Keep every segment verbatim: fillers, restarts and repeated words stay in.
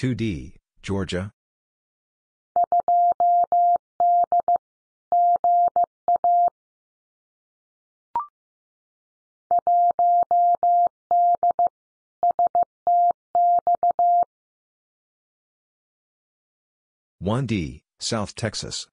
two D, Georgia. one D, South Texas.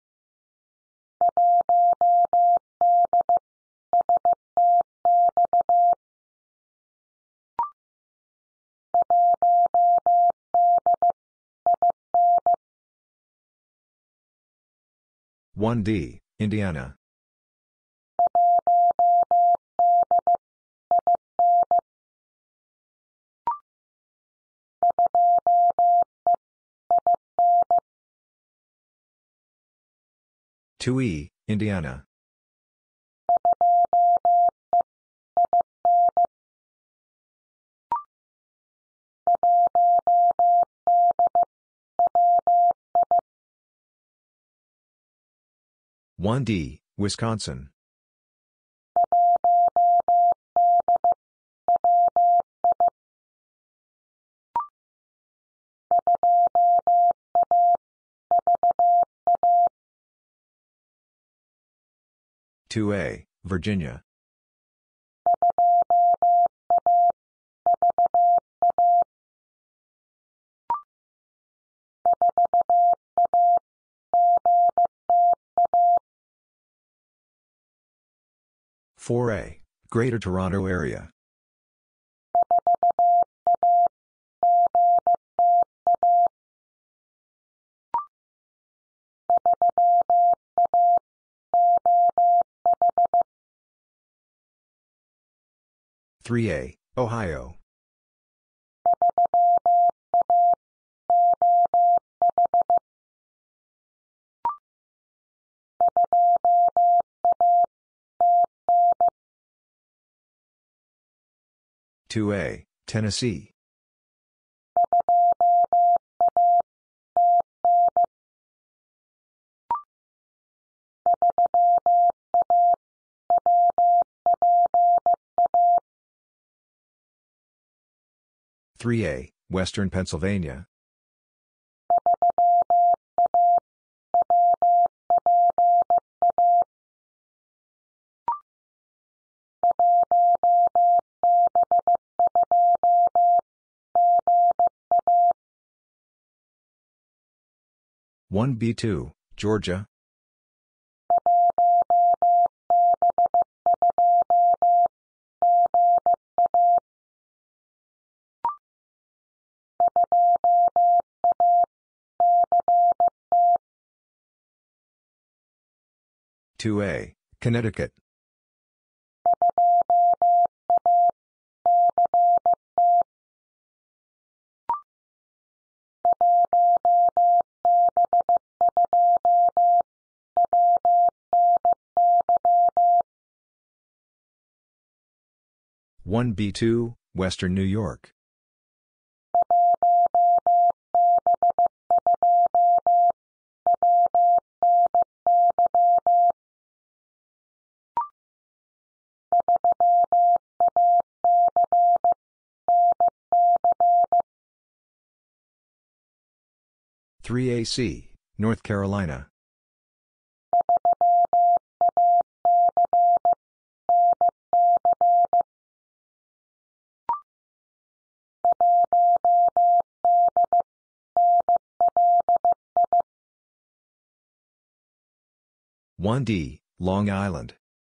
one D, Indiana. two E, Indiana. one D, Wisconsin. two A, Virginia. four A, Greater Toronto Area. three A, Ohio. two A, Tennessee. three A, Western Pennsylvania. one B two, Georgia. two A, Connecticut. one B two, Western New York. three A C, North Carolina. one D, Long Island.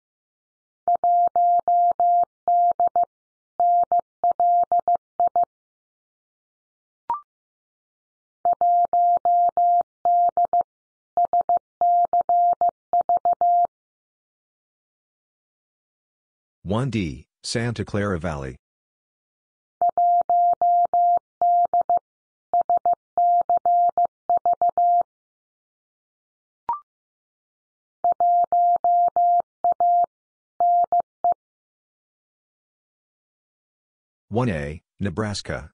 one D, Santa Clara Valley. one A, Nebraska.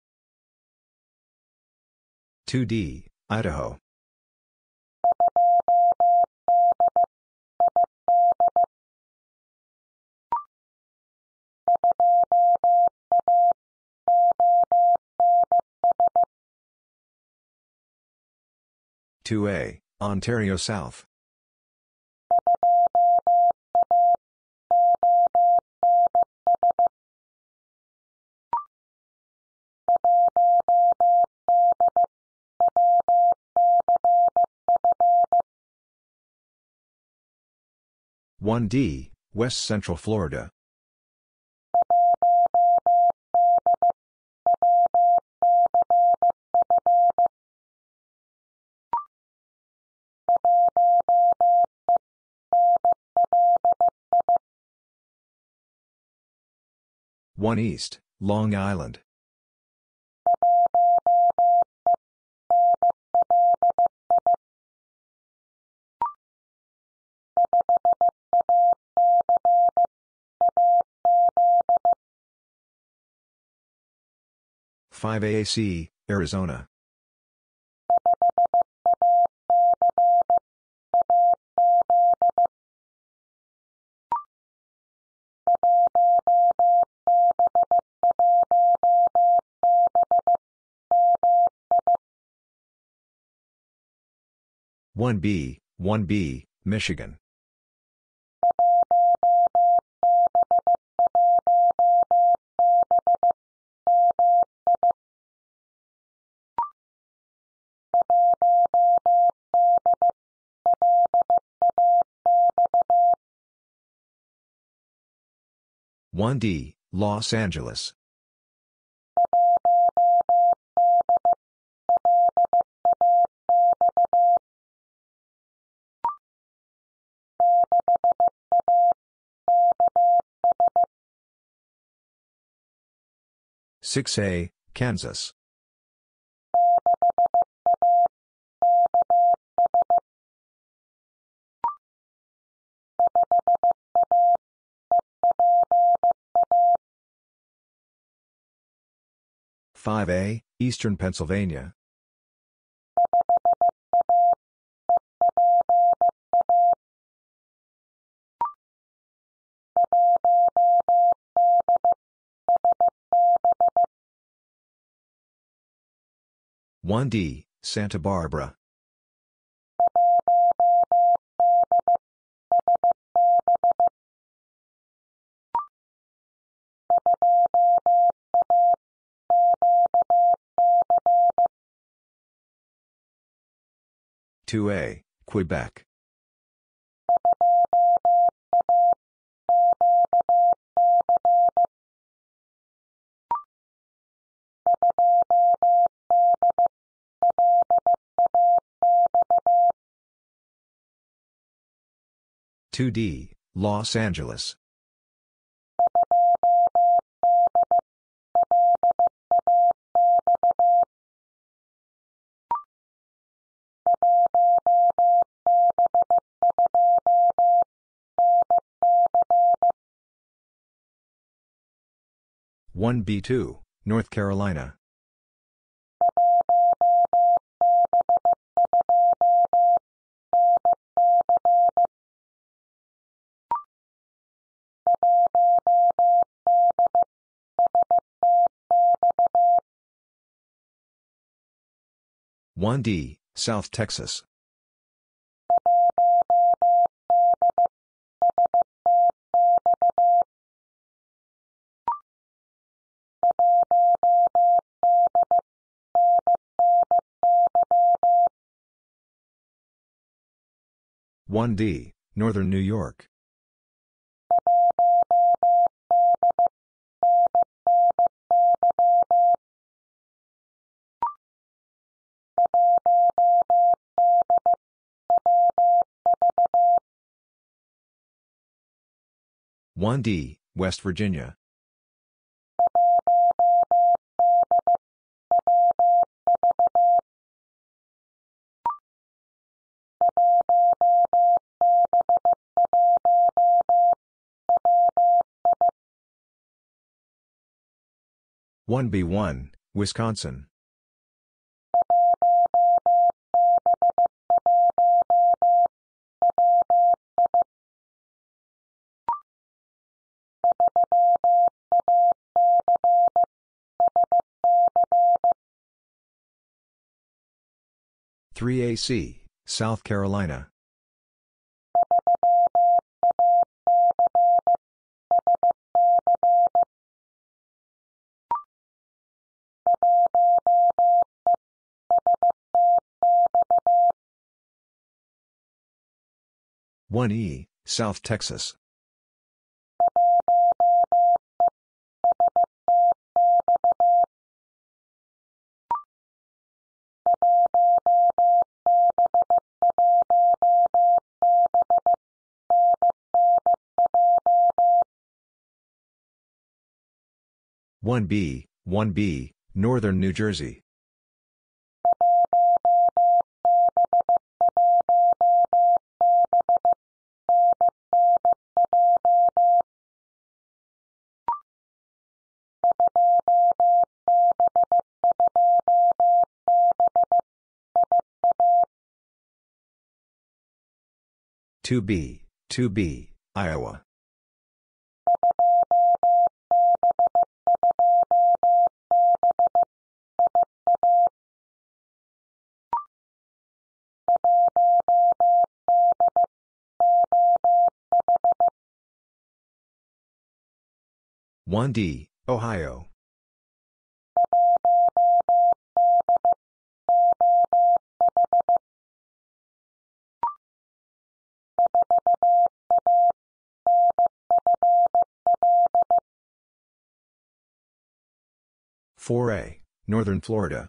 two D, Idaho. two A, Ontario South. one D, West Central Florida. one East, Long Island. five A A C, Arizona. one B, one B, Michigan. one D, Los Angeles. six A, Kansas. five A, Eastern Pennsylvania. one D, Santa Barbara. two A, Quebec. two D, Los Angeles. one B two, North Carolina. one D, South Texas. one D, Northern New York. one D, West Virginia. one B one, Wisconsin. three A C, South Carolina. one E, South Texas. one B, one B, Northern New Jersey. two B, two B, Iowa. one D, Ohio. four A, Northern Florida.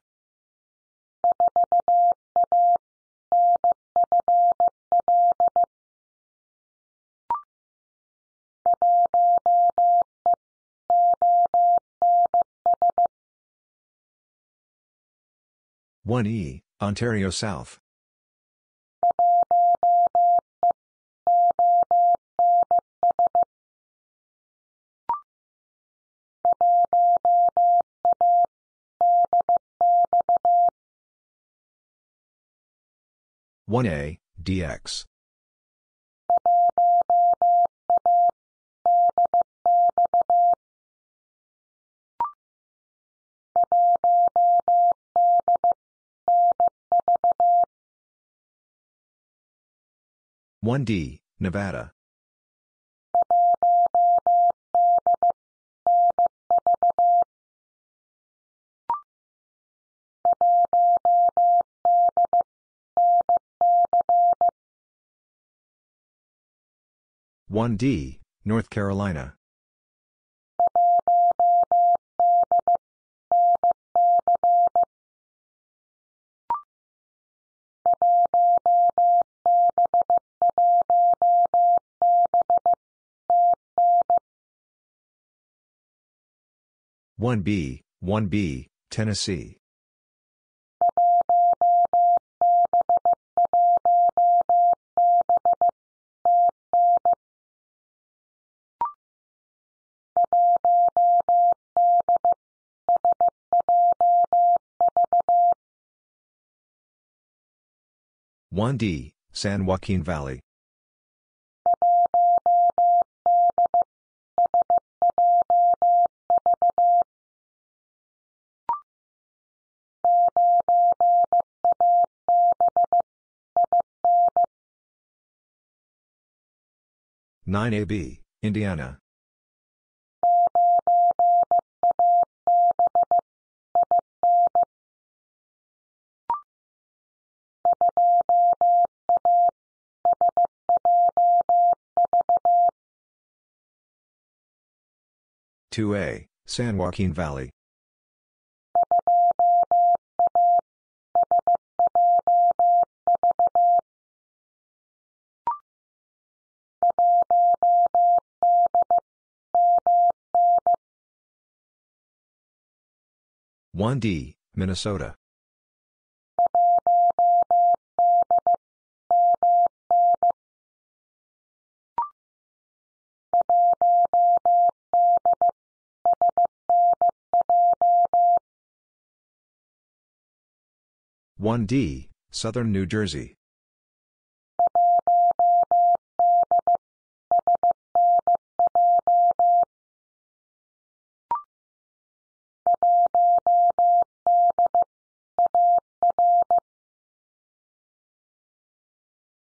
one E, Ontario South. one A, D X. one D, Nevada. one D, North Carolina. one B, one B, Tennessee. one D, San Joaquin Valley. nine A B, Indiana. two A, San Joaquin Valley. one D, Minnesota. one D, Southern New Jersey.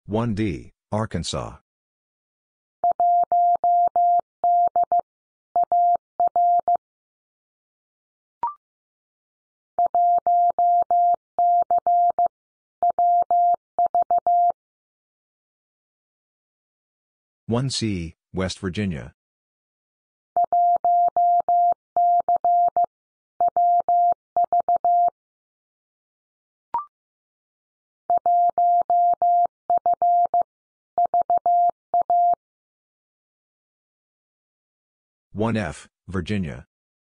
one D, Arkansas. one C, West Virginia. one F, Virginia.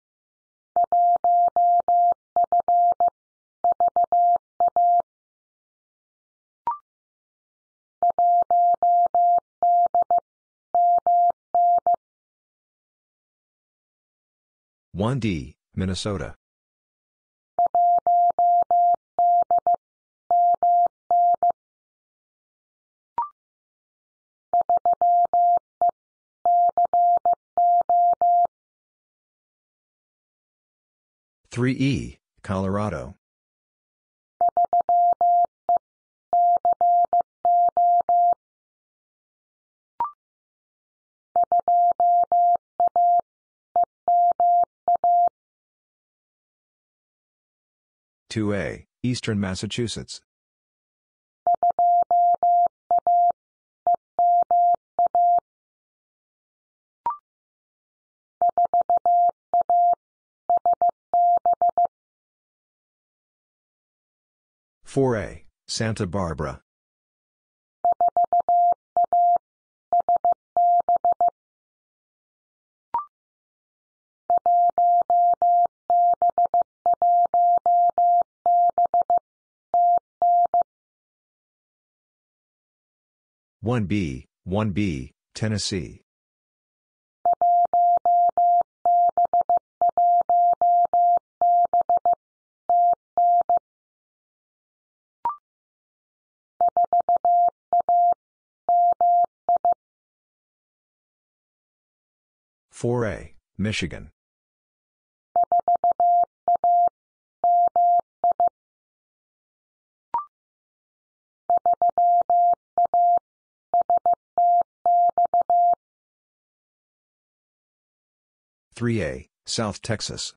one D, Minnesota. three E, Colorado. two A, Eastern Massachusetts. four A, Santa Barbara. one B, one B, Tennessee. four A, Michigan. three A, South Texas.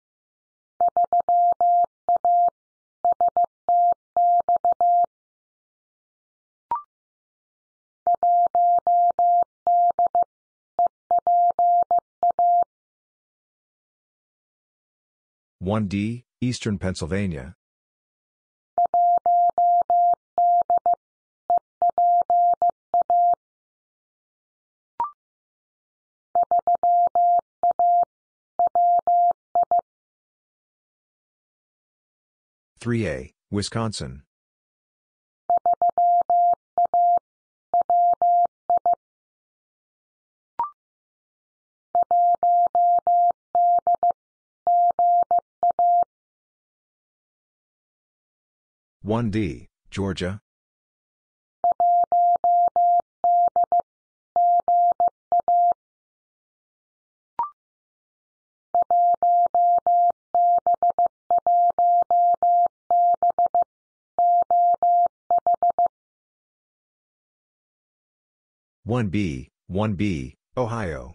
one D, Eastern Pennsylvania. three A, Wisconsin. one D, Georgia. one B, one B, Ohio.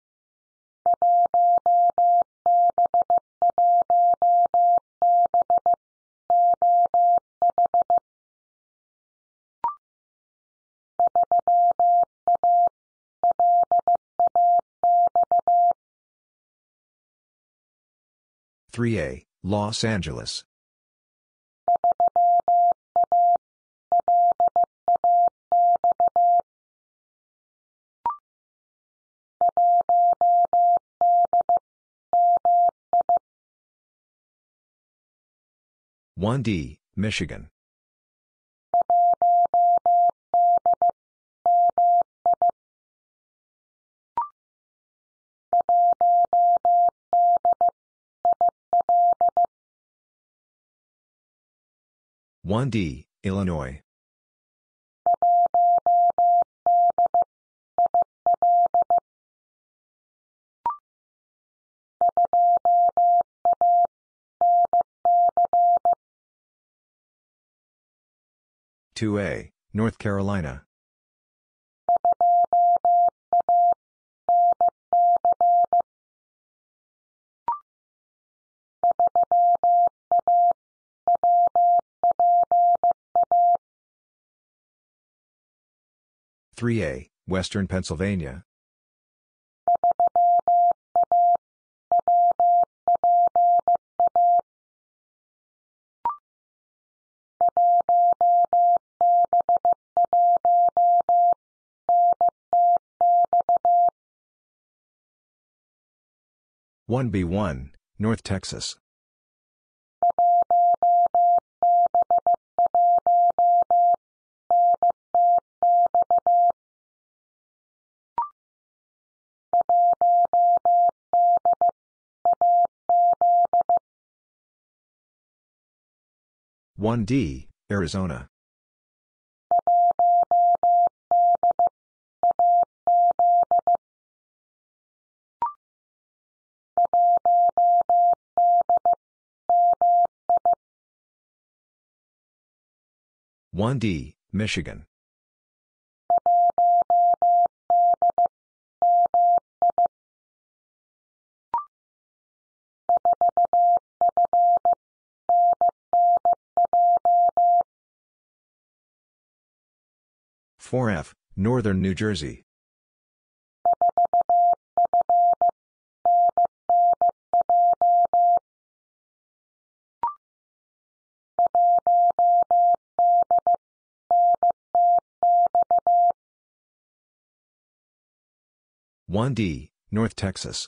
three A, Los Angeles. one D, Michigan. one D, Illinois. two A, North Carolina. three A, Western Pennsylvania. one B one, North Texas. one D, Arizona. one D, Michigan. four F, Northern New Jersey. one D, North Texas.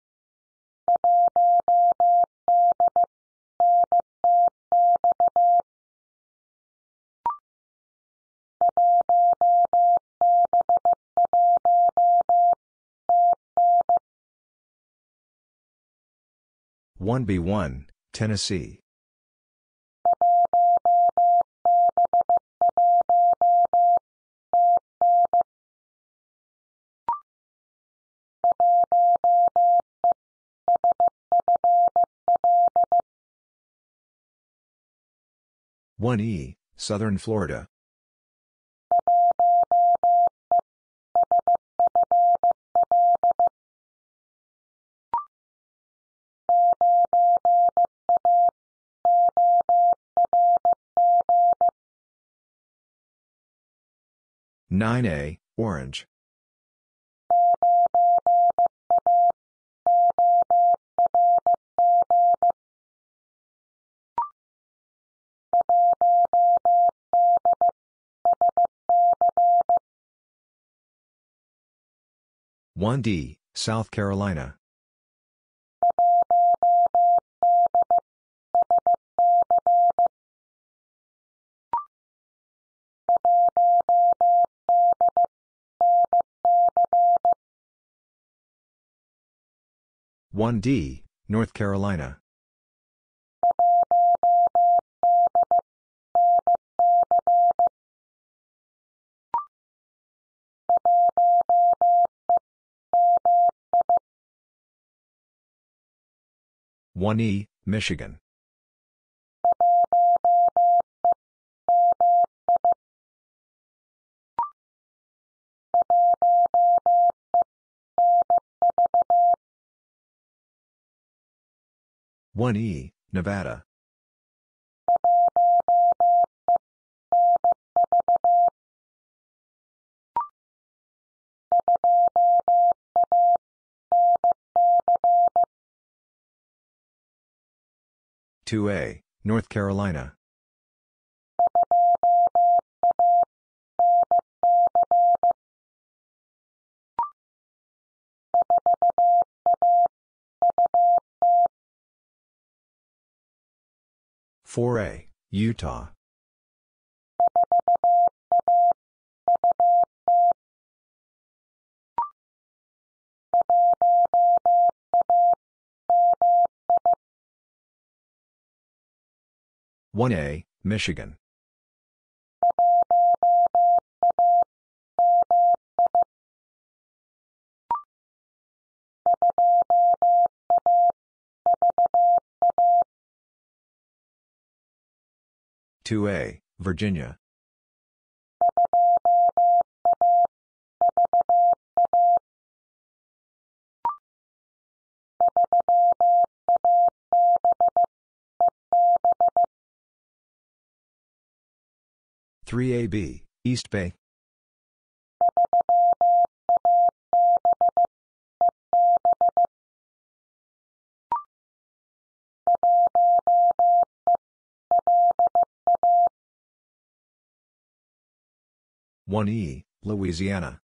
one B one, Tennessee. one E, Southern Florida. nine A, Orange. one D, South Carolina. one D, North Carolina. one E, Michigan. one E, Nevada. two A, North Carolina. four A, Utah. one A, Michigan. two A, Virginia. three A B, East Bay. one E, Louisiana.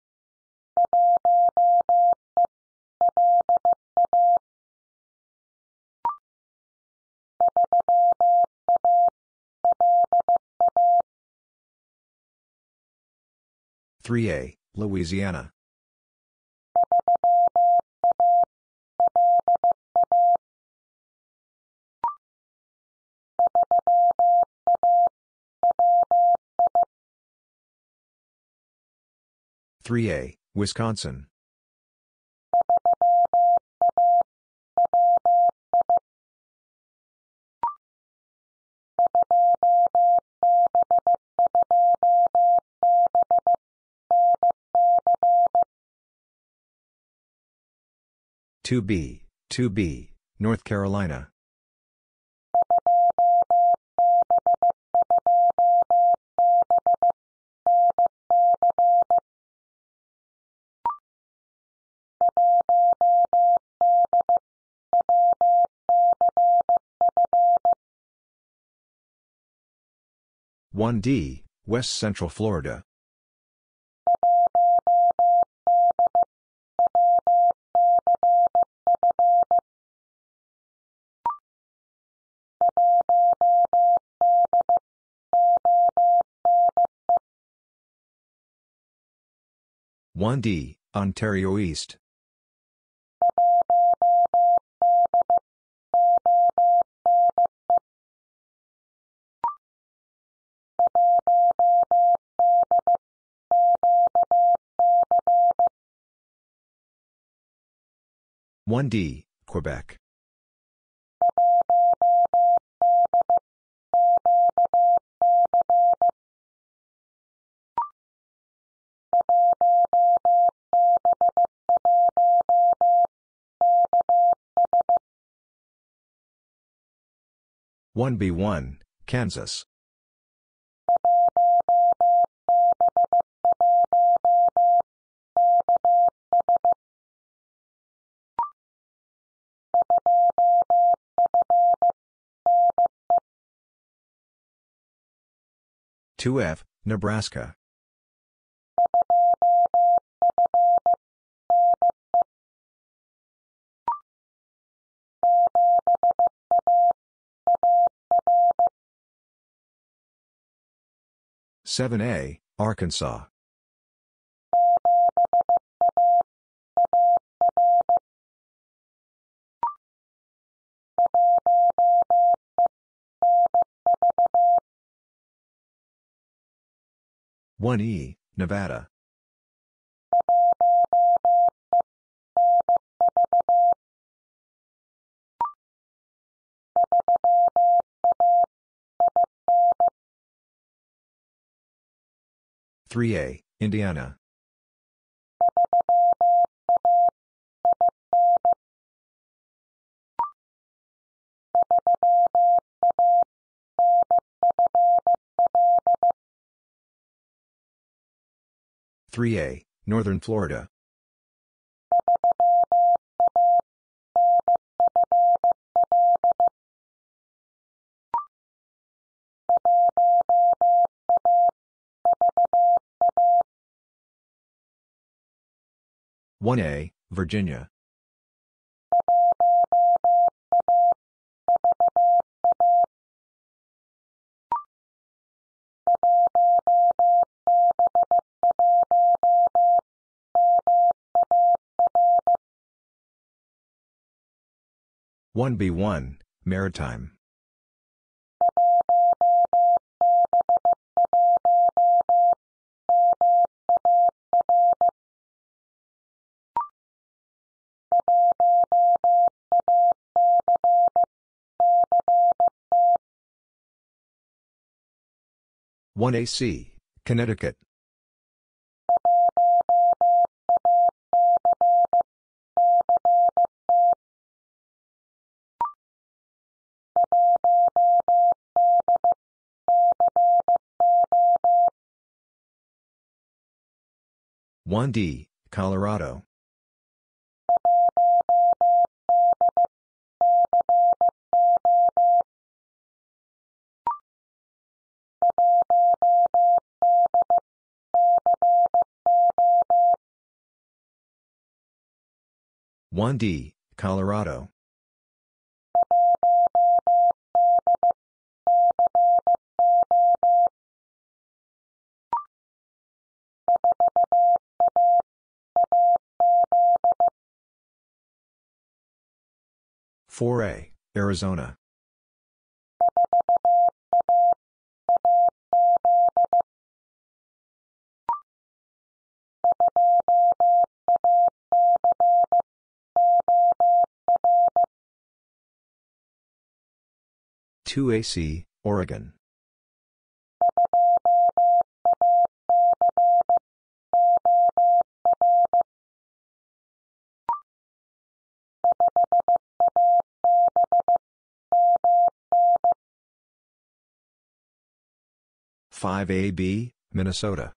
three A, Louisiana. three A, Wisconsin. two B, two B, North Carolina. one D, West Central Florida. one D, Ontario East. one D, Quebec. one B one, Kansas. two F, Nebraska. seven A, Arkansas. one E, Nevada. three A, Indiana. three A, Northern Florida. one A, Virginia. one B one, Maritime. one A C, Connecticut. one D, Colorado. one D, Colorado. four A, Arizona. two A C, Oregon. five A B, Minnesota.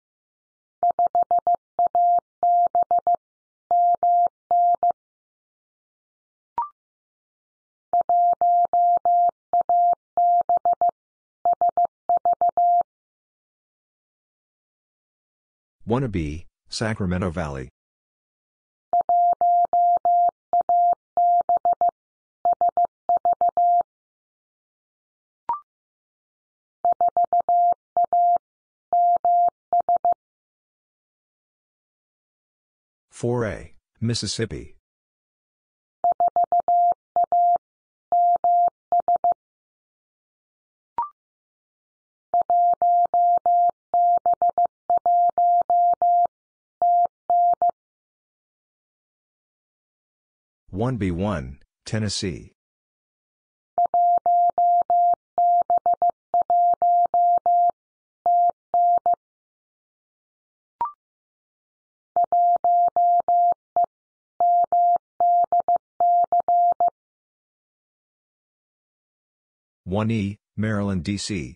one B, Sacramento Valley. four A, Mississippi. one B one, Tennessee. one E, Maryland, D C.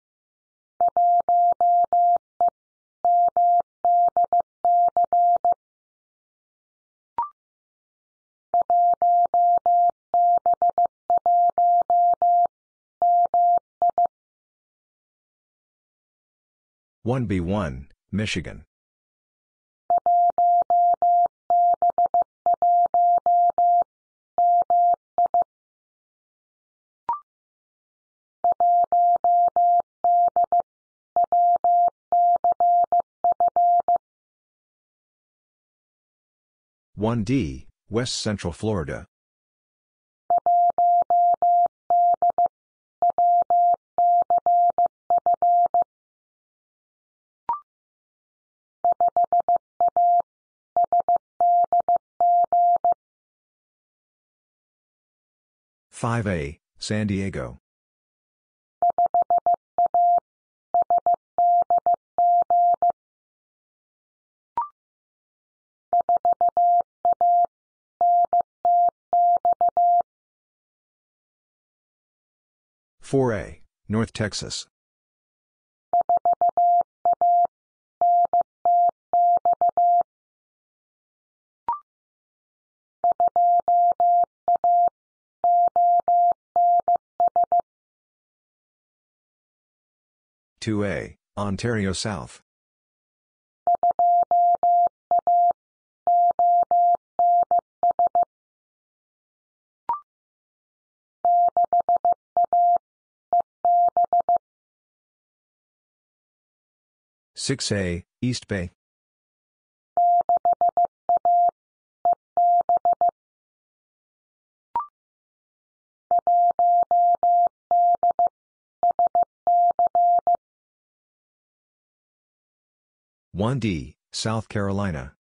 one B one, Michigan. one D, West Central Florida. five A, San Diego. four A, North Texas. two A, Ontario South. six A, East Bay. one D, South Carolina.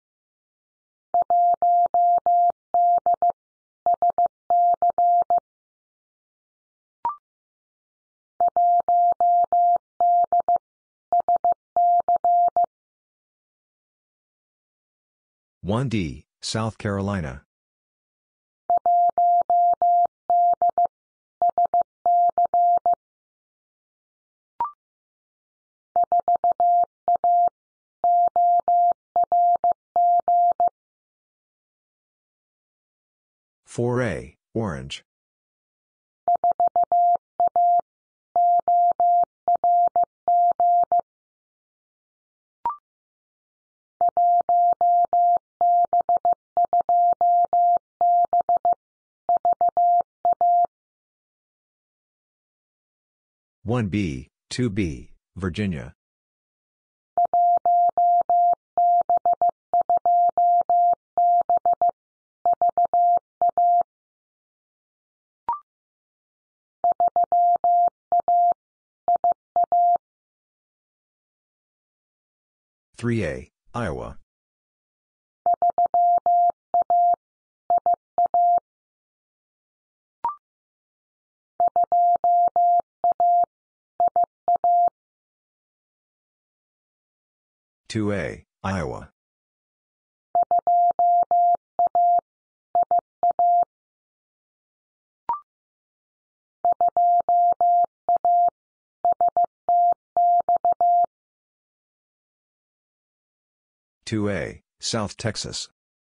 one D, South Carolina. four A, Orange. one B, two B, Virginia. three A, Iowa. two A, Iowa. two A, South Texas.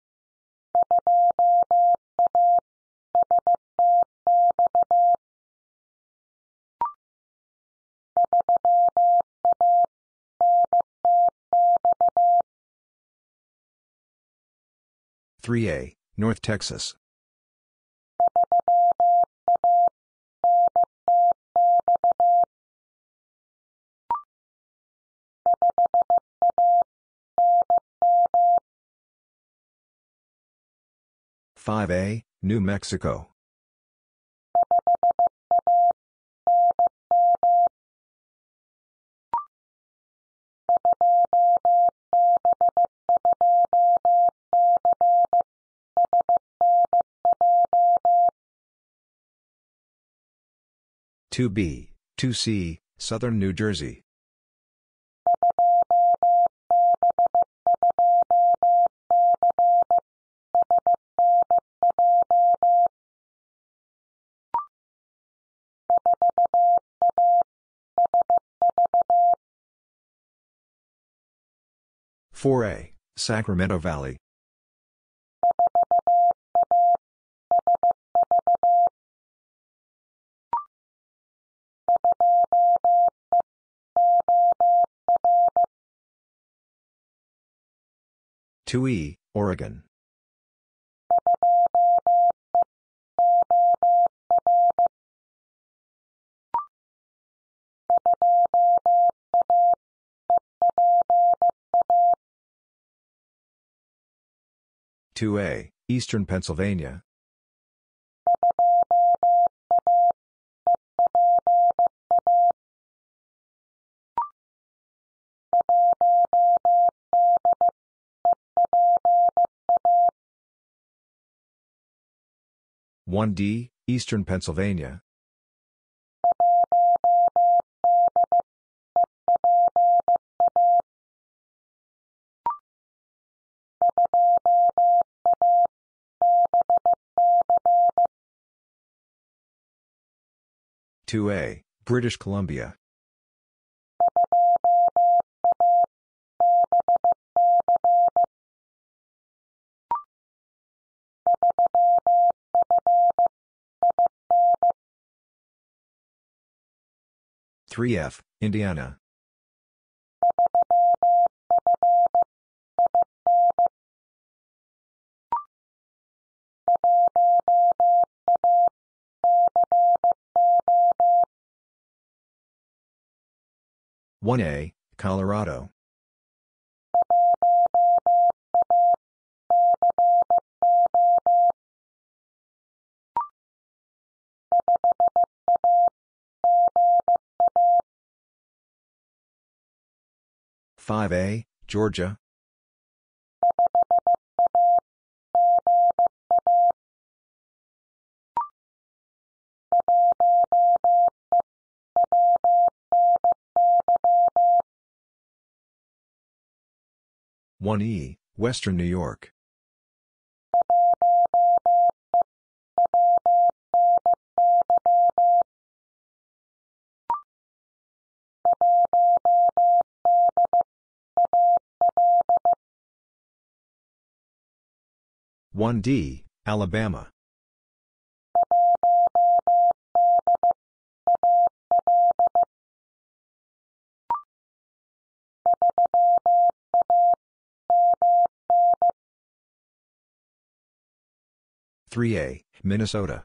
three A, North Texas. five A, New Mexico. two B, two C, Southern New Jersey. four A, Sacramento Valley. two E, Oregon. two A, Eastern Pennsylvania. one D, Eastern Pennsylvania. two A, British Columbia. three F, Indiana. one A, Colorado. five A, Georgia. one E, Western New York. one D, Alabama. three A, Minnesota.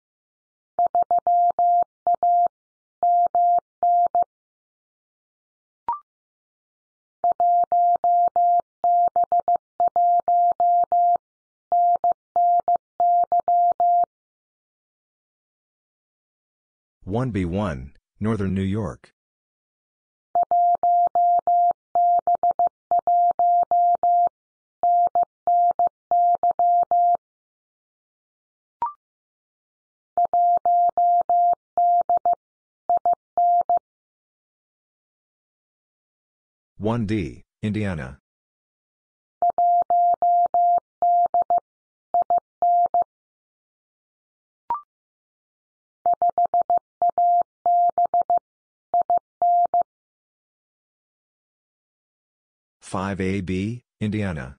one B one, Northern New York. one D, Indiana. five A B, Indiana.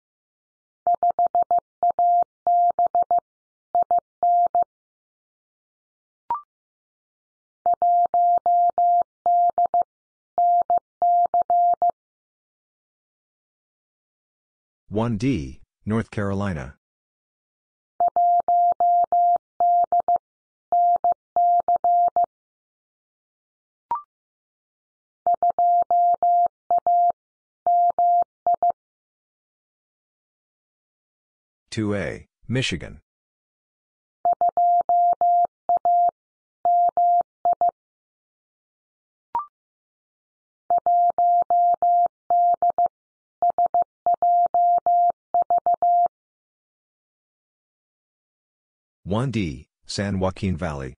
one D, North Carolina. two A, Michigan. one D, San Joaquin Valley.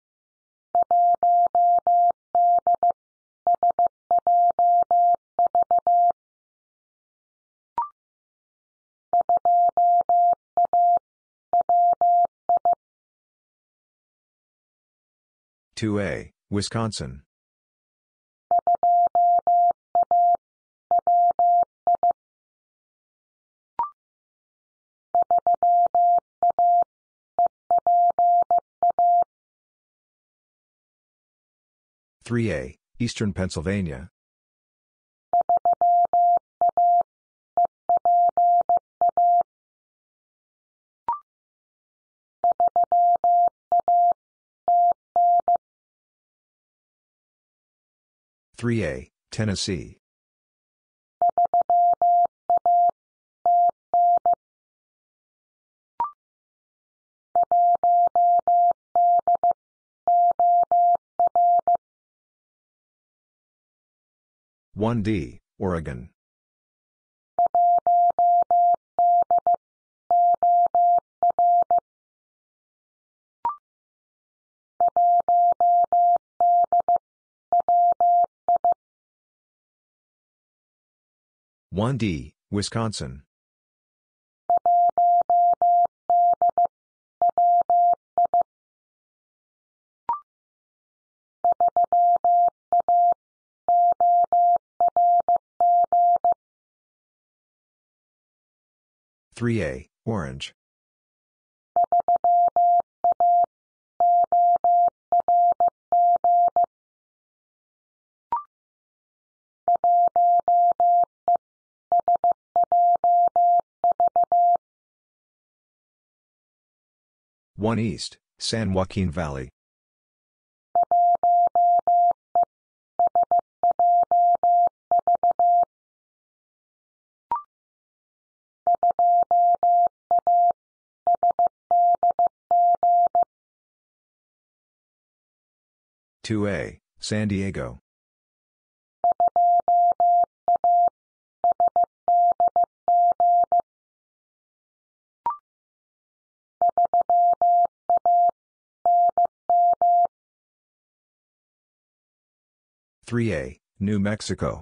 two A, Wisconsin. three A, Eastern Pennsylvania. three A, Tennessee. one D, Oregon. one D, Wisconsin. three A, Orange. one East, San Joaquin Valley. two A, San Diego. three A, New Mexico.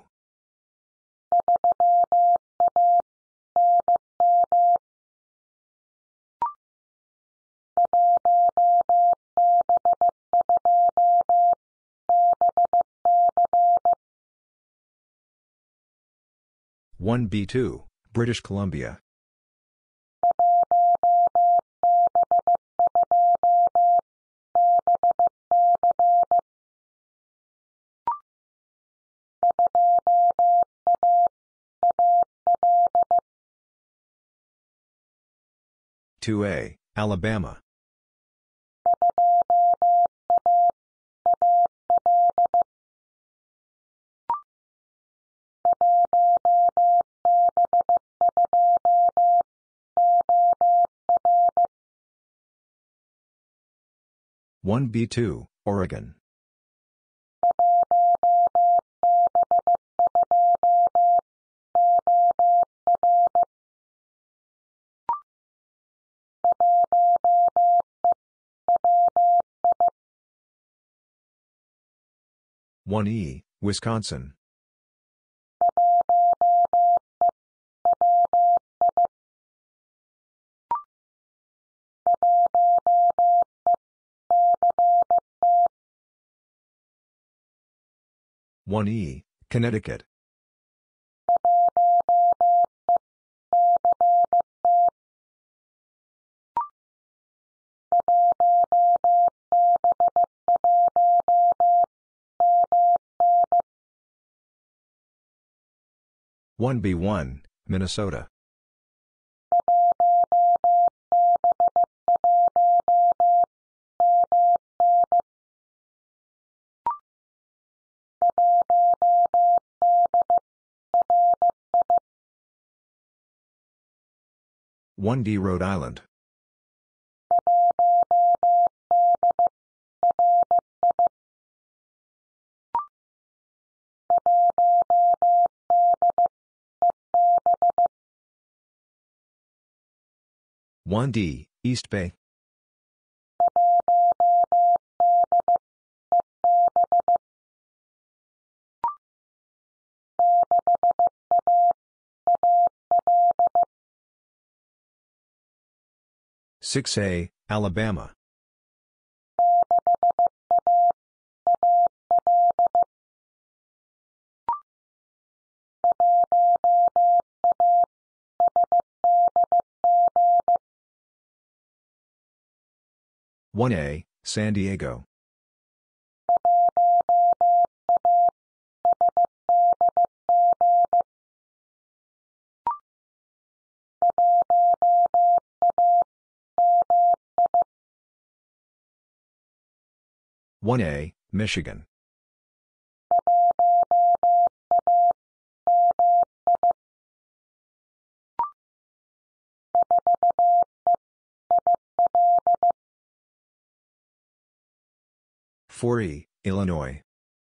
one B two, British Columbia. two A, Alabama. one B two, Oregon. one E, Wisconsin. one E, Connecticut. one B one, Minnesota. one D, Rhode Island. one D, East Bay. six A, Alabama. one A, San Diego. one A, Michigan. four E, Illinois.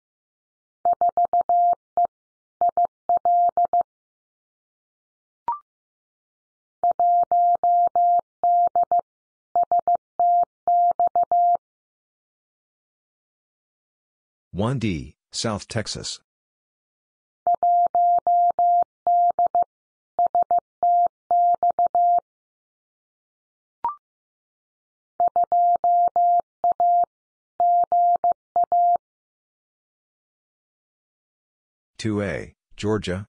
one D, South Texas. two A, Georgia.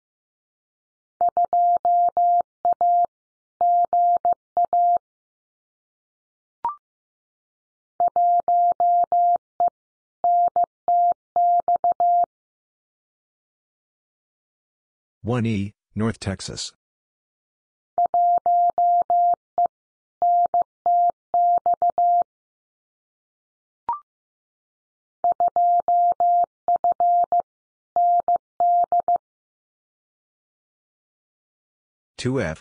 one E, North Texas. two F.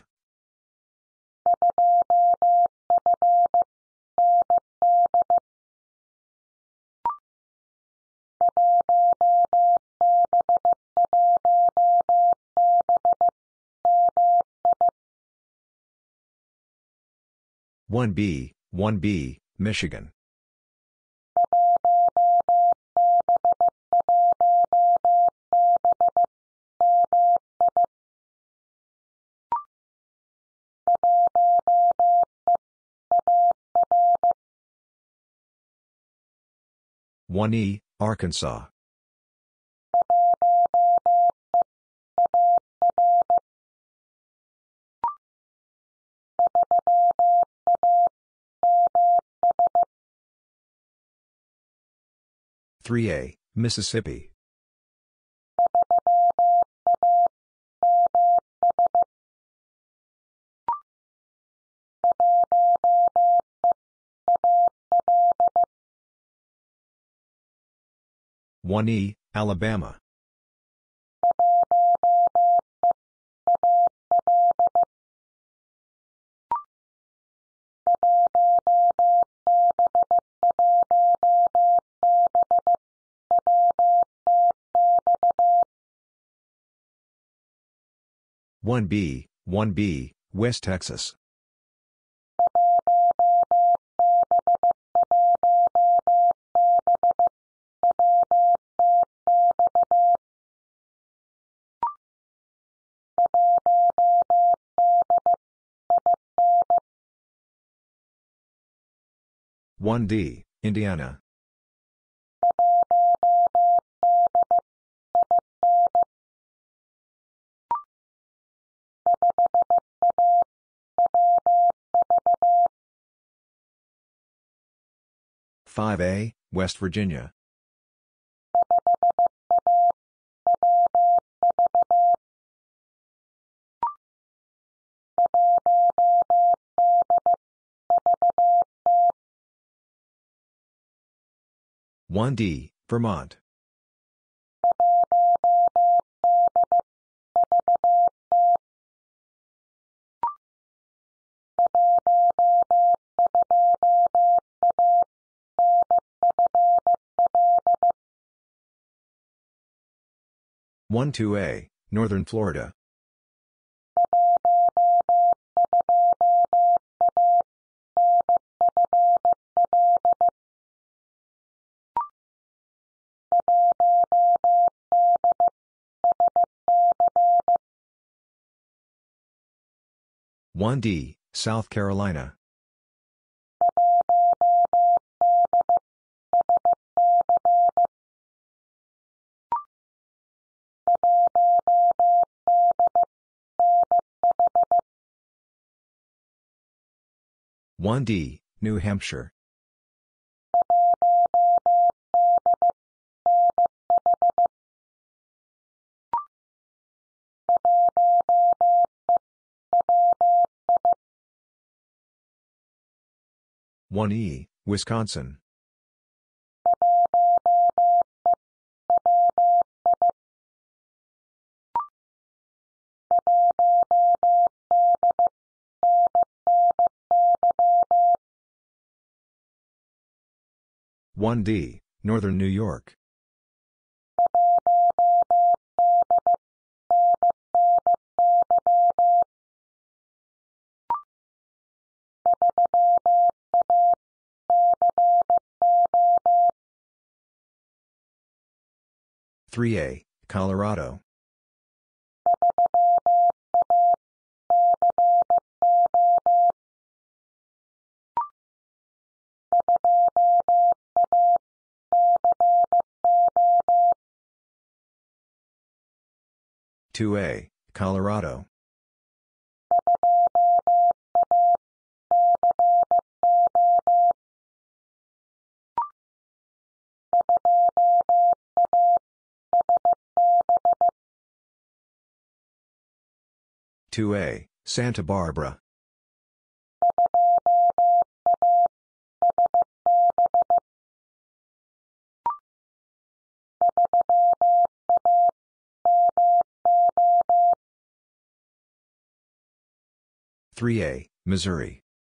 one B, one B, Michigan. one E, Arkansas. three A, Mississippi. one E, Alabama. one B, one B, West Texas. one D, Indiana. five A, West Virginia. one D, Vermont. one two A, Northern Florida. one D, South Carolina. one D, New Hampshire. one E, Wisconsin. one D, Northern New York. three A, Colorado. two A, Colorado. two A, Santa Barbara. three A, Missouri.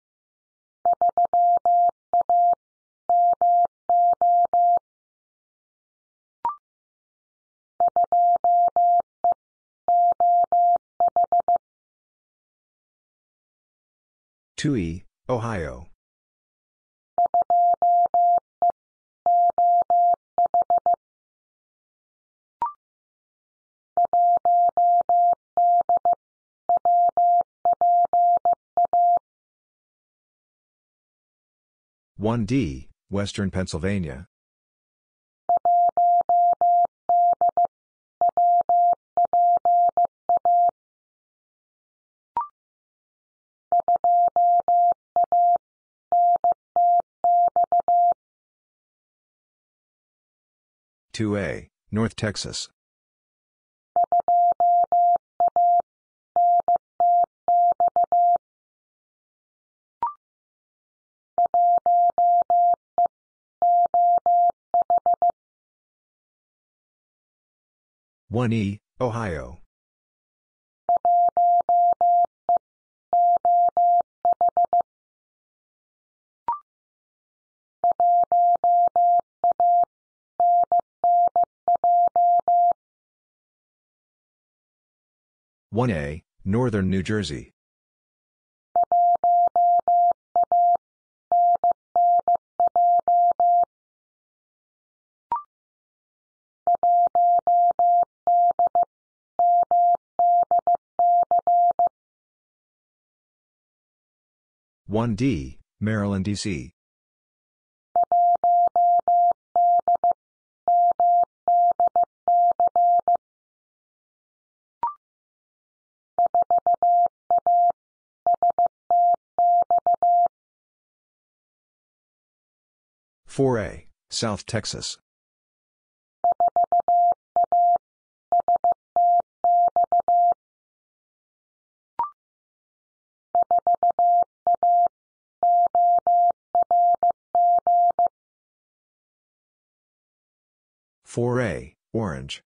two E, Ohio. one D, Western Pennsylvania. two A, North Texas. one E, Ohio. one A, Northern New Jersey. one D, Maryland, D C. four A, South Texas. four A, Orange.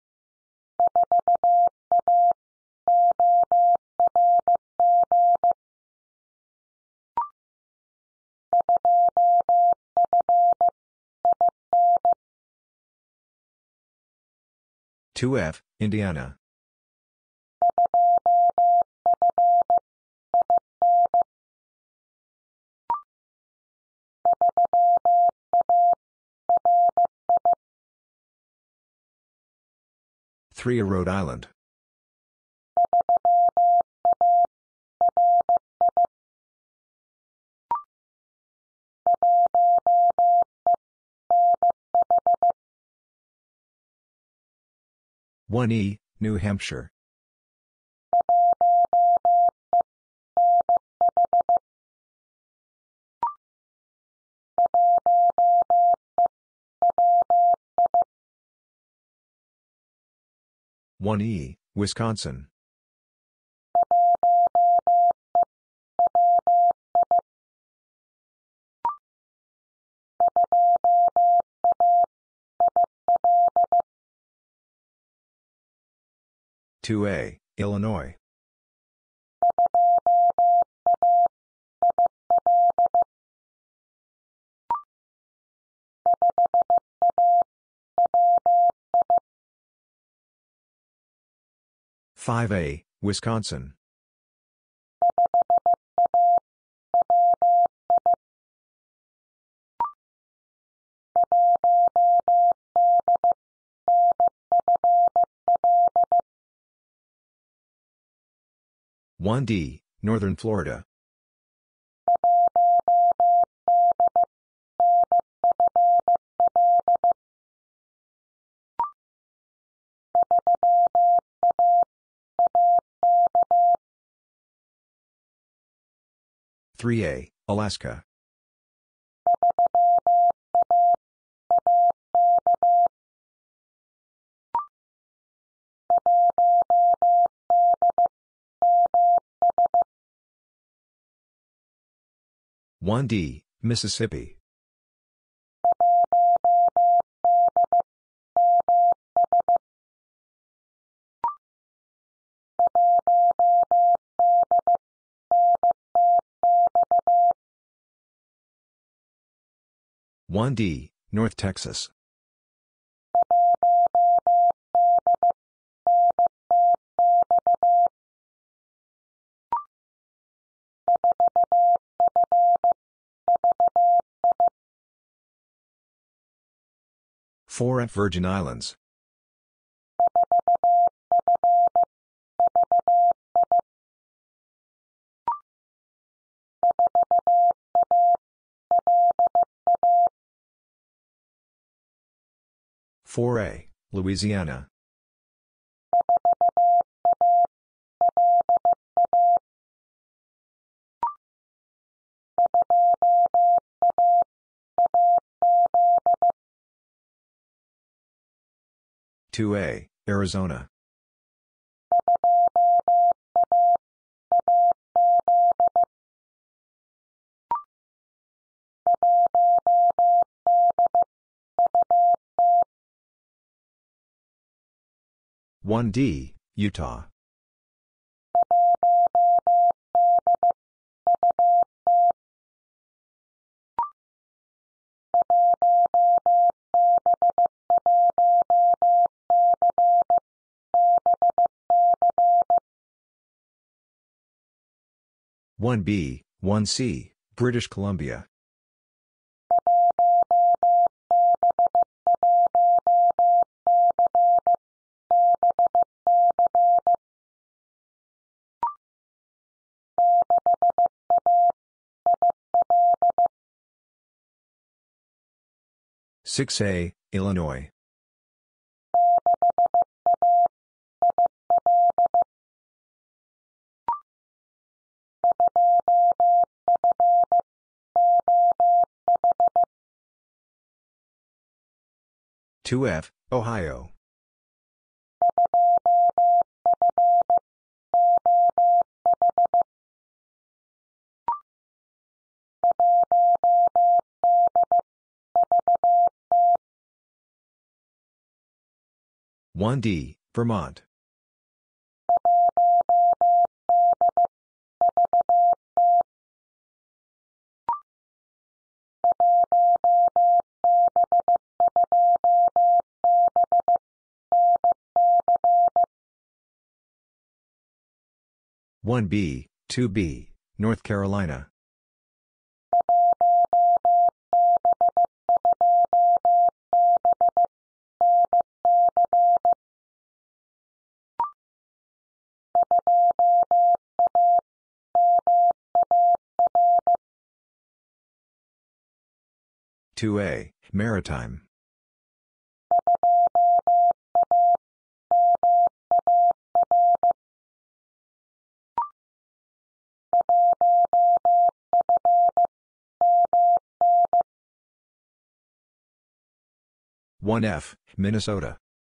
two F, Indiana. three A, Rhode Island. one E, New Hampshire. one E, Wisconsin. two A, Illinois. five A, Wisconsin. one D, Northern Florida. three A, Alaska. one D, Mississippi. one D, North Texas. four F, Virgin Islands. four A, Louisiana. two A, Arizona. one D, Utah. one B, one C, British Columbia. six A, Illinois. two F, Ohio. one D, Vermont. one B, two B, North Carolina. two A, Maritime. one F, Minnesota.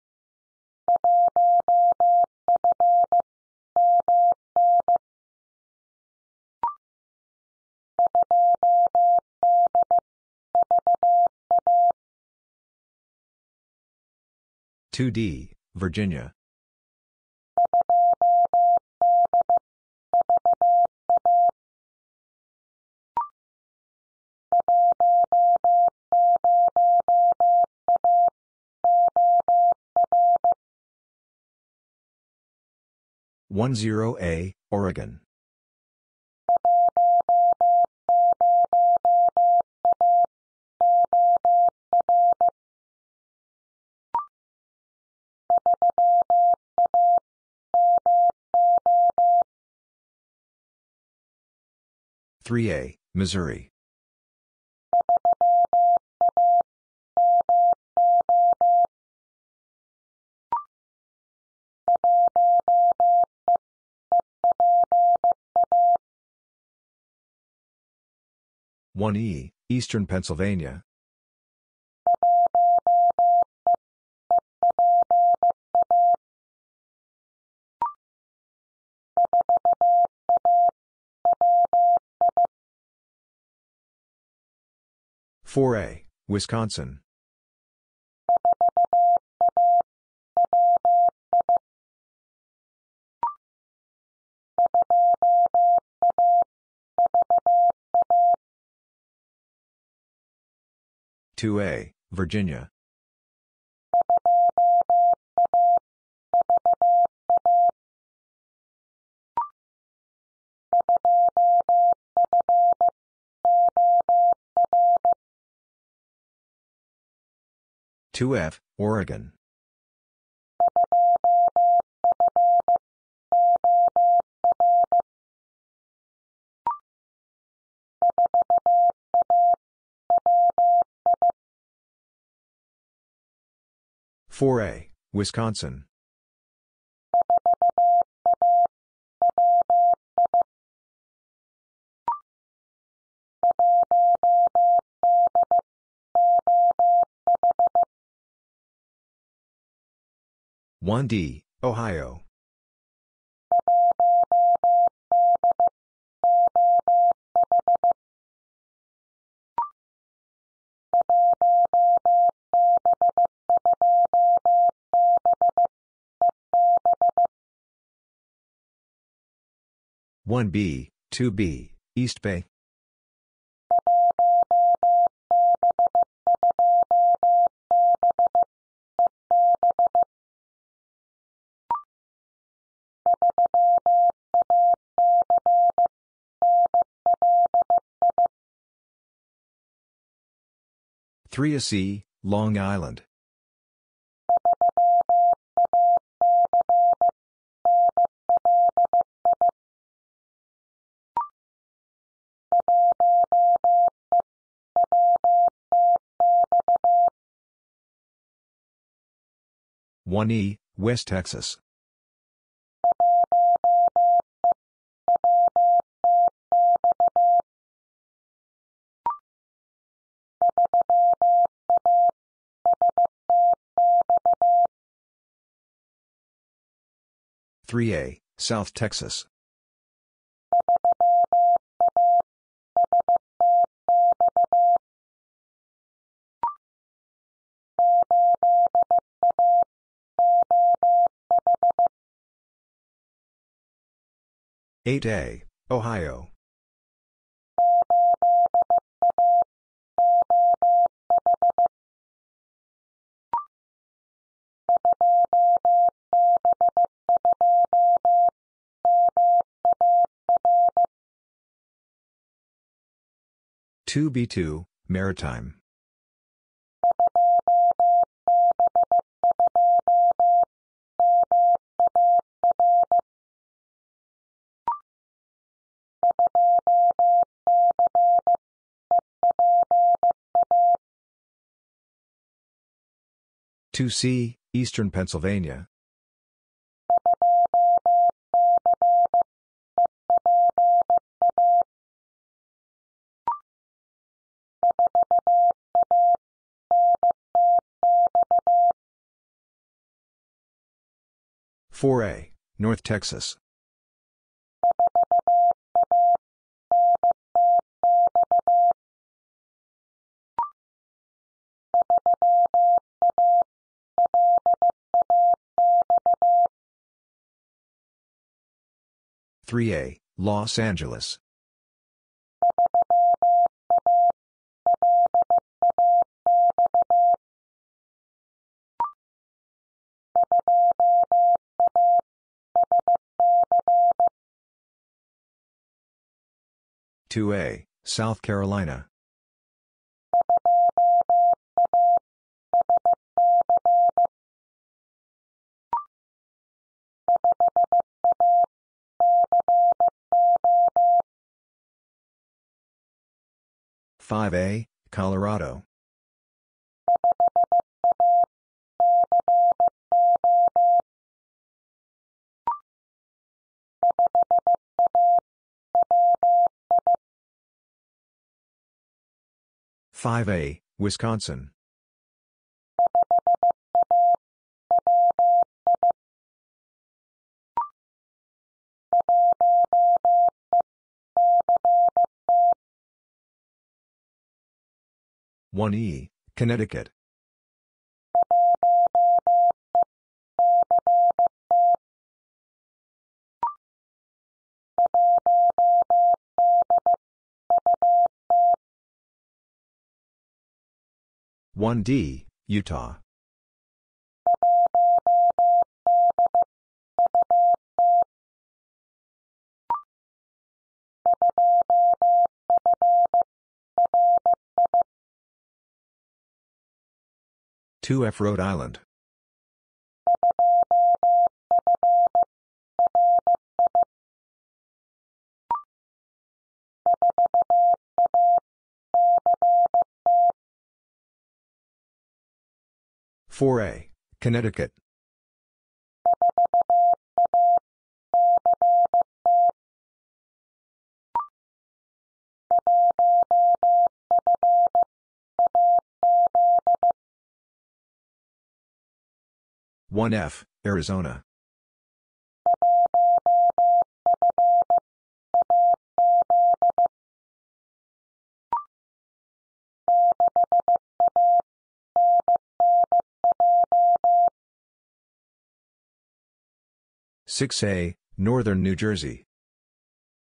two D, Virginia. one zero A, Oregon. three A, Missouri. one E, Eastern Pennsylvania. four A, Wisconsin. two A, Virginia. two F, Oregon. four A, Wisconsin. one D, Ohio. one B, two B, East Bay. three A C, Long Island. one E, West Texas. three A, South Texas. eight A, Ohio. two B two, Maritime. two C, Eastern Pennsylvania. four A, North Texas. three A, Los Angeles. two A, South Carolina. five A, Colorado. five A, Wisconsin. one E, Connecticut. one D, Utah. two F, Rhode Island. four A, Connecticut. one F, Arizona. six A, Northern New Jersey.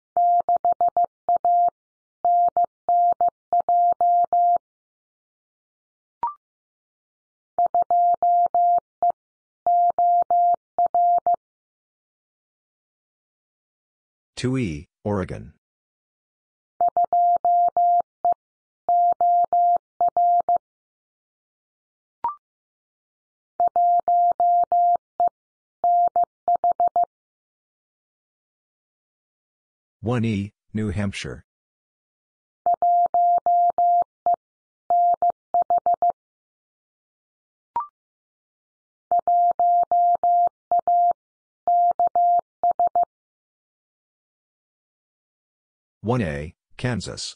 two E, Oregon. one E, New Hampshire. one A, Kansas.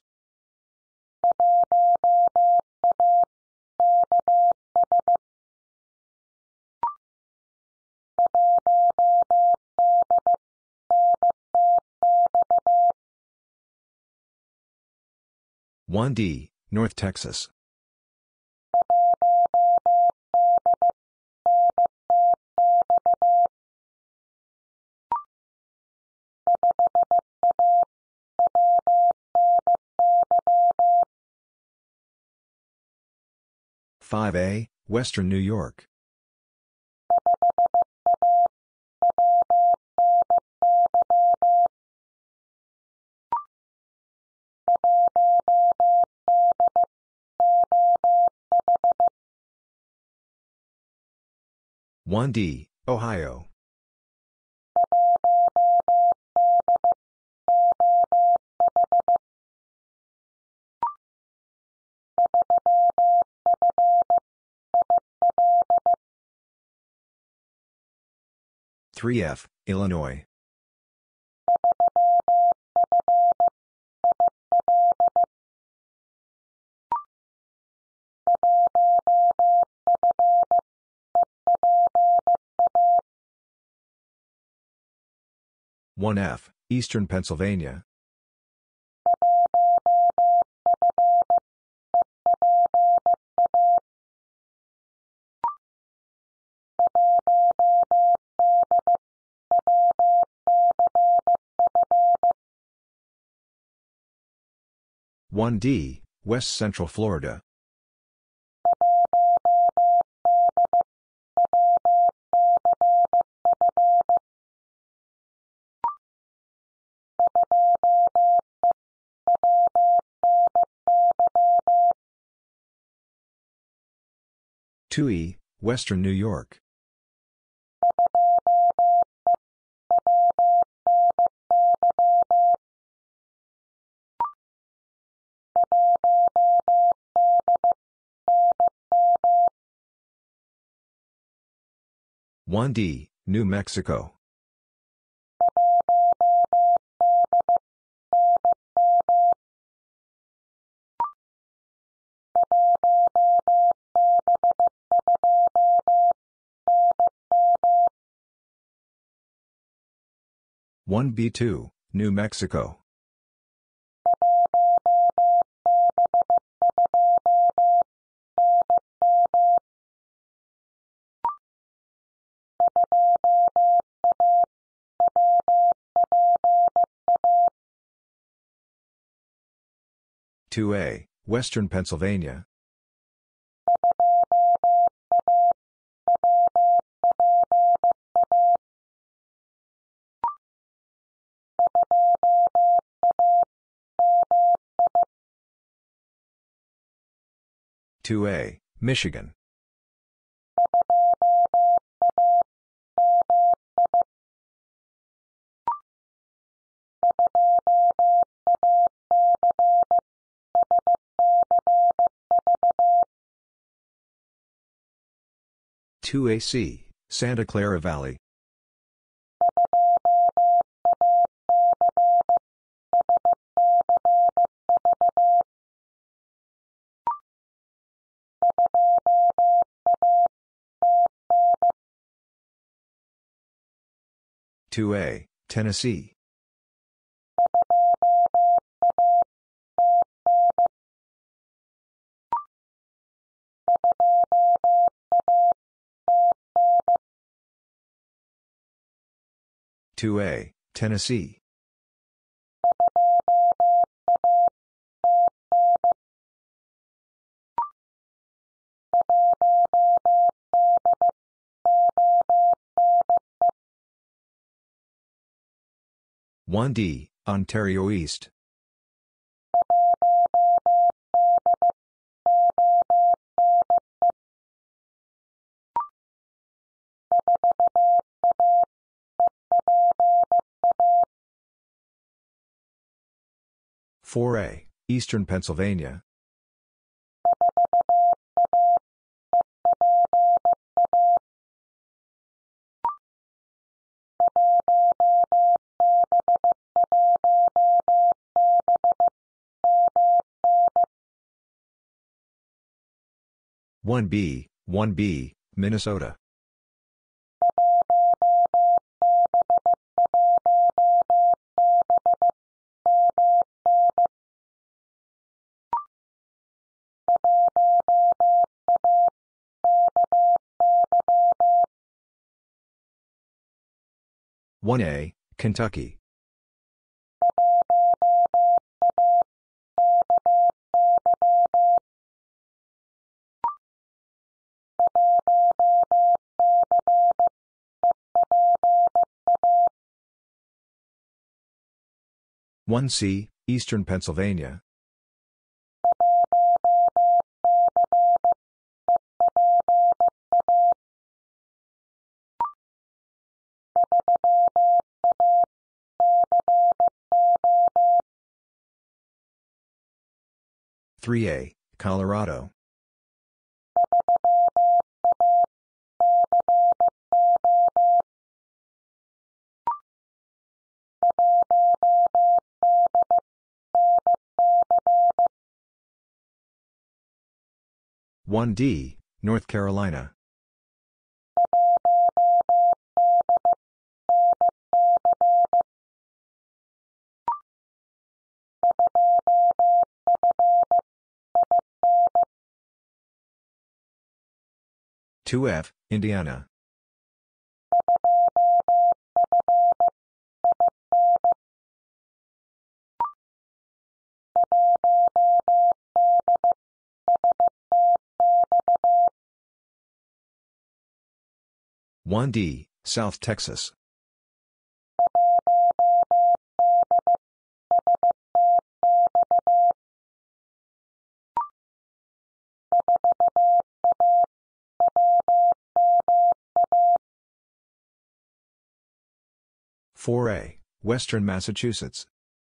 one D, North Texas. five A, Western New York. one D, Ohio. three F, Illinois. one F, Eastern Pennsylvania. one D, West Central Florida. two E, Western New York. one D, New Mexico. one B two, New Mexico. two A, Western Pennsylvania. two A, Michigan. two A C, Santa Clara Valley. two A, Tennessee. two A, Tennessee. one D, Ontario East. four A, Eastern Pennsylvania. one B, one B, Minnesota. one A, Kentucky. one C, Eastern Pennsylvania. three A, Colorado. one D, North Carolina. two F, Indiana. one D, South Texas. four A, Western Massachusetts.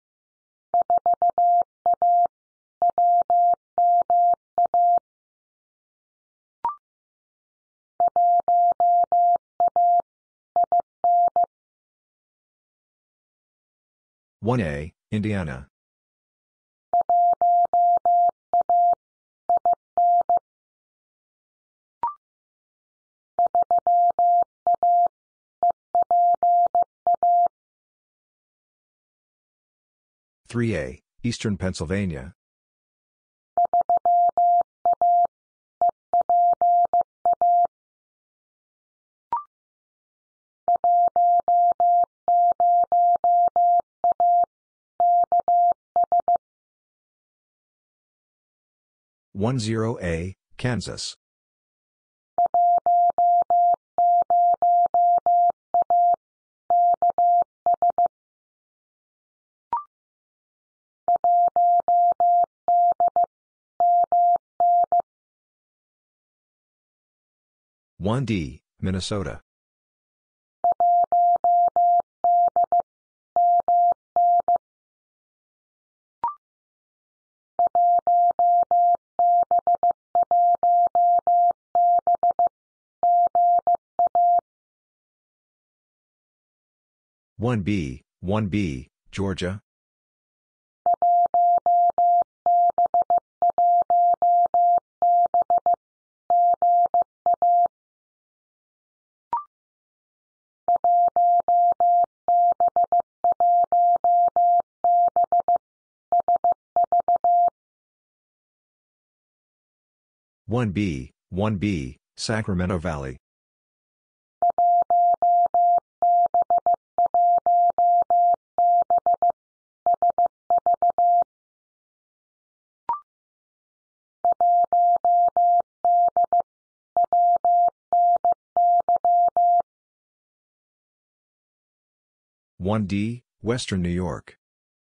one A, Indiana. three A, Eastern Pennsylvania. one zero A, Kansas. one D, Minnesota. one B, one B, Georgia. one B, one B, Sacramento Valley. one D, Western New York.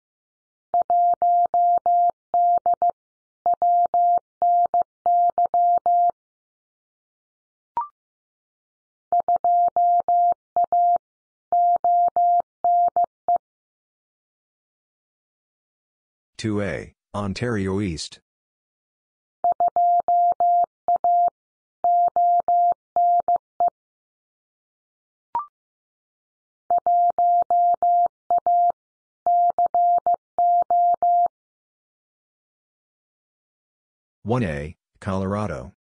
two A, Ontario East. one A, Colorado.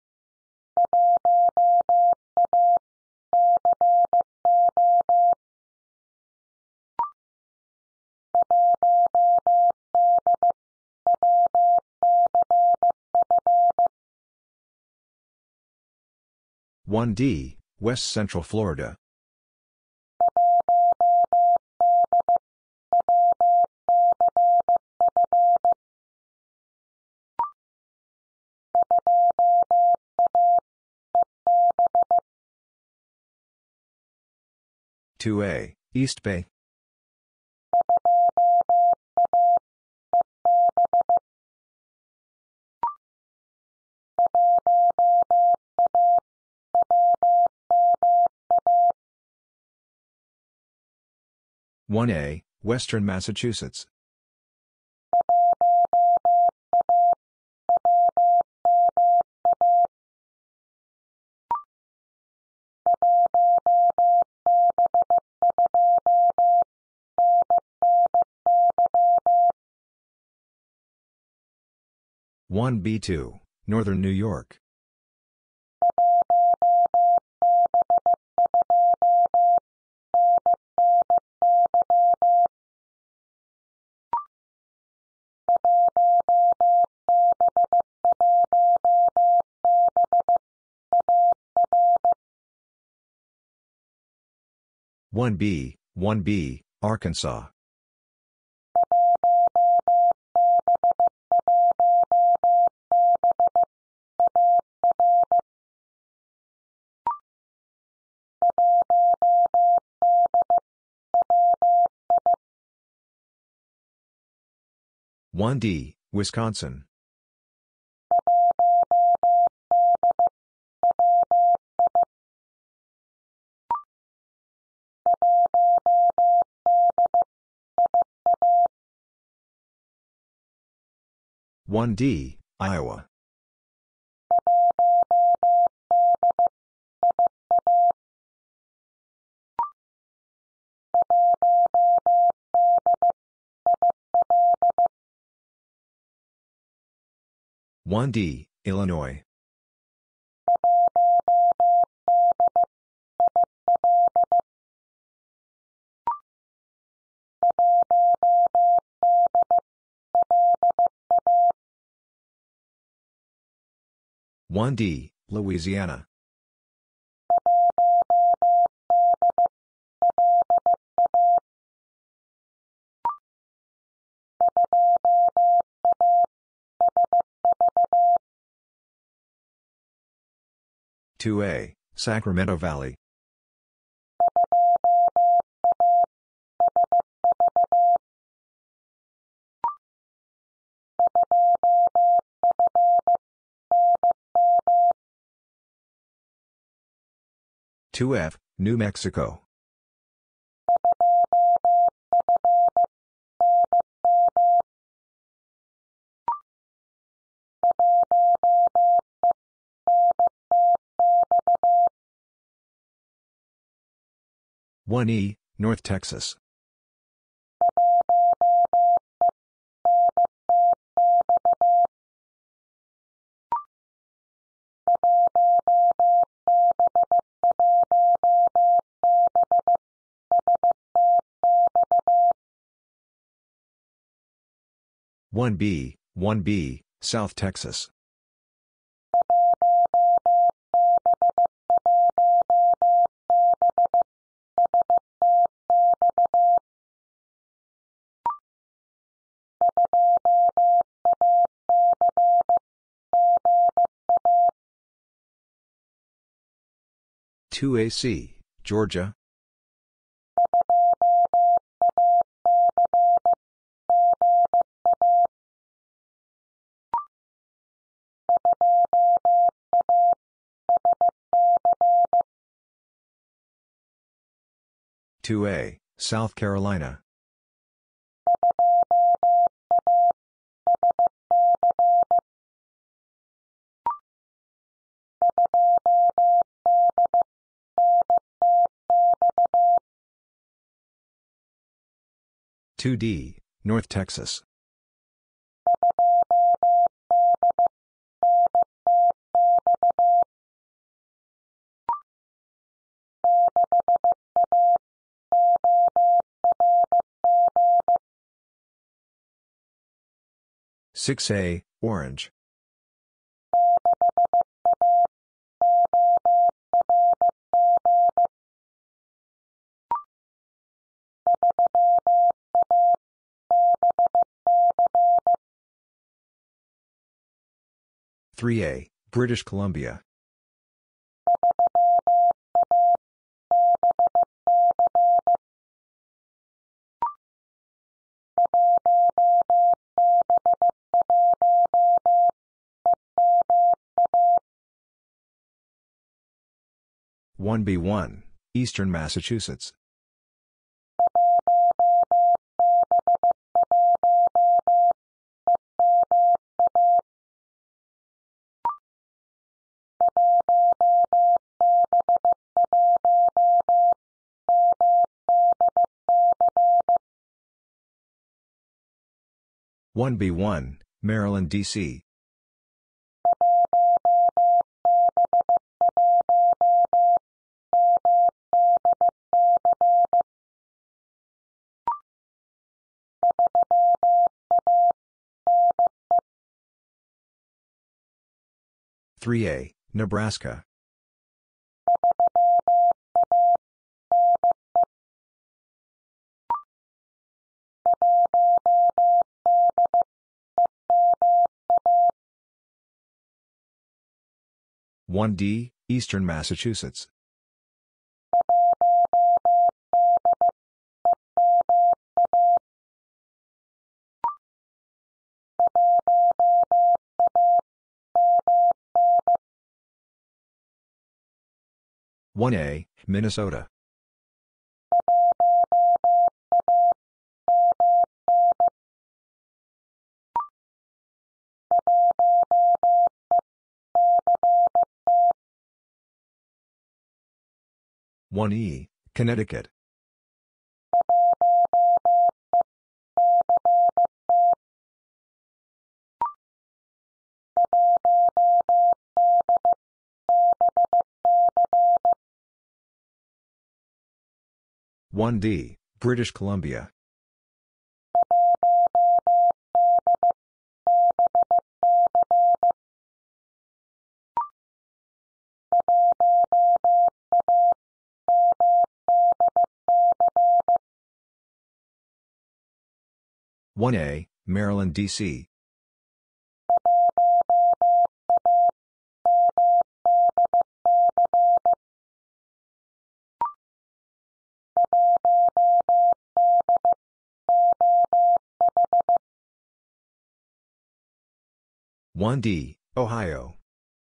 one D, West Central Florida. two A, East Bay. one A, Western Massachusetts. one B two, Northern New York. one B, one B, Arkansas. one D, Wisconsin. one D, Iowa. one D, Illinois. one D, Louisiana. two A, Sacramento Valley. two F, New Mexico. one E, North Texas. one B, one B, South Texas. two A C, Georgia. two A, South Carolina. two D, North Texas. six A, Orange. three A, British Columbia. one B one, Eastern Massachusetts. one B one, Maryland, D C. three A, Nebraska. one D, Eastern Massachusetts. one A, Minnesota. one E, Connecticut. one D, British Columbia. one A, Maryland, D C. one D, Ohio.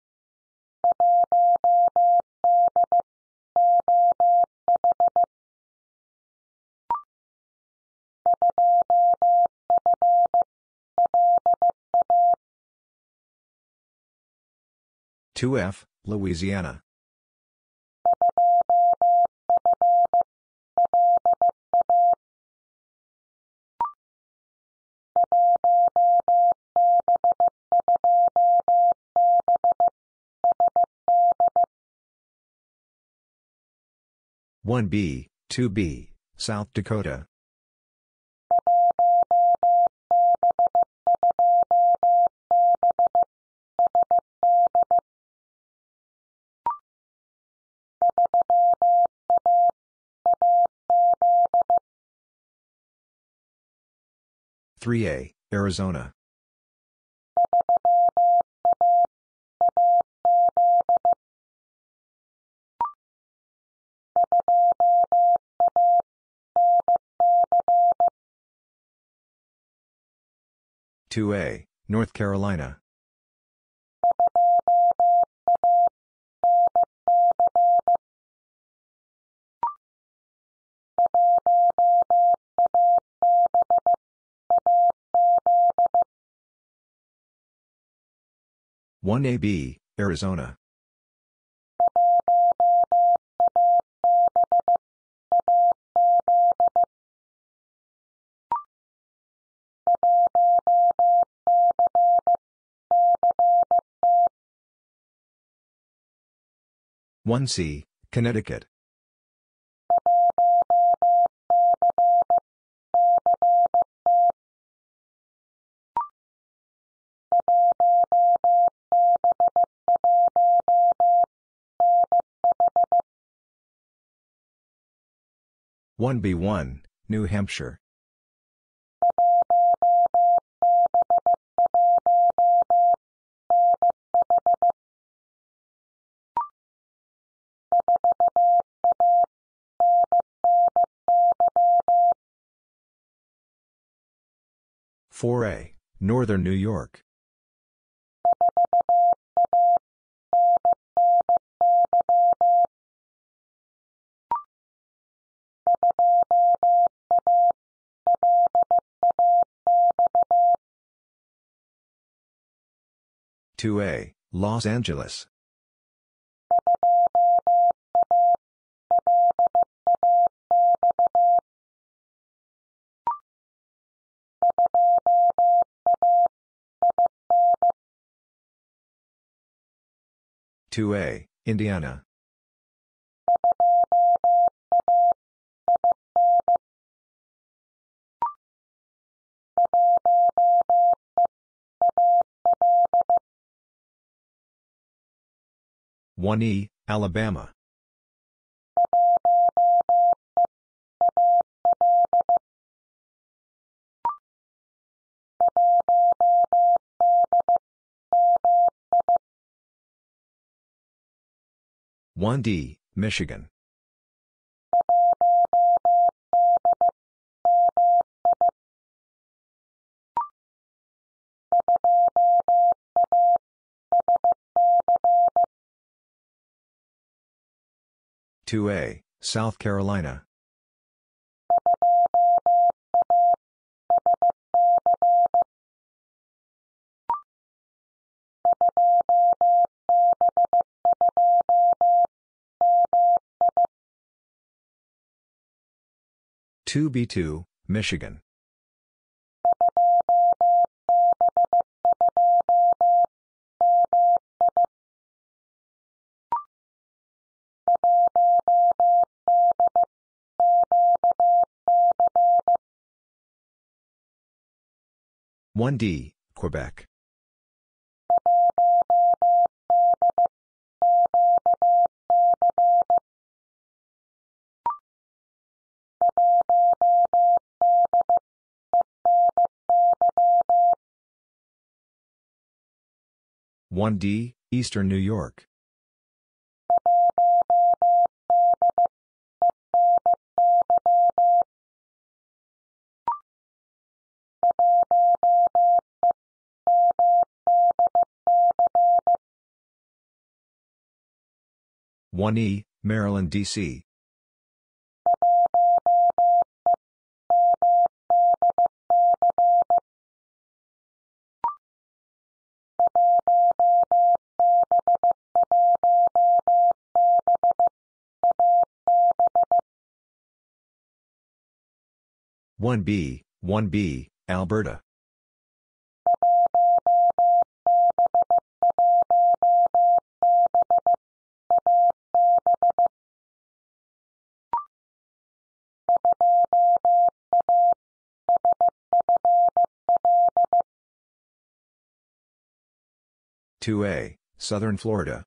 two F, Louisiana. one B, two B, South Dakota. three A, Arizona. two A, North Carolina. one A B, Arizona. one C, Connecticut. one B one, New Hampshire. four A, Northern New York. two A, Los Angeles. two A, Indiana. one E, Alabama. one D, Michigan. two A, South Carolina. two B two, Michigan. one D, Quebec. one D, Eastern New York. one E, Maryland, D C. one B, one B, Alberta. two A, Southern Florida.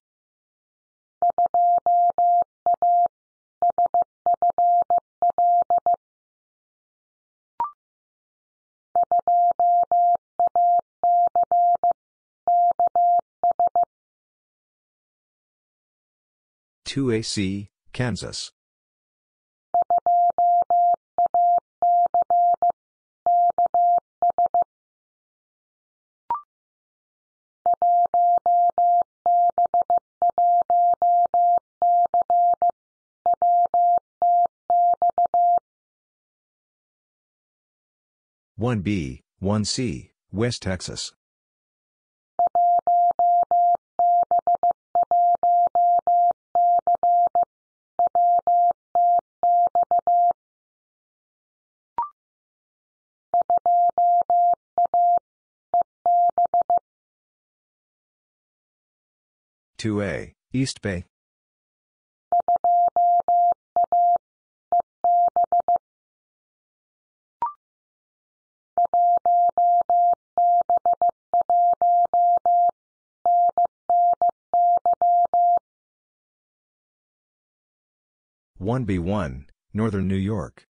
two A C, Kansas. one B, one C, West Texas. two A, East Bay. one B one, Northern New York.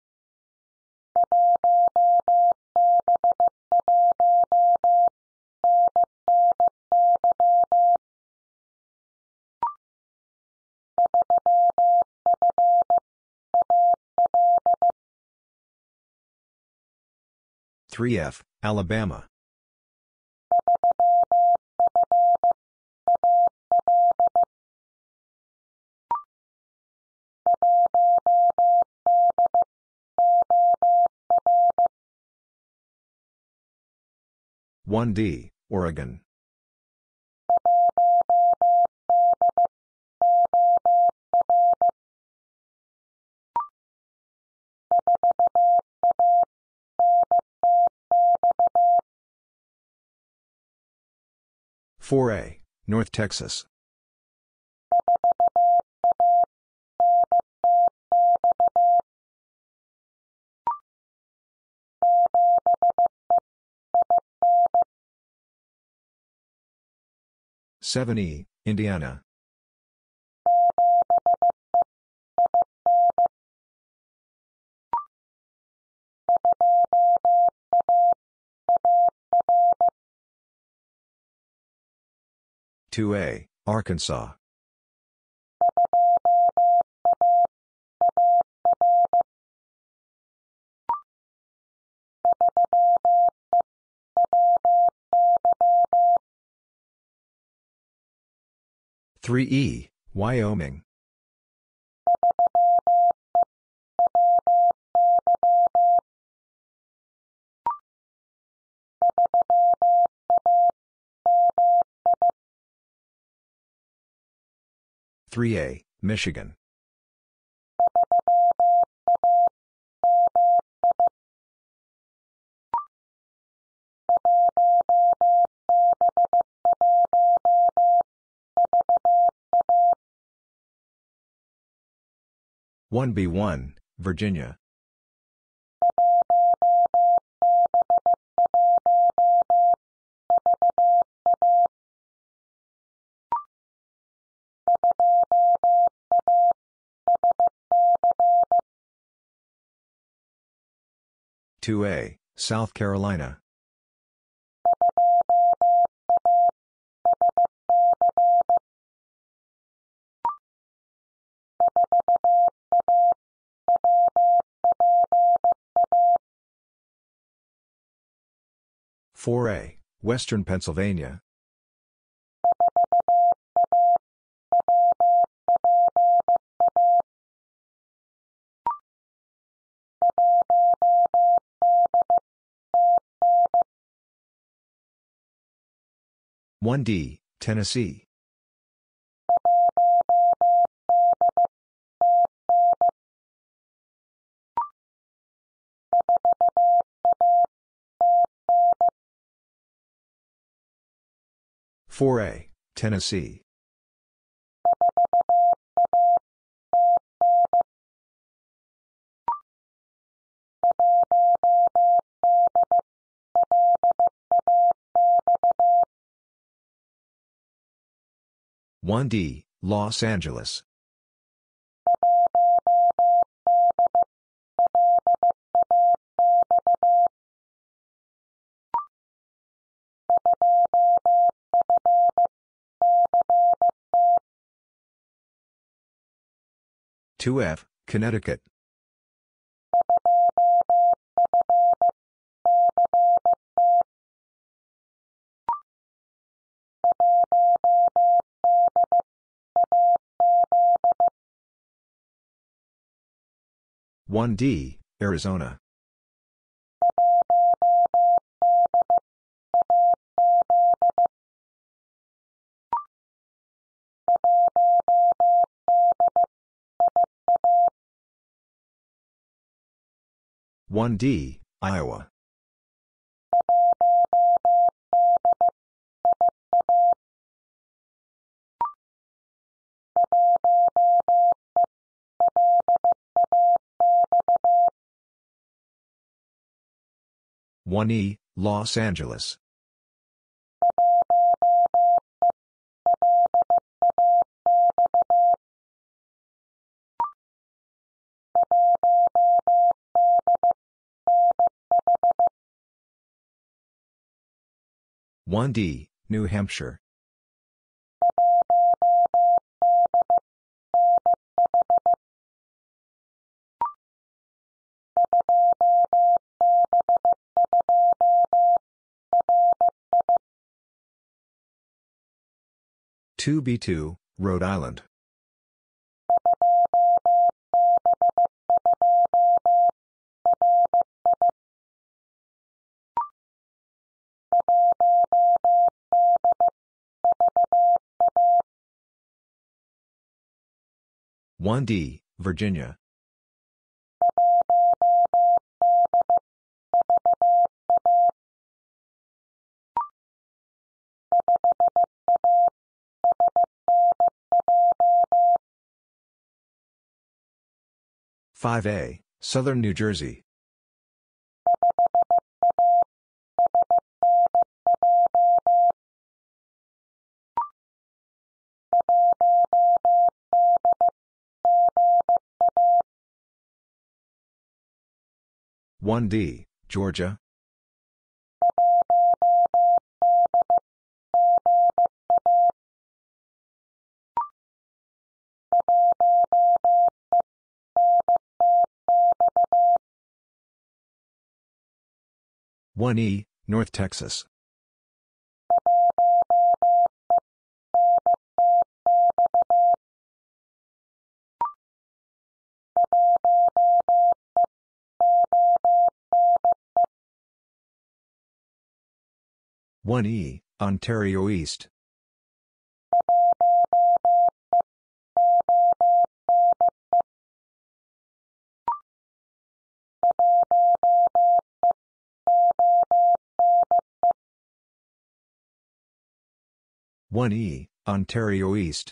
three F, Alabama. one D, Oregon. four A, North Texas. seven E, Indiana. two A, Arkansas. three E, Wyoming. three A, Michigan. one B one, Virginia. two A, South Carolina. four A, Western Pennsylvania. one D, Tennessee. four A, Tennessee. one D, Los Angeles. two F, Connecticut. one D, Arizona. one D, Iowa. one E, Los Angeles. one D, New Hampshire. two B two, Rhode Island. one D, Virginia. five A, Southern New Jersey. one D, Georgia. one E, North Texas. one E, Ontario East. one E, Ontario East.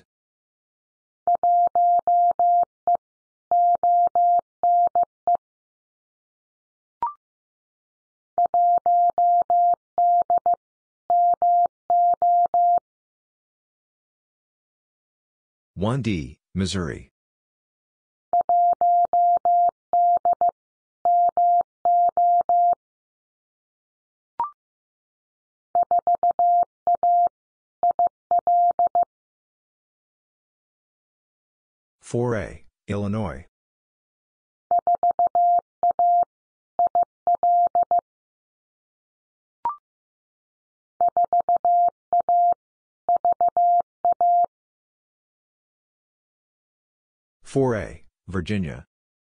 one D, Missouri. four A, Illinois. four A, Virginia.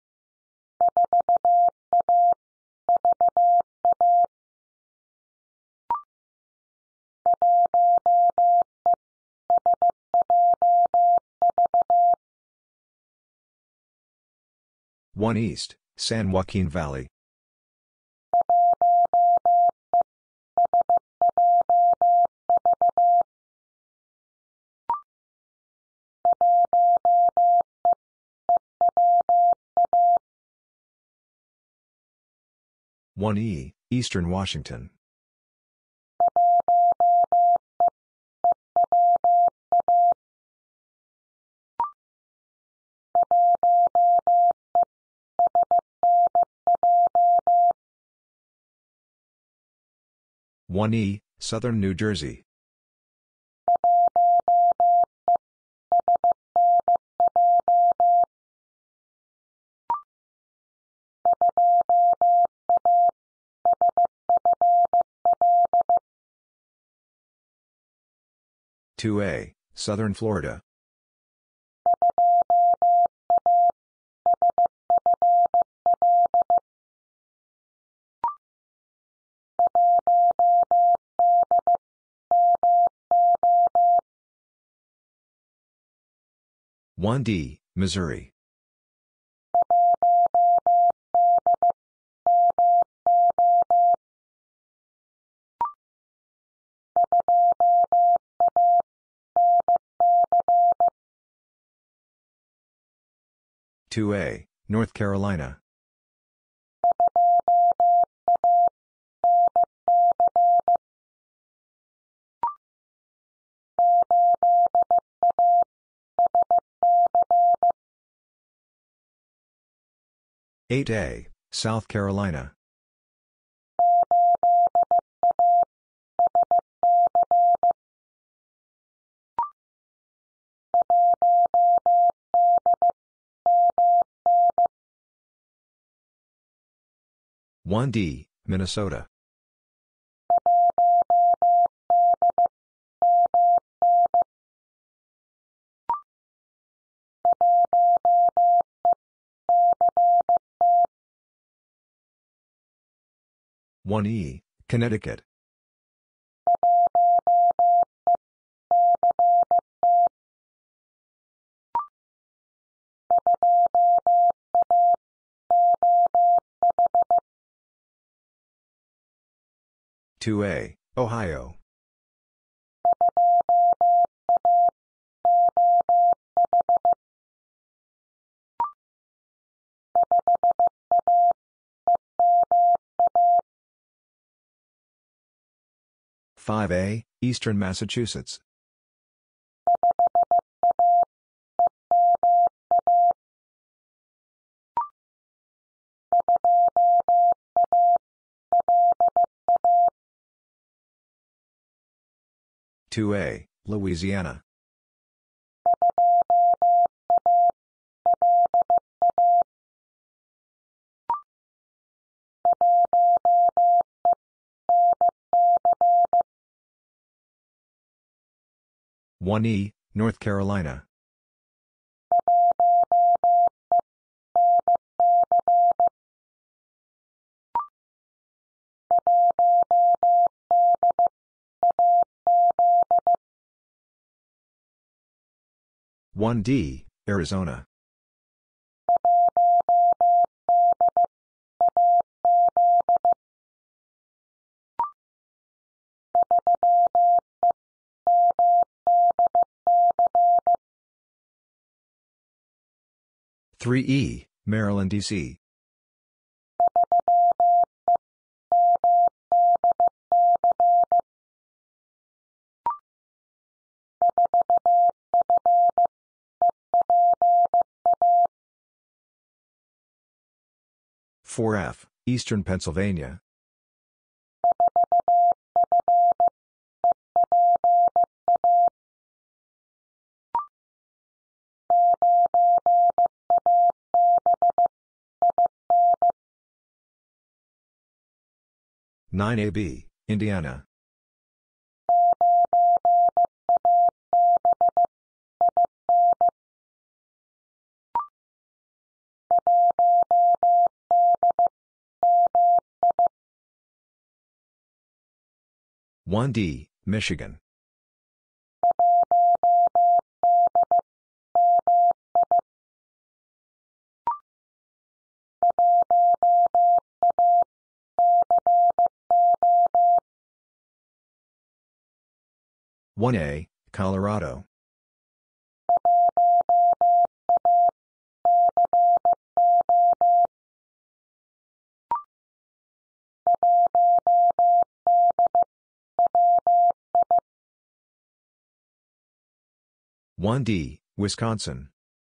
one East, San Joaquin Valley. one E, Eastern Washington. one E, Southern New Jersey. two A, Southern Florida. one D, Missouri. two A, North Carolina. eight A, South Carolina. one D, Minnesota. one E, Connecticut. two A, Ohio. five A, Eastern Massachusetts. two A, Louisiana. one E, North Carolina. one D, Arizona. three E, Maryland, D C. four F, Eastern Pennsylvania. nine A B, Indiana. one D, Michigan. one A, Colorado. one D, Wisconsin.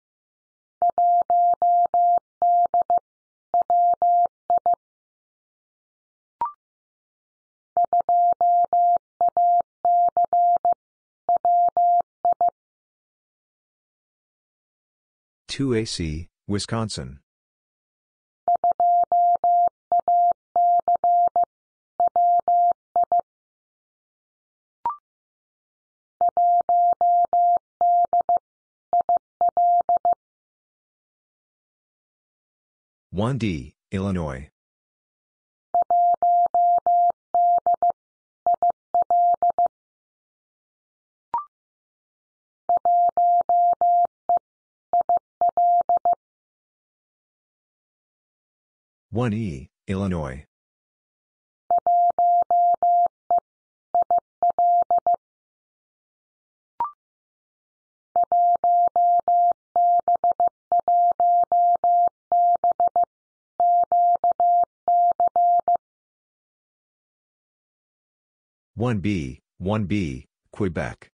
two A C, Wisconsin. one D, Illinois. one E, Illinois. one B, one B, Quebec.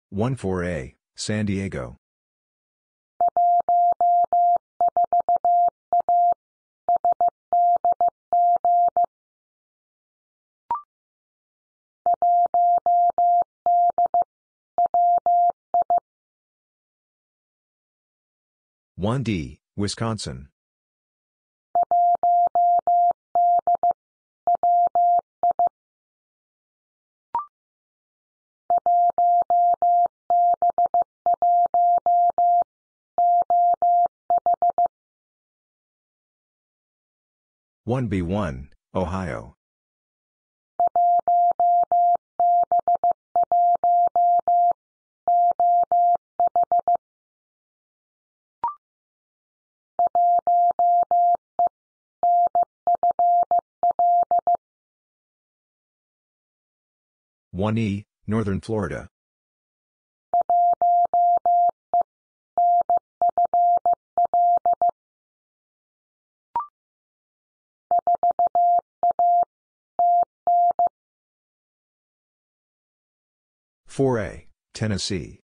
one four A, San Diego. one D, Wisconsin. one B one, Ohio. one E, Northern Florida. four A, Tennessee.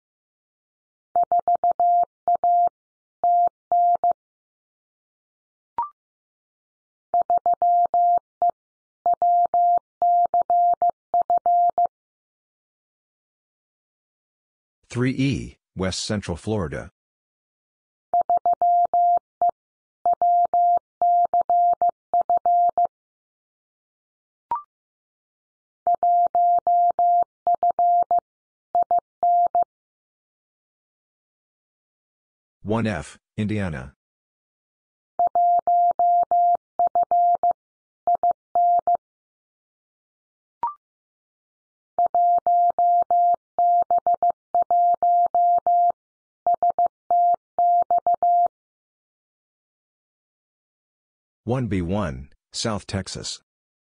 three E, West Central Florida. one F, Indiana. one B one, South Texas.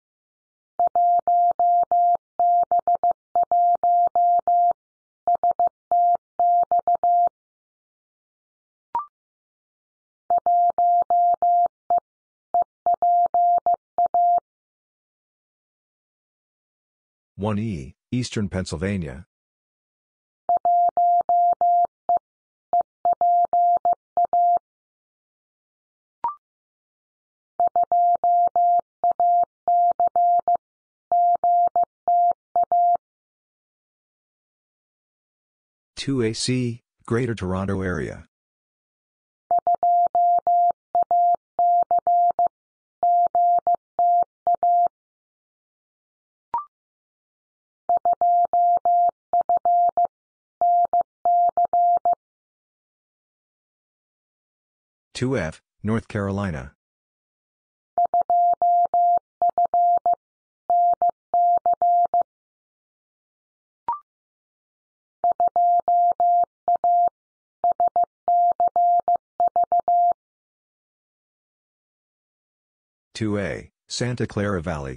one E, Eastern Pennsylvania. two A C, Greater Toronto Area. two F, North Carolina. two A, Santa Clara Valley.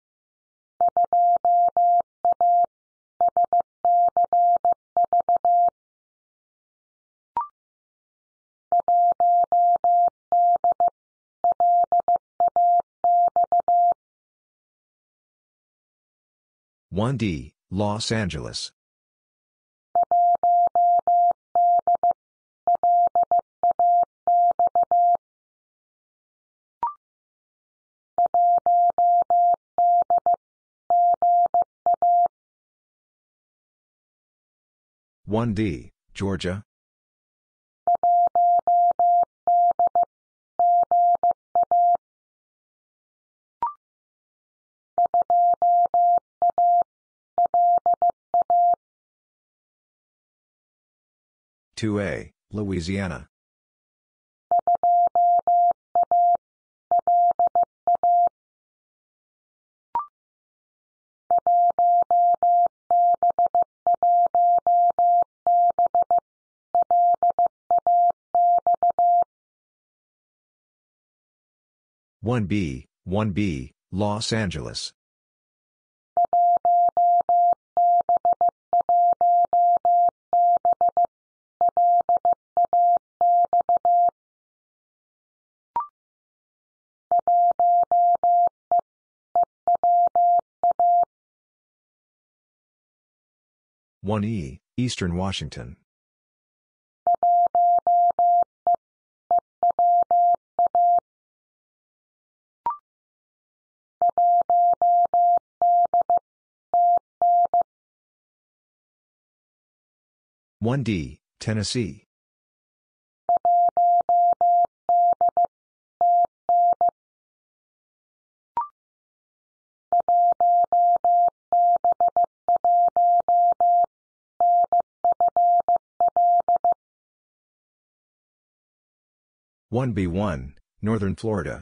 one D, Los Angeles. one D, Georgia. two A, Louisiana. one B, one B, Los Angeles. one E, Eastern Washington. one D, Tennessee. one B one, Northern Florida.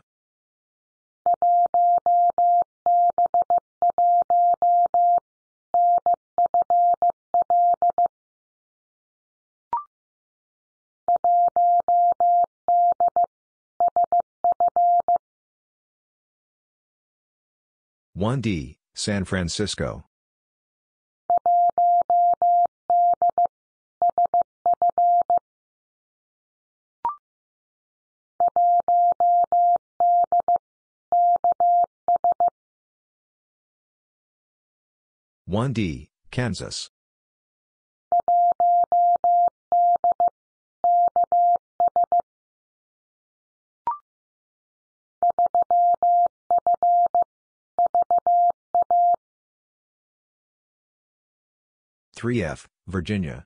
one D, San Francisco. one D, Kansas. three F, Virginia.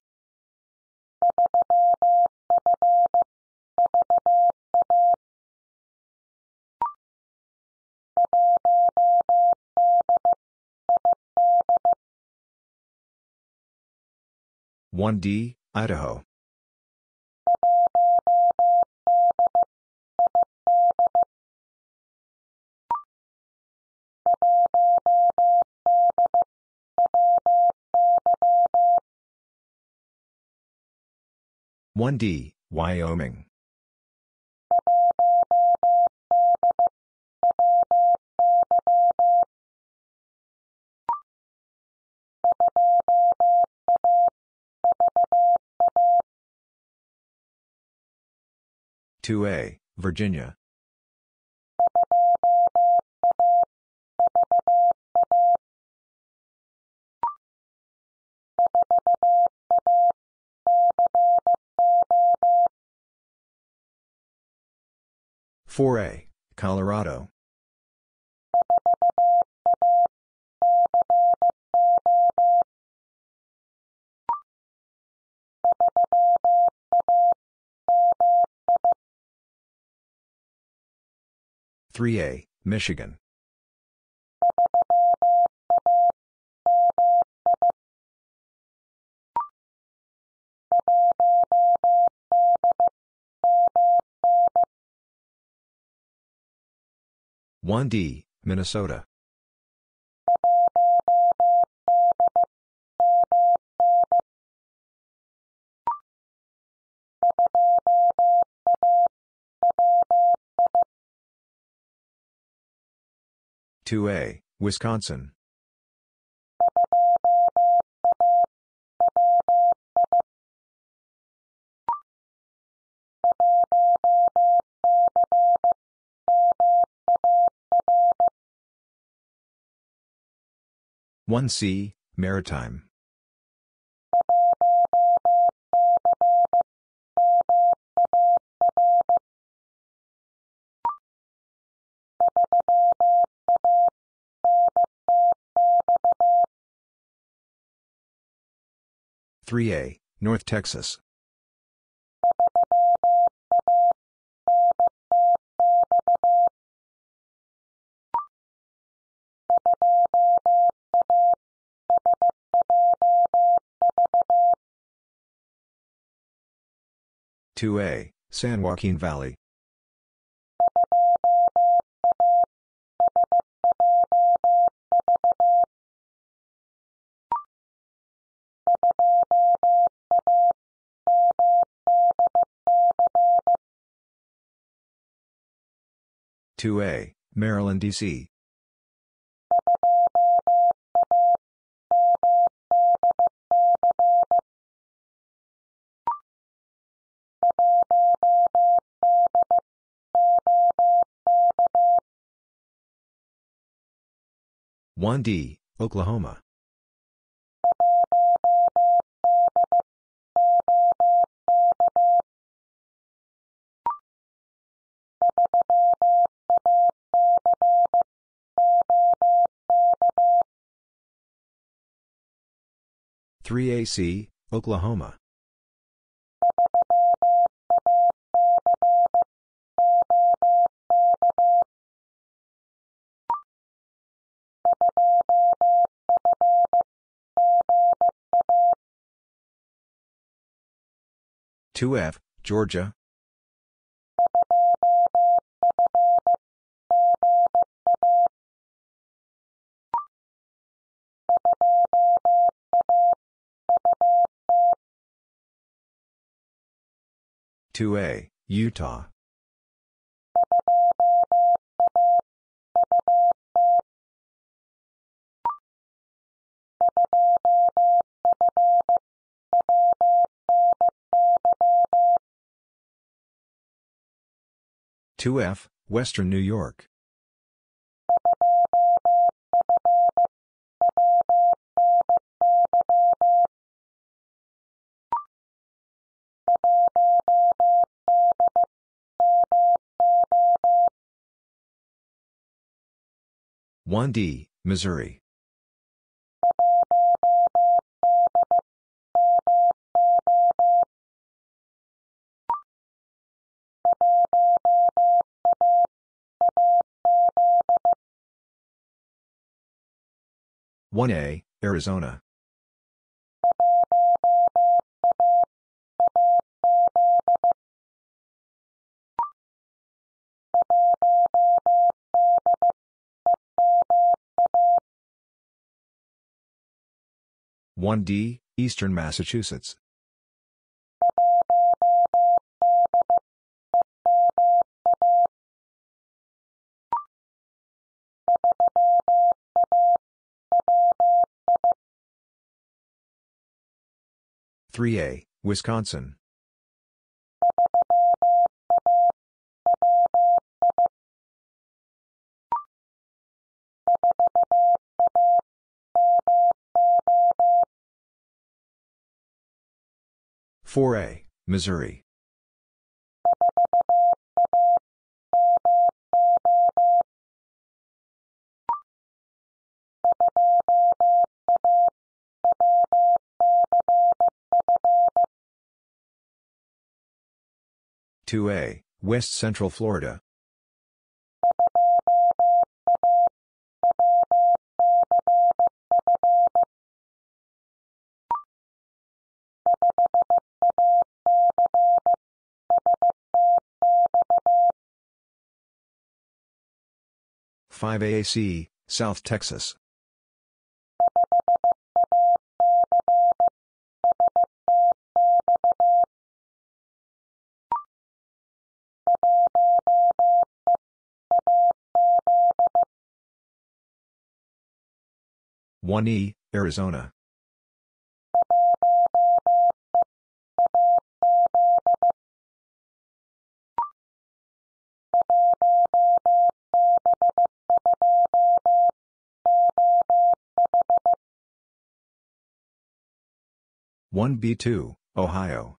one D, Idaho. one D, Wyoming. two A, Virginia. four A, Colorado. three A, Michigan. one D, Minnesota. two A, Wisconsin. one C, Maritime. three A, North Texas. two A, San Joaquin Valley. two A, Maryland, D C. one D, Oklahoma. three A C, Oklahoma. two F, Georgia. two A, Utah. two F, Western New York. one D, Missouri. one A, Arizona. one D, Eastern Massachusetts. three A, Wisconsin. four A, Missouri. two A, West Central Florida. five A A C, South Texas. one E, Arizona. one B two, Ohio.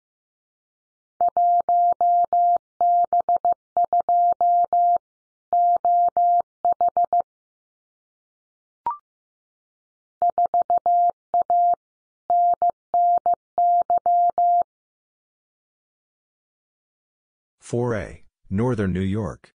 four A, Northern New York.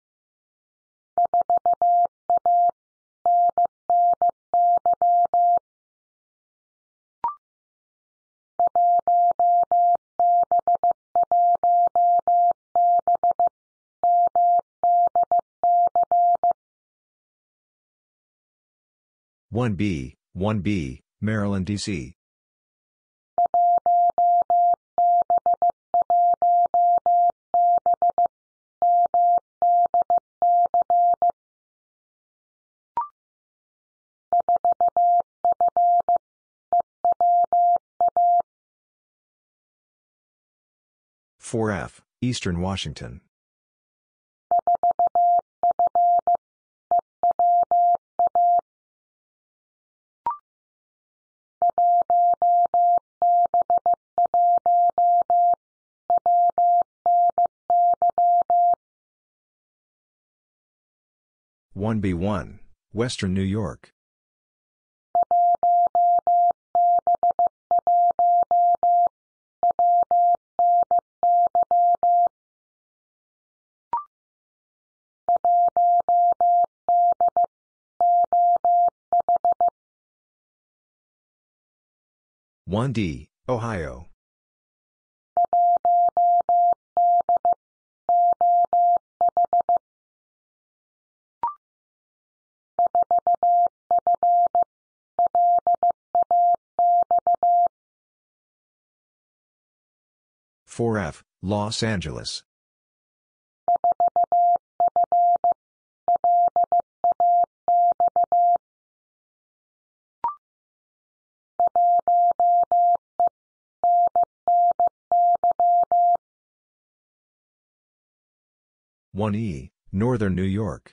one B, one B, Maryland, D C. four F, Eastern Washington. one B one, Western New York. one D, Ohio. four F, Los Angeles. one E, Northern New York.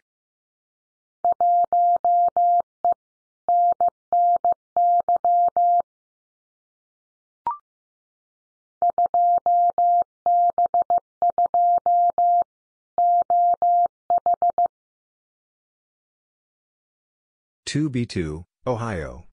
two B two, Ohio.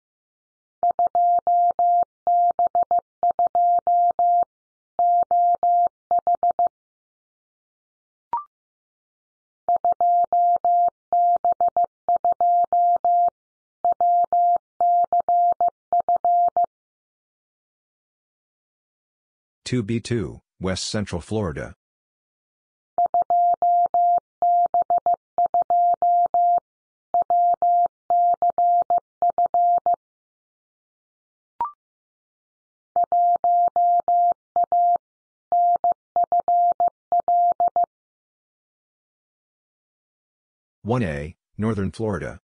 two B two, West Central Florida. one A, Northern Florida.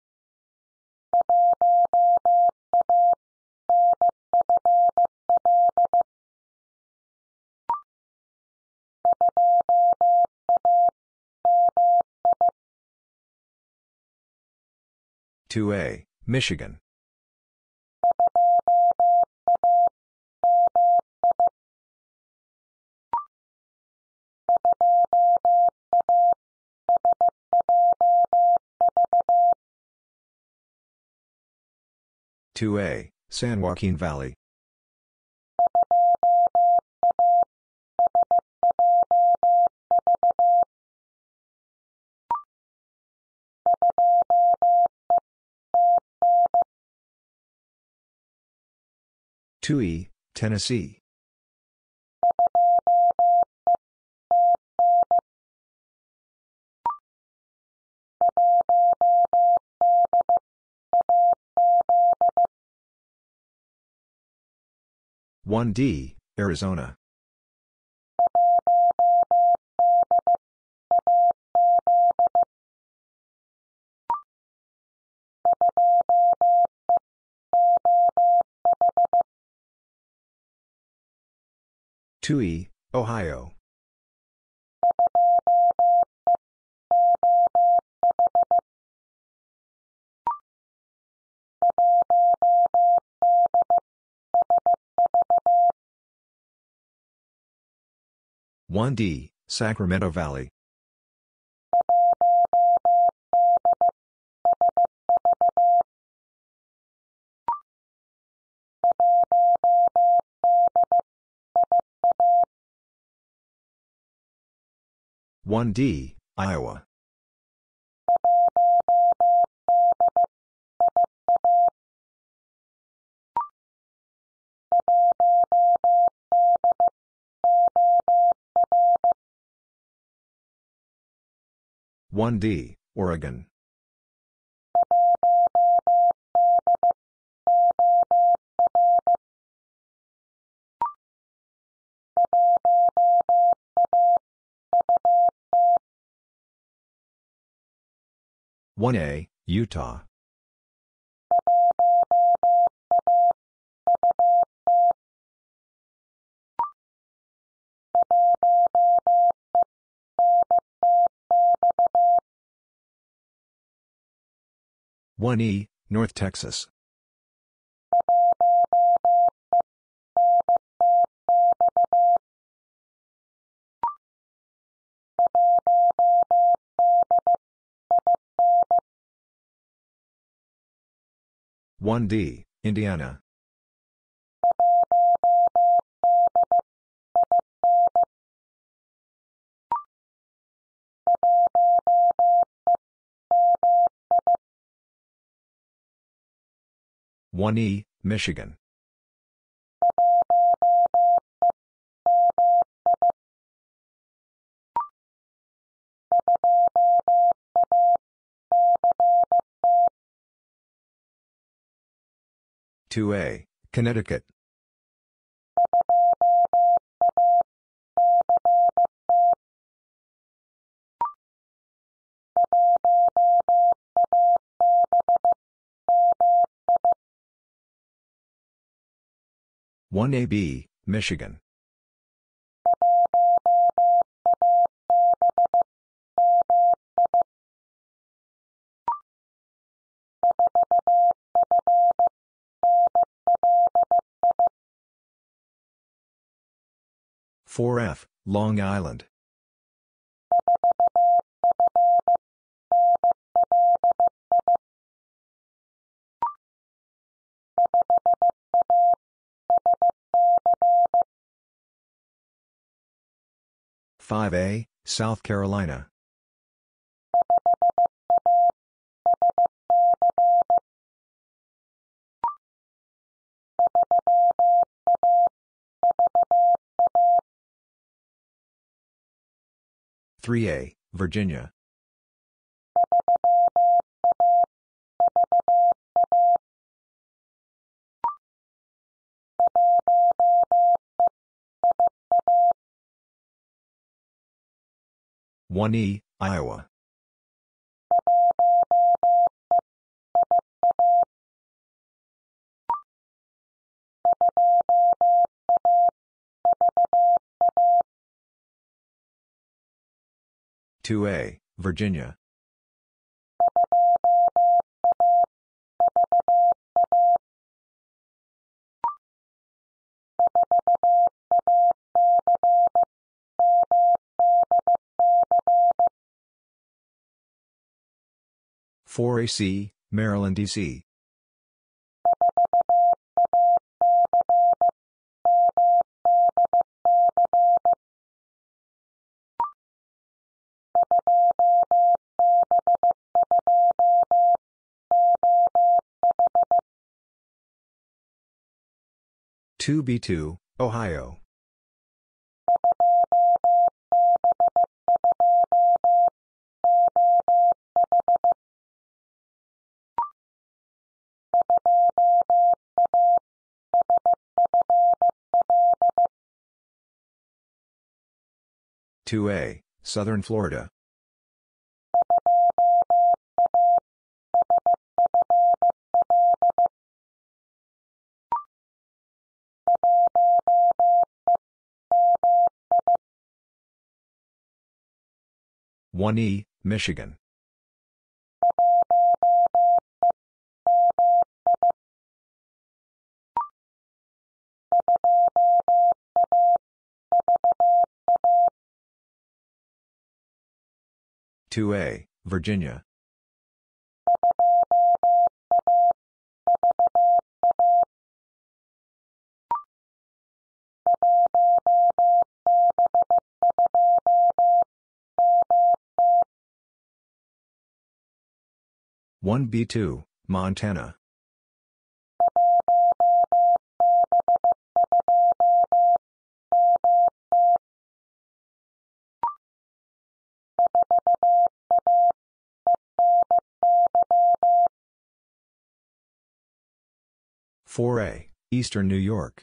two A, Michigan. two A, San Joaquin Valley. two E, Tennessee. one D, Arizona. two E, Ohio. one D, Sacramento Valley. one D, Iowa. one D, Oregon. one A, Utah. one E, North Texas. one D, Indiana. one E, Michigan. two A, Connecticut. one A B, Michigan. four F, Long Island. five A, South Carolina. three A, Virginia. one E, Iowa. two A, Virginia. four A C, Maryland, D C. two B two, Ohio. two A, Southern Florida. one E, Michigan. two A, Virginia. one B two, Montana. four A, Eastern New York.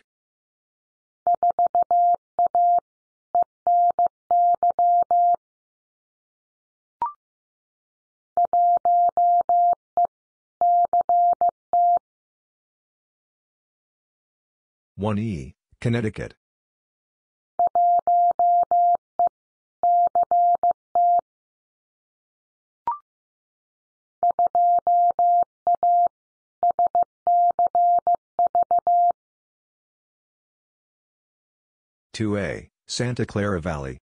one E, Connecticut. two A, Santa Clara Valley.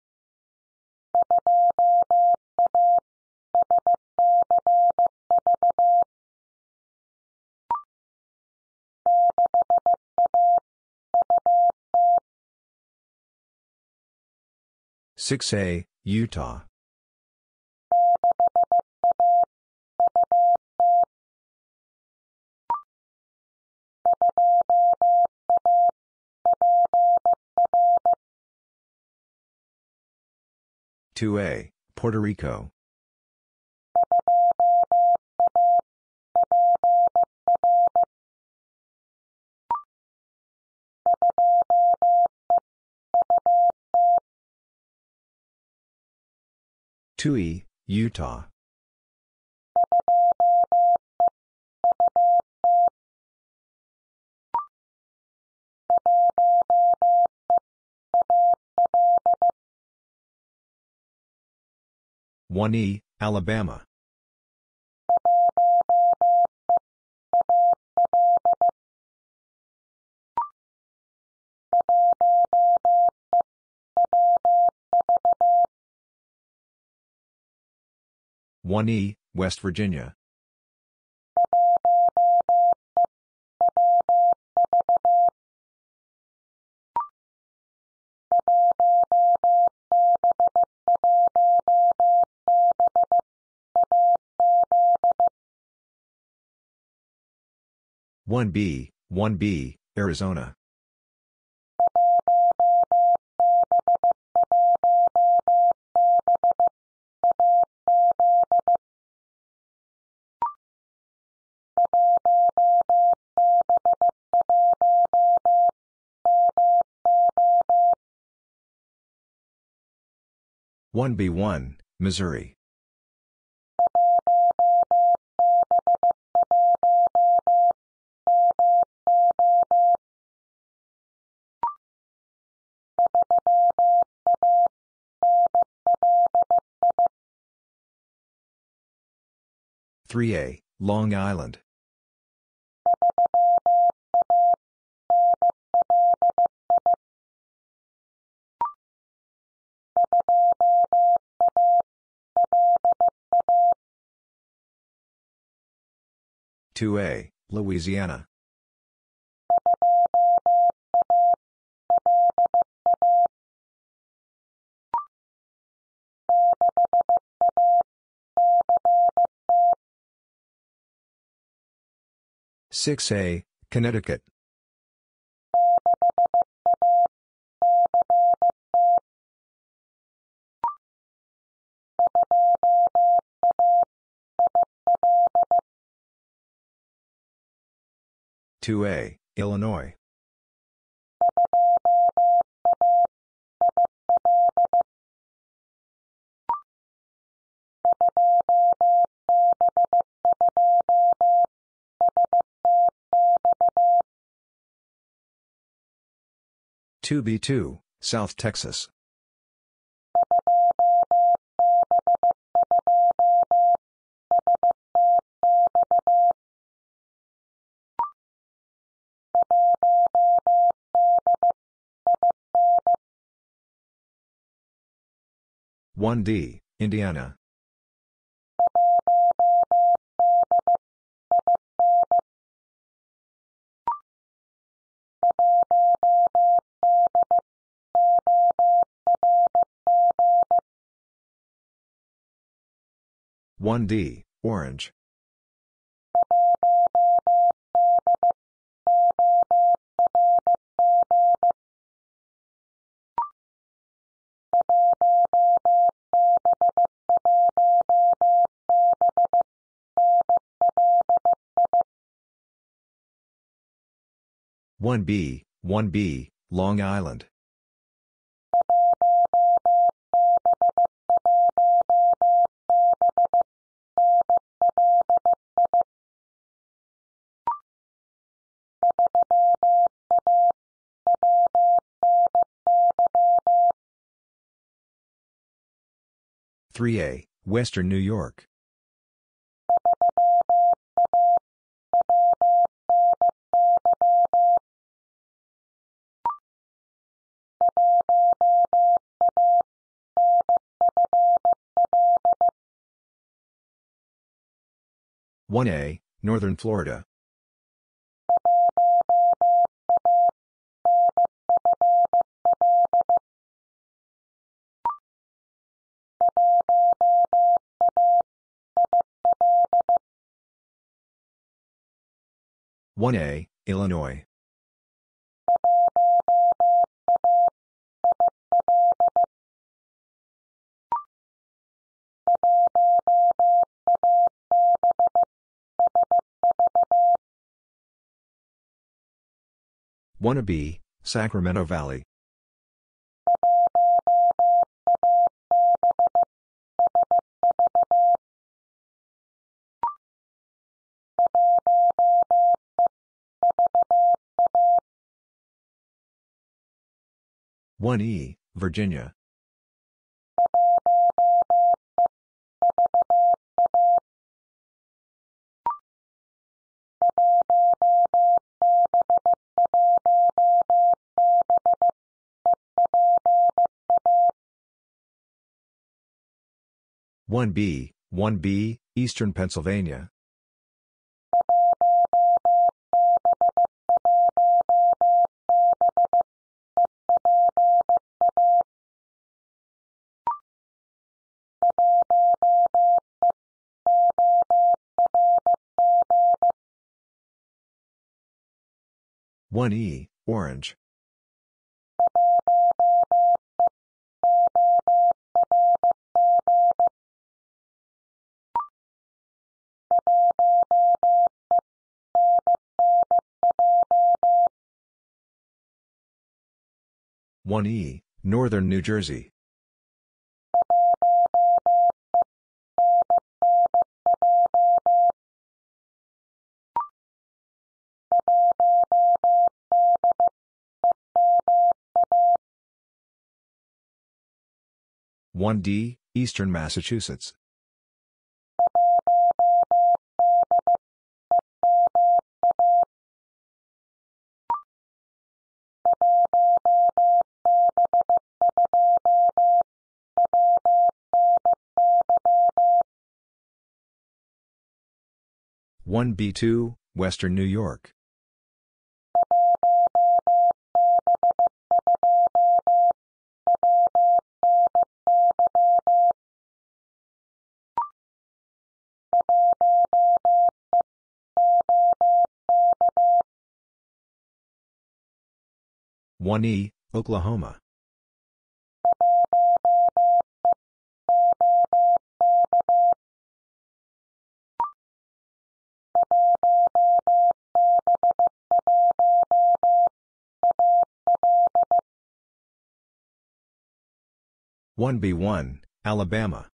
six A, Utah. two A, Puerto Rico. two E, Utah. one E, Alabama. one E, West Virginia. one B, one B, Arizona. one B one, Missouri. three A, Long Island. two A, Louisiana. six A, Connecticut. two A, Illinois. two B two, South Texas. one D, Indiana. one D, Orange. one B, one B, Long Island. three A, Western New York. one A, Northern Florida. one A, Illinois. Wannabe, Sacramento Valley. one E, Virginia. one B, one B, Eastern Pennsylvania. one E, Orange. one E, Northern New Jersey. one D, Eastern Massachusetts. one B two, Western New York. one E, Oklahoma. one B one, Alabama.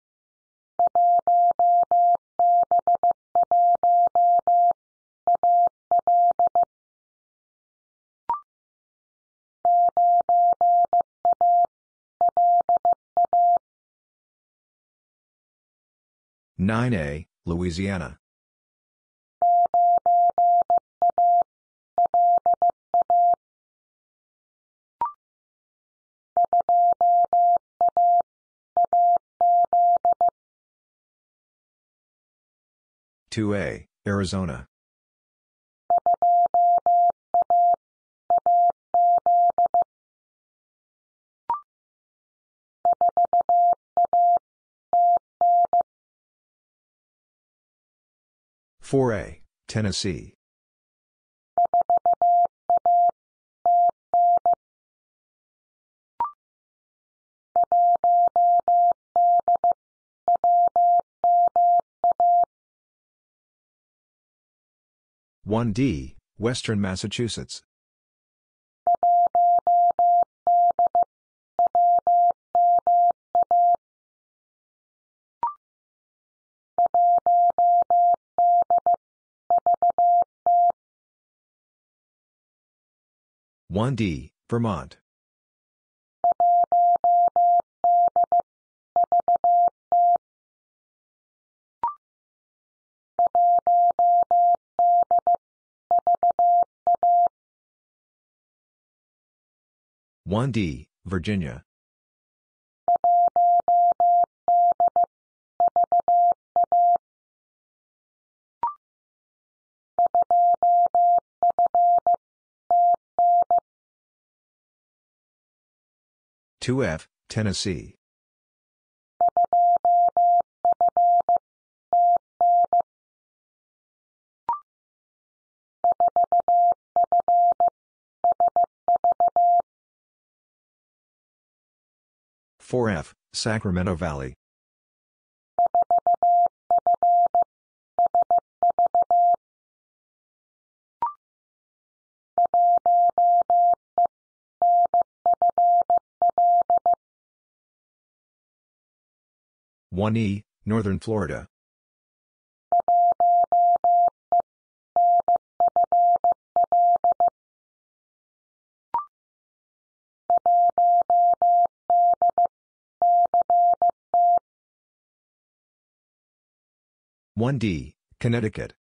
nine A, Louisiana. two A, Arizona. four A, Tennessee. one D, Western Massachusetts. one D, Vermont. one D, Virginia. two F, Tennessee. four F, Sacramento Valley. one E, Northern Florida. one D, Connecticut.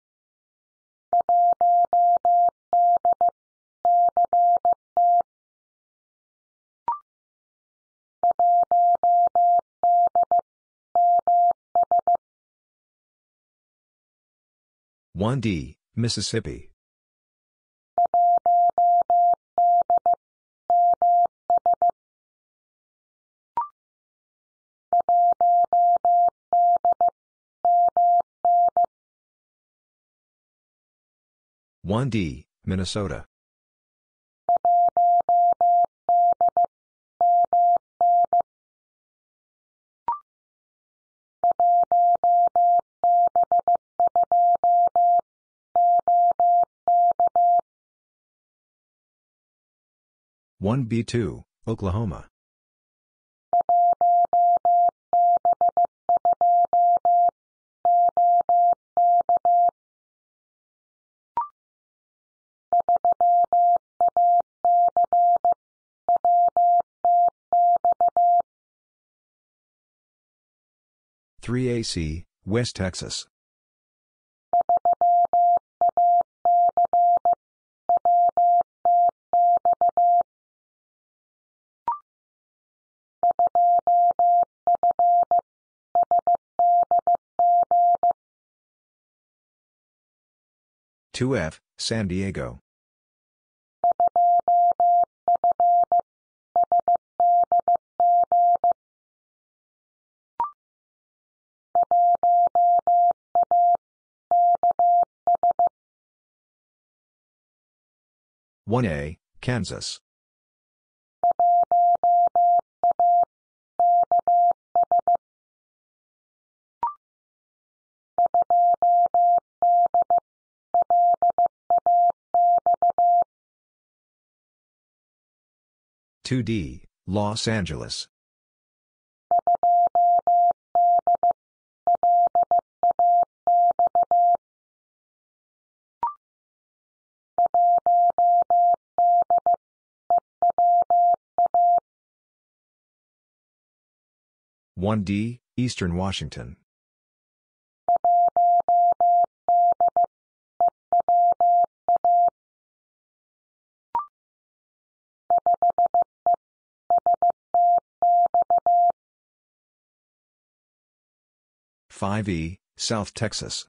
one D, Mississippi. one D, Minnesota. one B two, Oklahoma. three A C, West Texas. two F, San Diego. one A, Kansas. two D, Los Angeles. one D, Eastern Washington. five E, South Texas.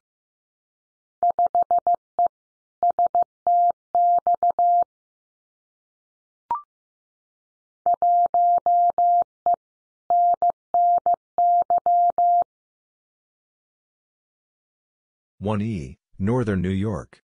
one E, Northern New York.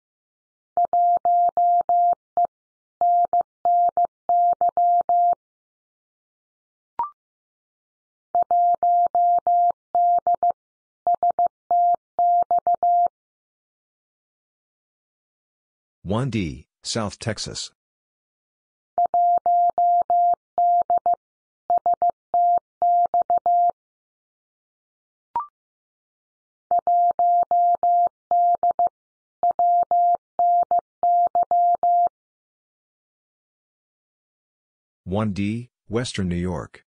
one D, South Texas. one D, Western New York.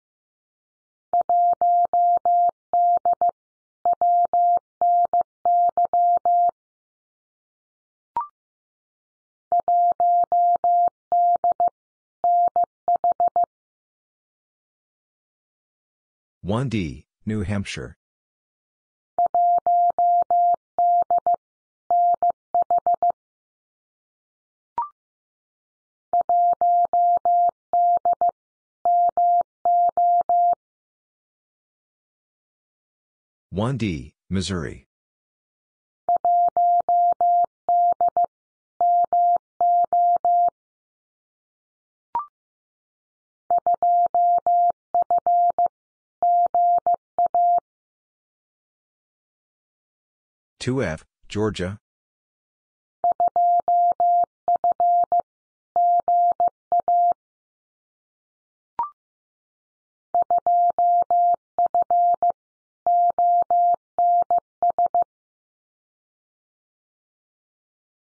one D, New Hampshire. one D, Missouri. two F, Georgia.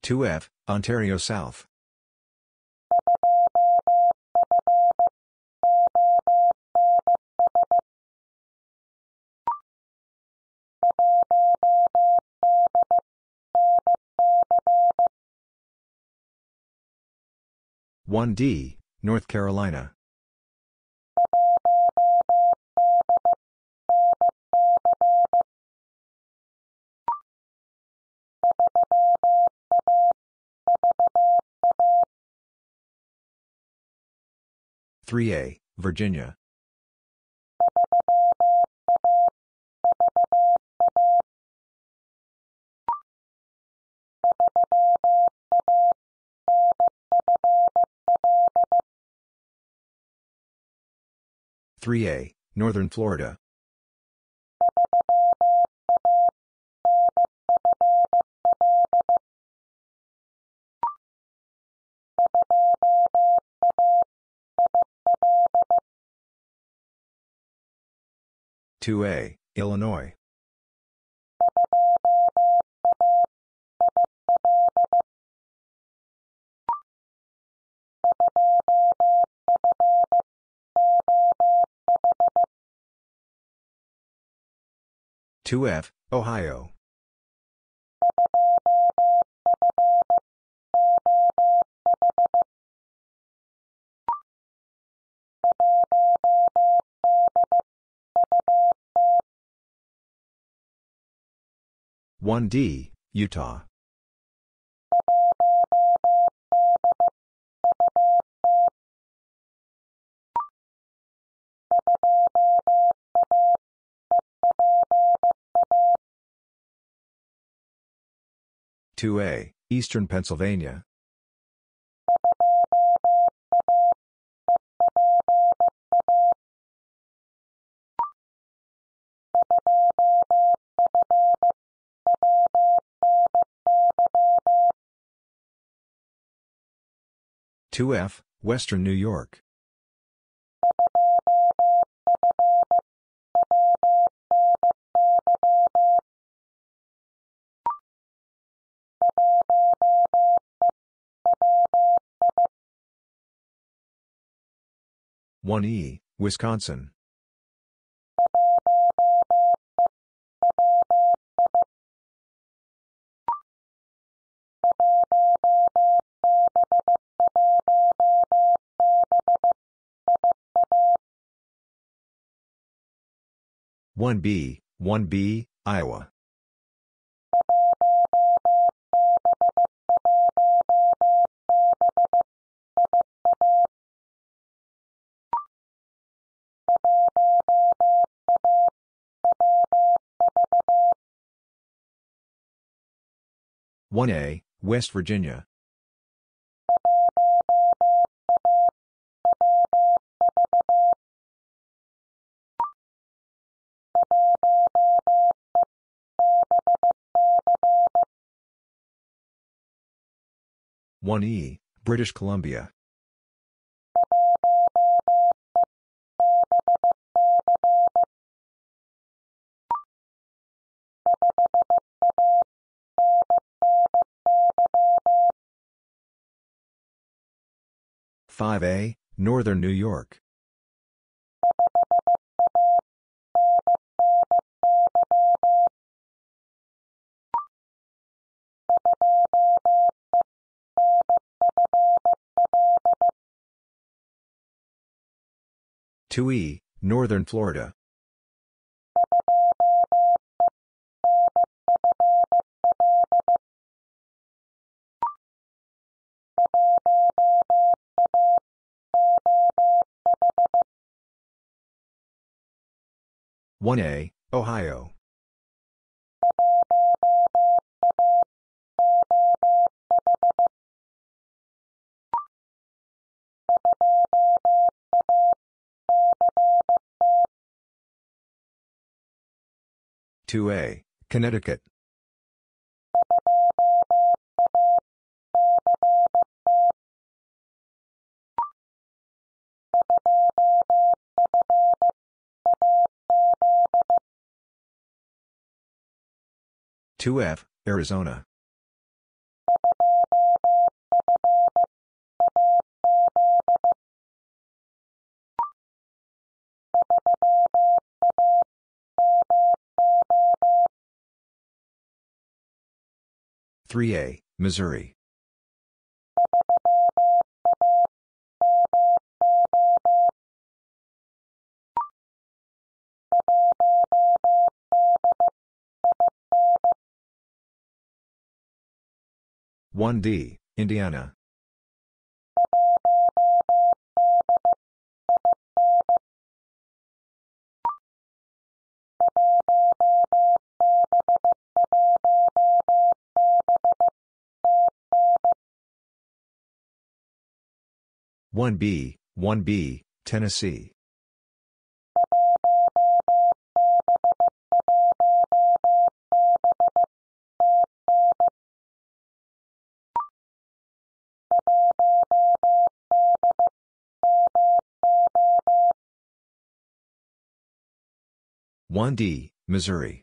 two F, Ontario South. one D, North Carolina. three A, Virginia. three A, Northern Florida. two A, Illinois. two F, Ohio. one D, Utah. two A, Eastern Pennsylvania. two F, Western New York. one E, Wisconsin. one B, one B, Iowa. one A, West Virginia. one E, British Columbia. five A, Northern New York. two E, Northern Florida. one A, Ohio. two A, Connecticut. two F, Arizona. three A, Missouri. one D, Indiana. one B, one B, Tennessee. one D, Missouri.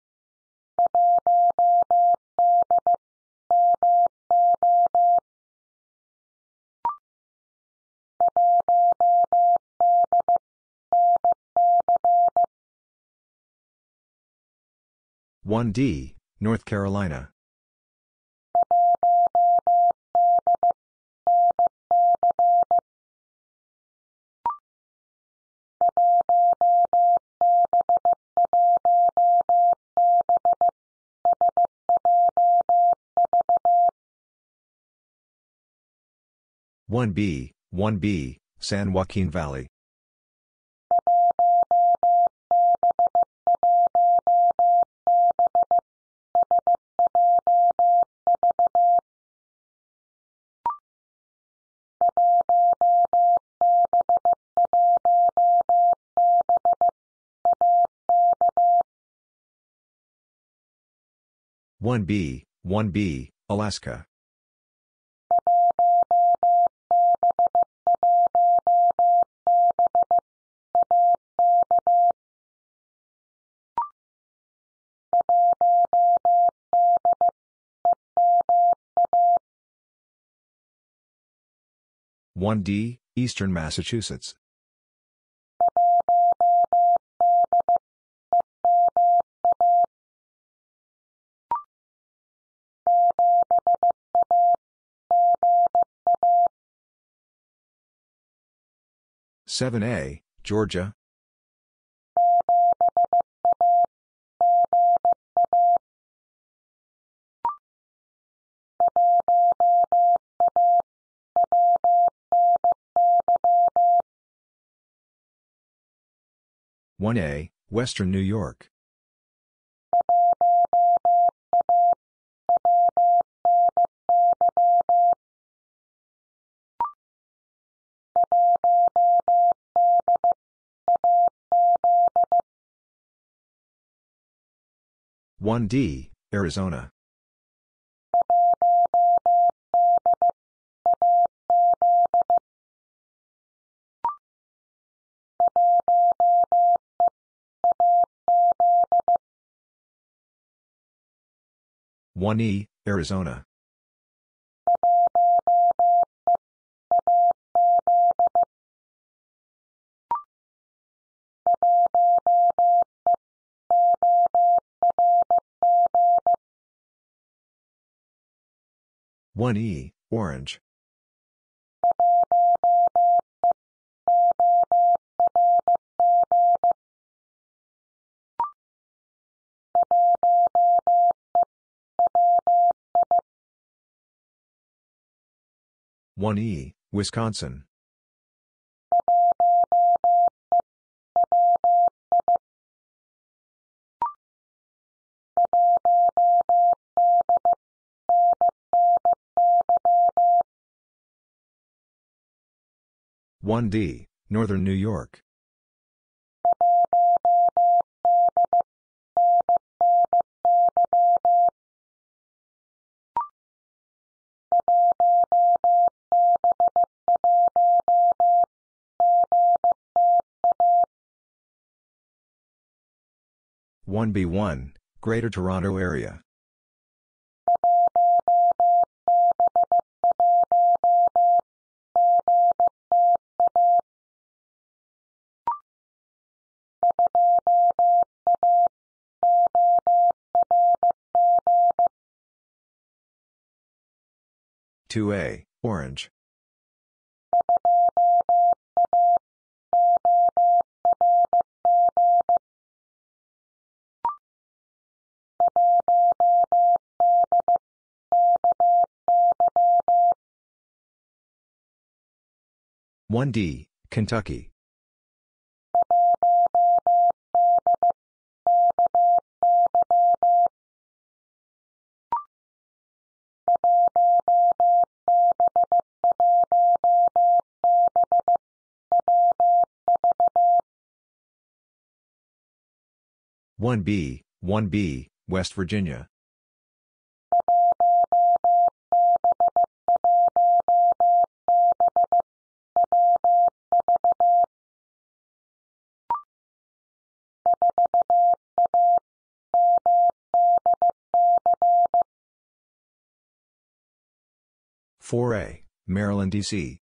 one D, North Carolina. one B, one B, San Joaquin Valley. one B, one B, Alaska. one D, Eastern Massachusetts. seven A, Georgia. one A, Western New York. one D, Arizona. one E, Arizona. one E, Orange. one E, Wisconsin. one D, Northern New York. one B one, Greater Toronto Area. two A, Orange. one D, Kentucky. one B, one B, West Virginia. four A, Maryland, D C.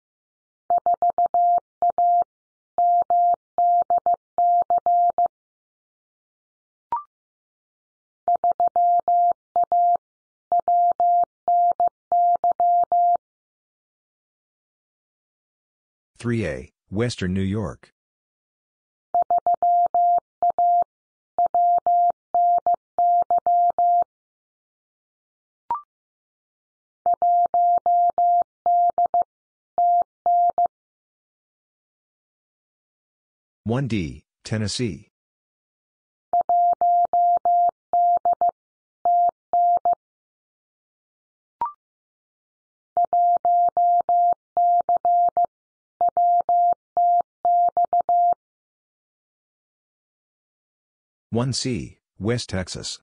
three A, Western New York. one D, Tennessee. one C, West Texas.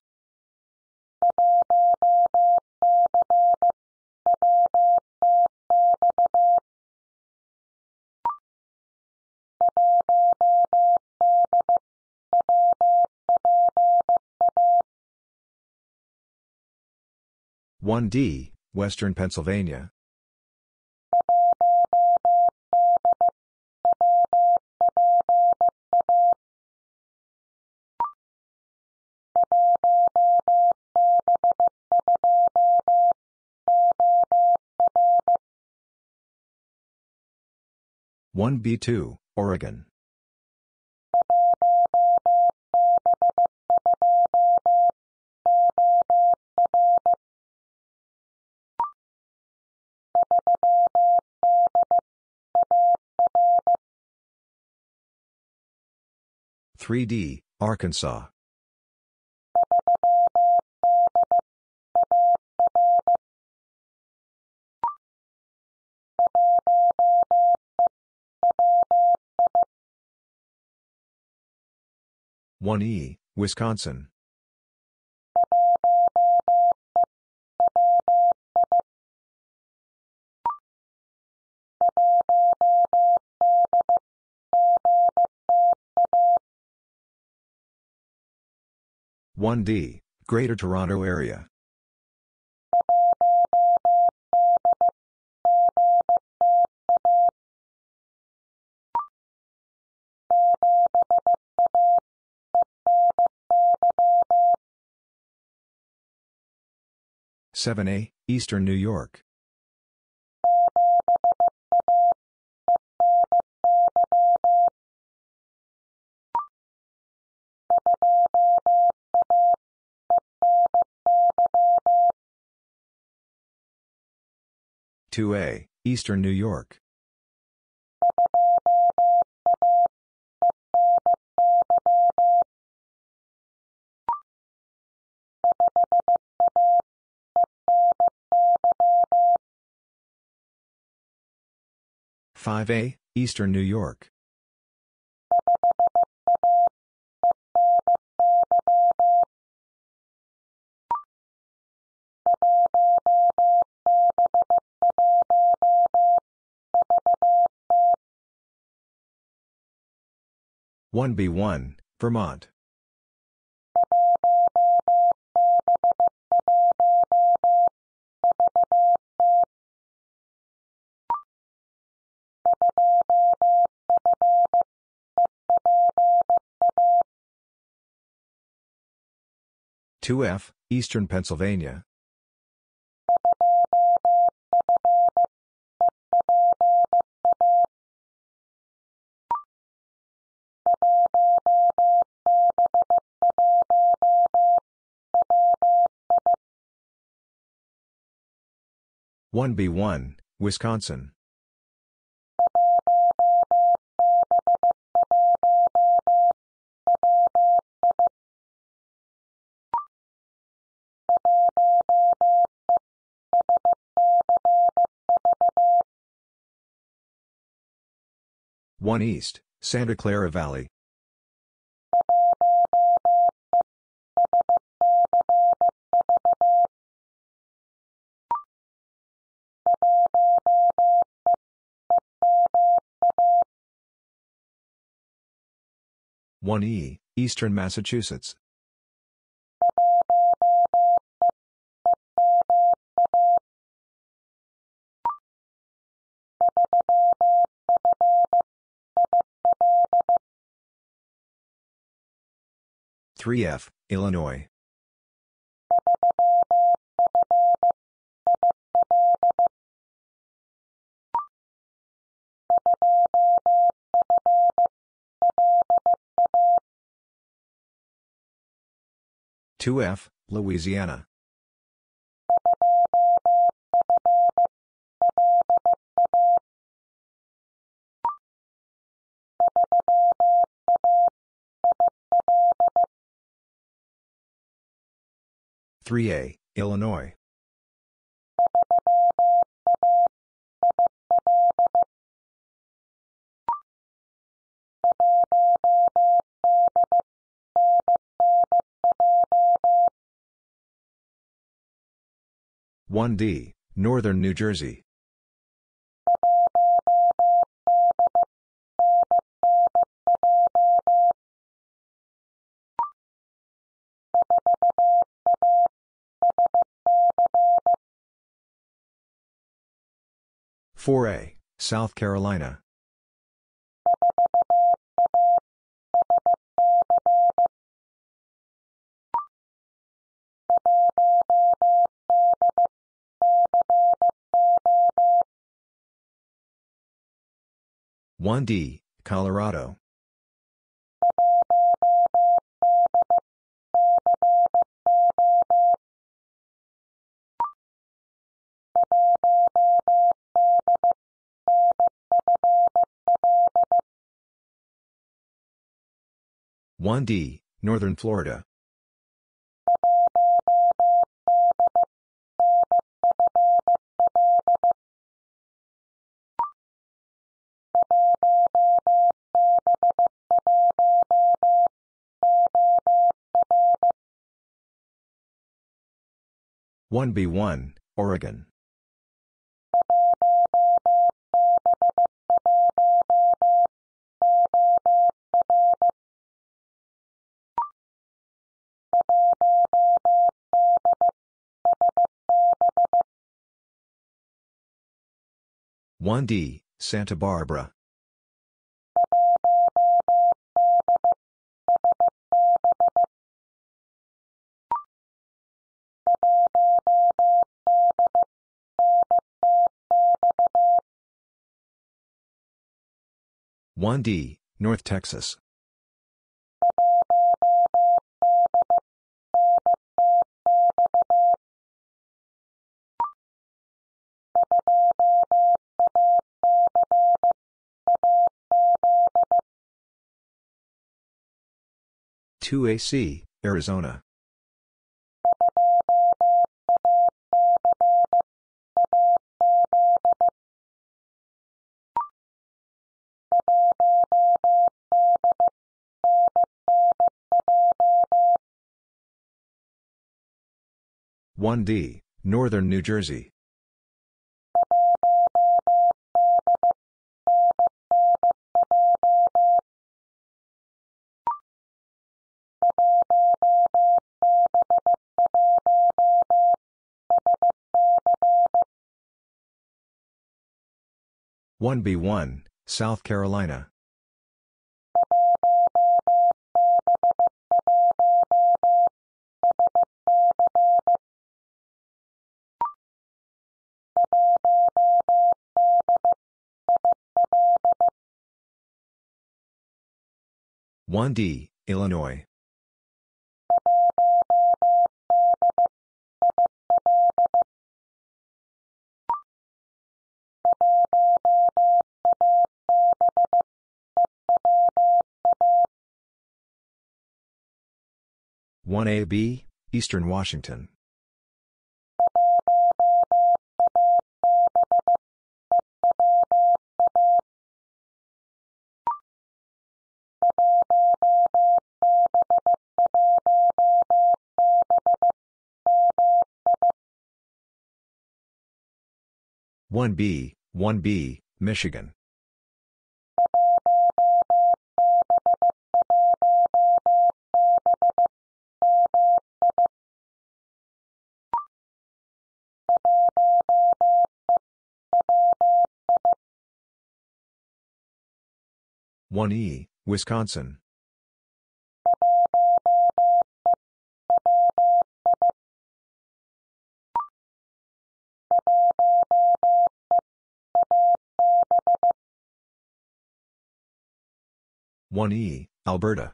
one D, Western Pennsylvania. one B two, Oregon. three D, Arkansas. one E, Wisconsin. one D, Greater Toronto Area. seven A, Eastern New York. two A, Eastern New York. five A, Eastern New York. one B one, Vermont. two F, Eastern Pennsylvania. one B one, Wisconsin. one East, Santa Clara Valley. one E, Eastern Massachusetts. three F, Illinois. two F, Louisiana. three A, Illinois. one D, Northern New Jersey. four A, South Carolina. one D, Colorado. one D, Northern Florida. one B one, Oregon. one D, Santa Barbara. one D, North Texas. two A C, Arizona. one D, Northern New Jersey. one B one, South Carolina. one D, Illinois. one A B, Eastern Washington. one B, one B, Michigan. one E, Wisconsin. one E, Alberta.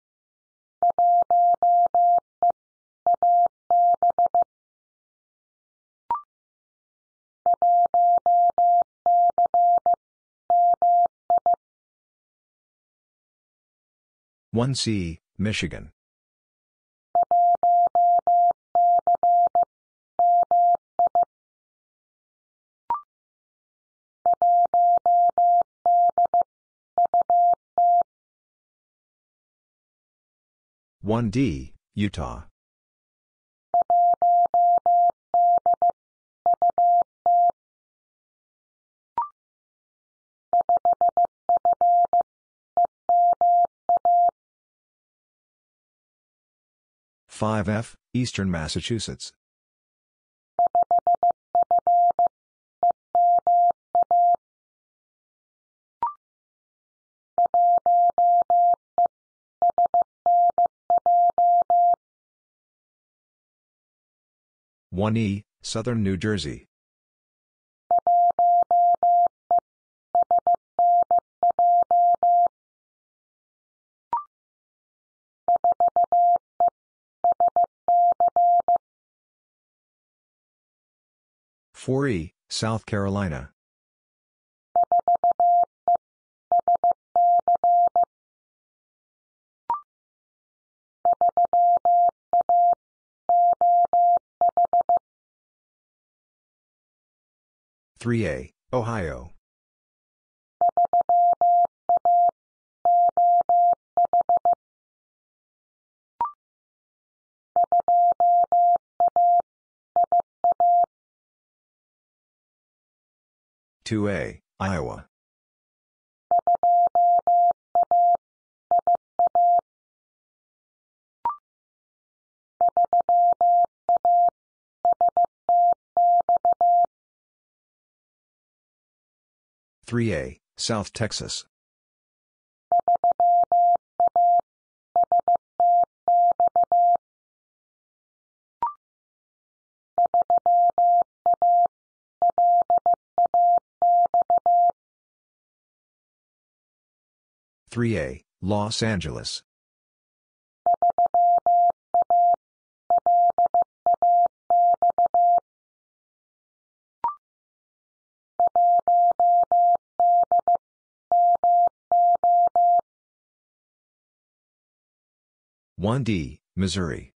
one C, Michigan. one D, Utah. five F, Eastern Massachusetts. one E, Southern New Jersey. four E, South Carolina. three A, Ohio. two A, Iowa. three A, South Texas. three A, Los Angeles. one D, Missouri.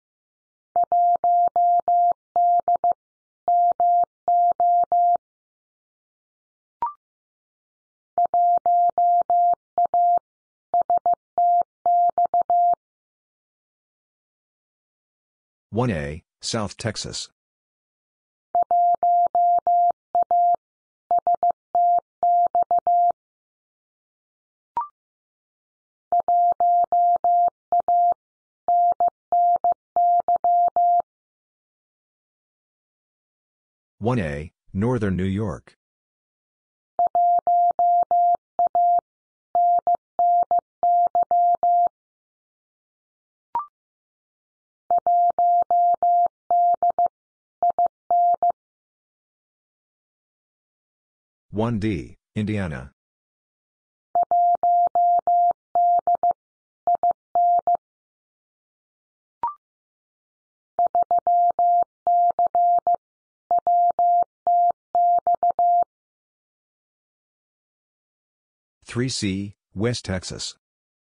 one A, South Texas. one A, Northern New York. one D, Indiana. three C, West Texas.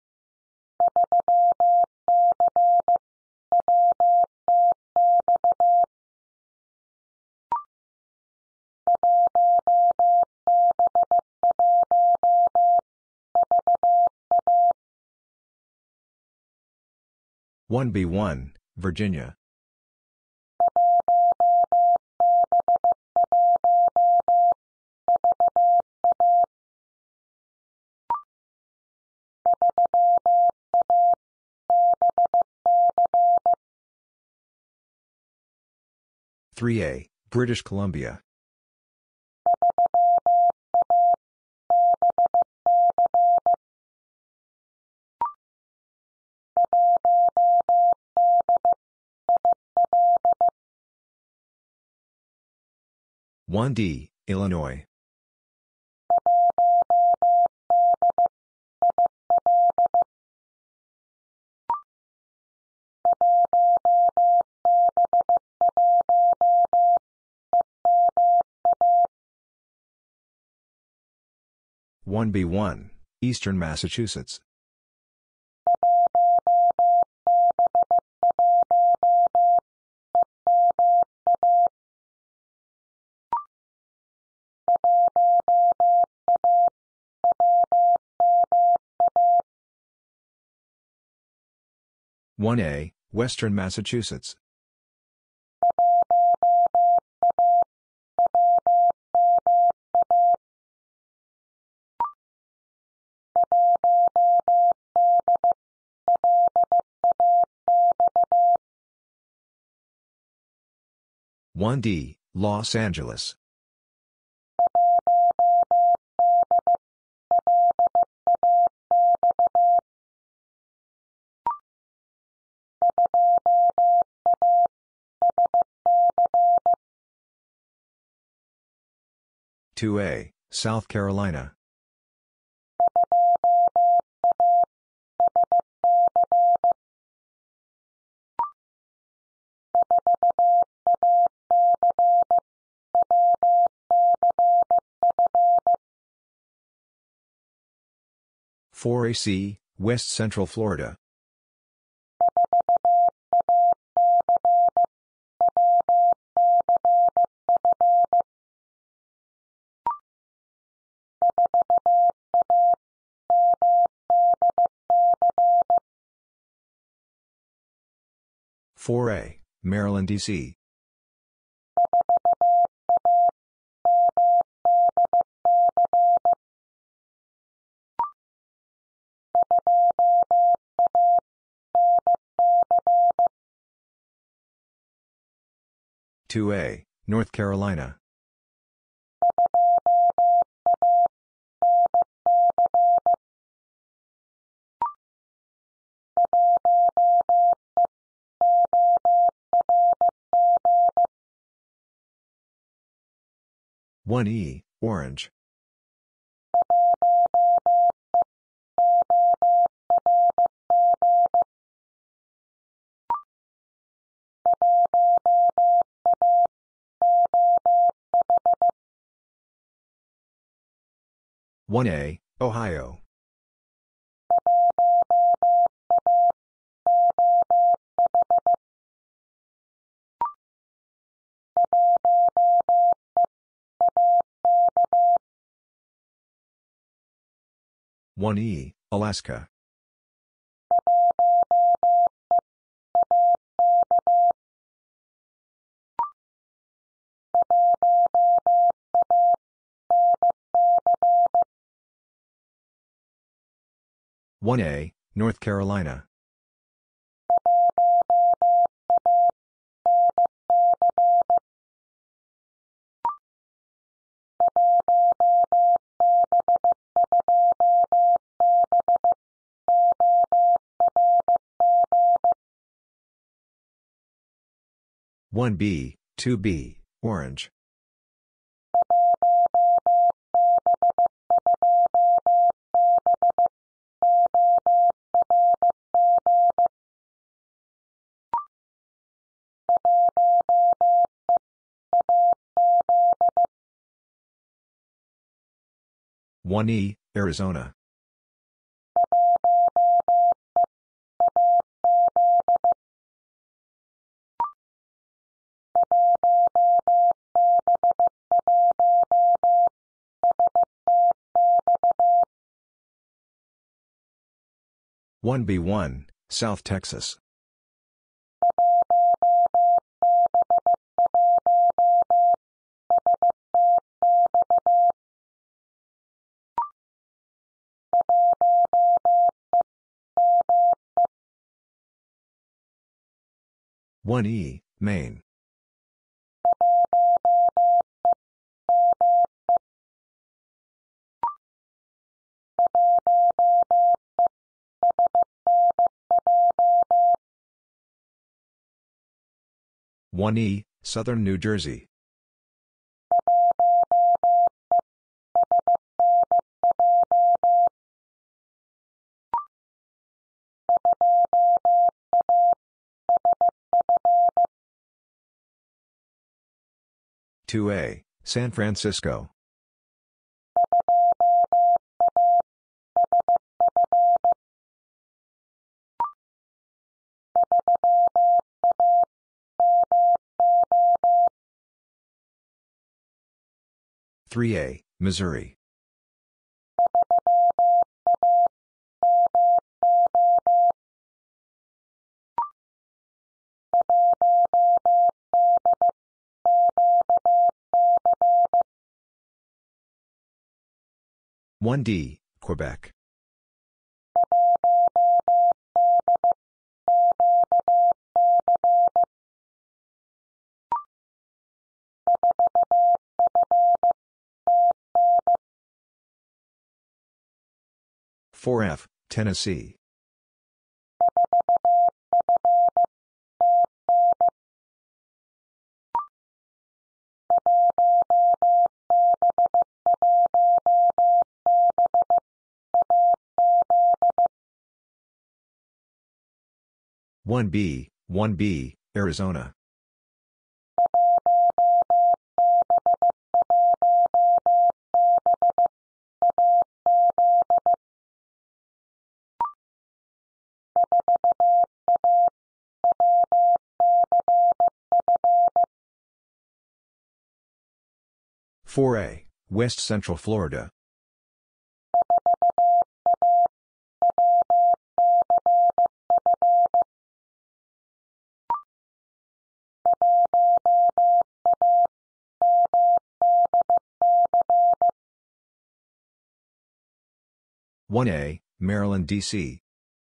one B one, Virginia. three A, British Columbia. one D, Illinois. one B one, Eastern Massachusetts. one A, Western Massachusetts. one D, Los Angeles. two A, South Carolina. four A C, West Central Florida. four A, Maryland, D C. two A, North Carolina. one E, Orange. one A, Ohio. one E, Alaska. one A, North Carolina. one B, two B, Orange. one E, Arizona. one B one, South Texas. one E, Maine. one E, Southern New Jersey. two A, San Francisco. three A, Missouri. one D, Quebec. four F, Tennessee. one B, one B, Arizona. four A, West Central Florida. one A, Maryland, D C.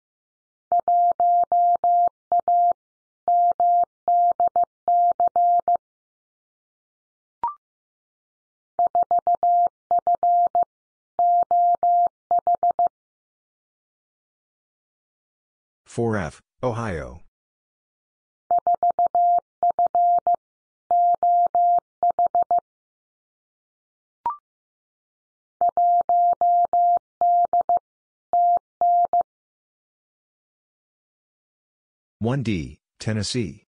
four F, Ohio. one D, Tennessee.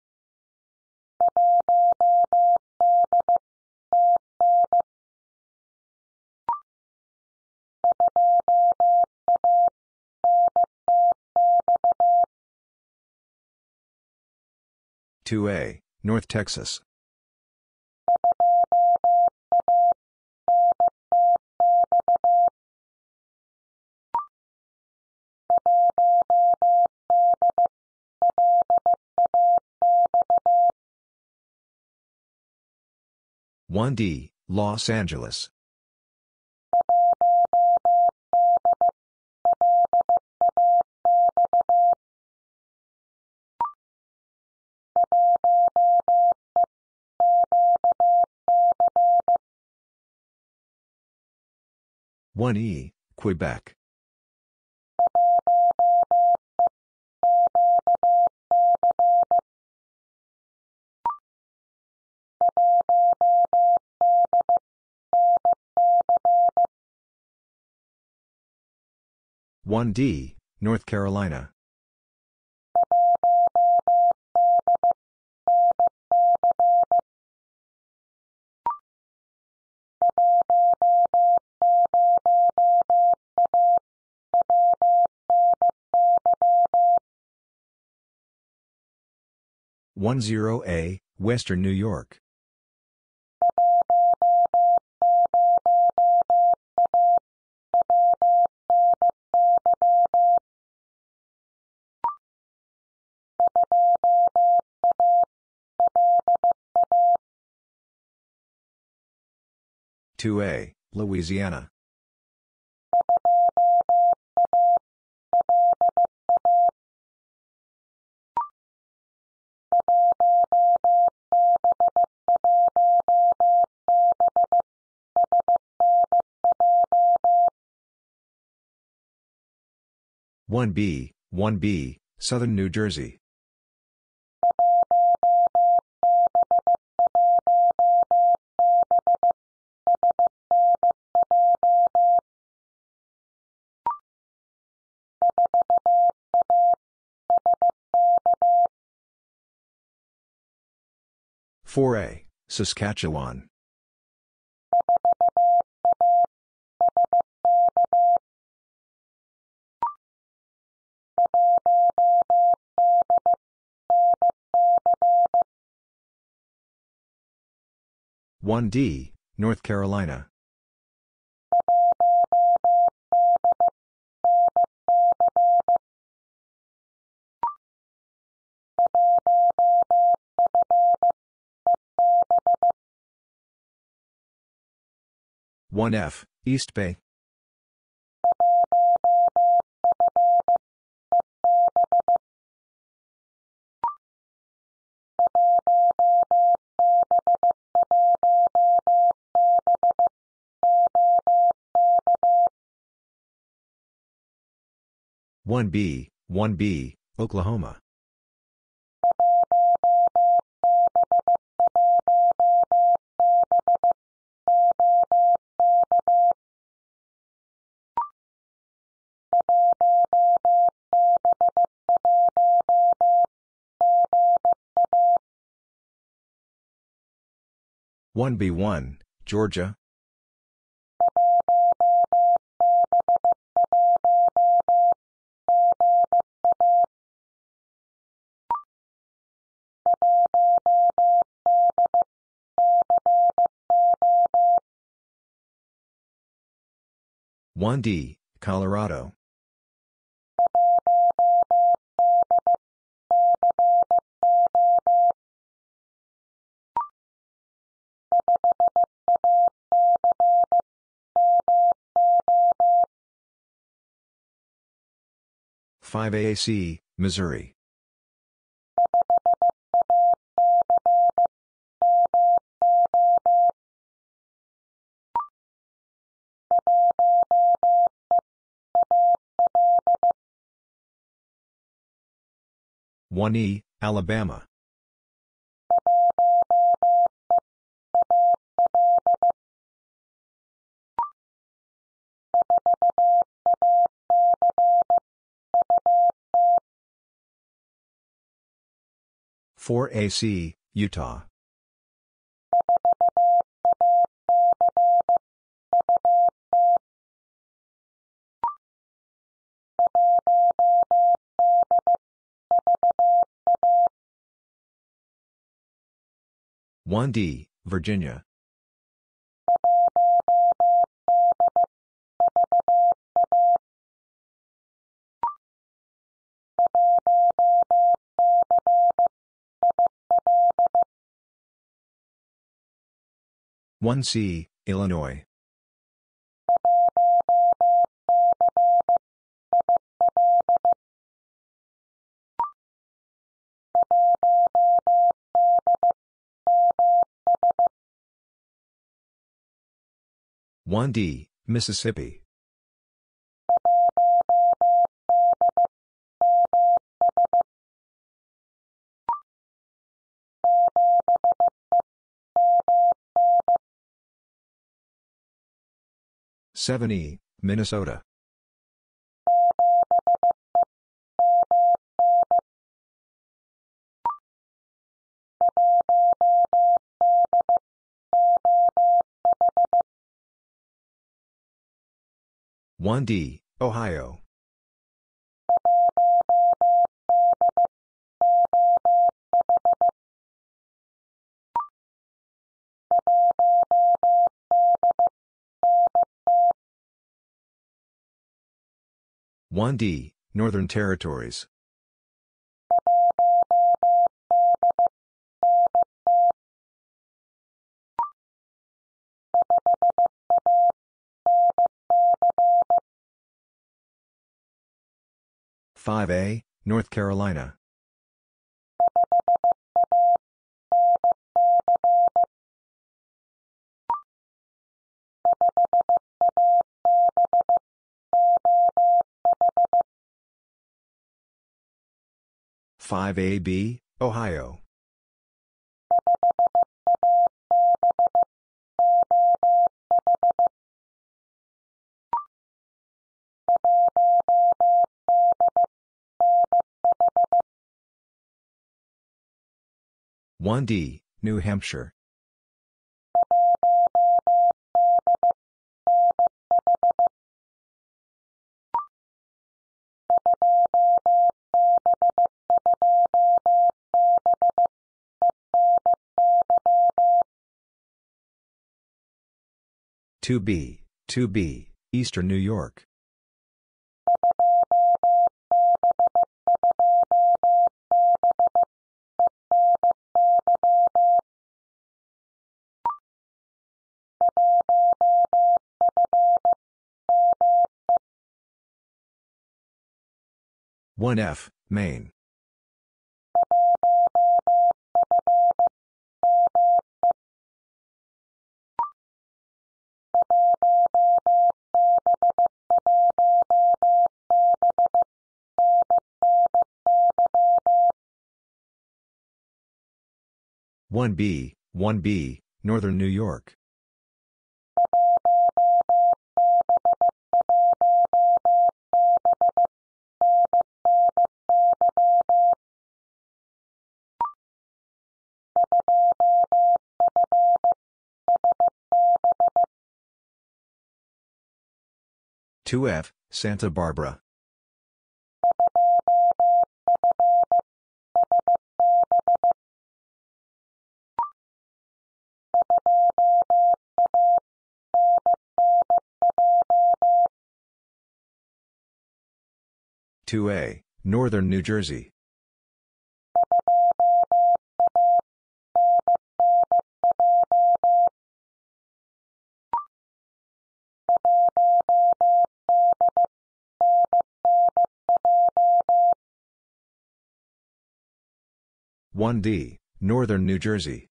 two A, North Texas. one D, Los Angeles. one E, Quebec. one D, North Carolina. one zero A, Western New York. two A, Louisiana. one B, one B, Southern New Jersey. four A, Saskatchewan. one D, North Carolina. one F, East Bay. one B, one B, Oklahoma. one B one, Georgia. one D, Colorado. five A C, Missouri. one E, Alabama. four A C, Utah. one D, Virginia. one C, Illinois. one D, Mississippi. seven E, Minnesota. one D, Ohio. one D, Northern Territories. five A, North Carolina. five A B, Ohio. one D, New Hampshire. two B, two B, Eastern New York. one F, Maine. one B, one B, Northern New York. two F, Santa Barbara. two A, Northern New Jersey. one D, Northern New Jersey.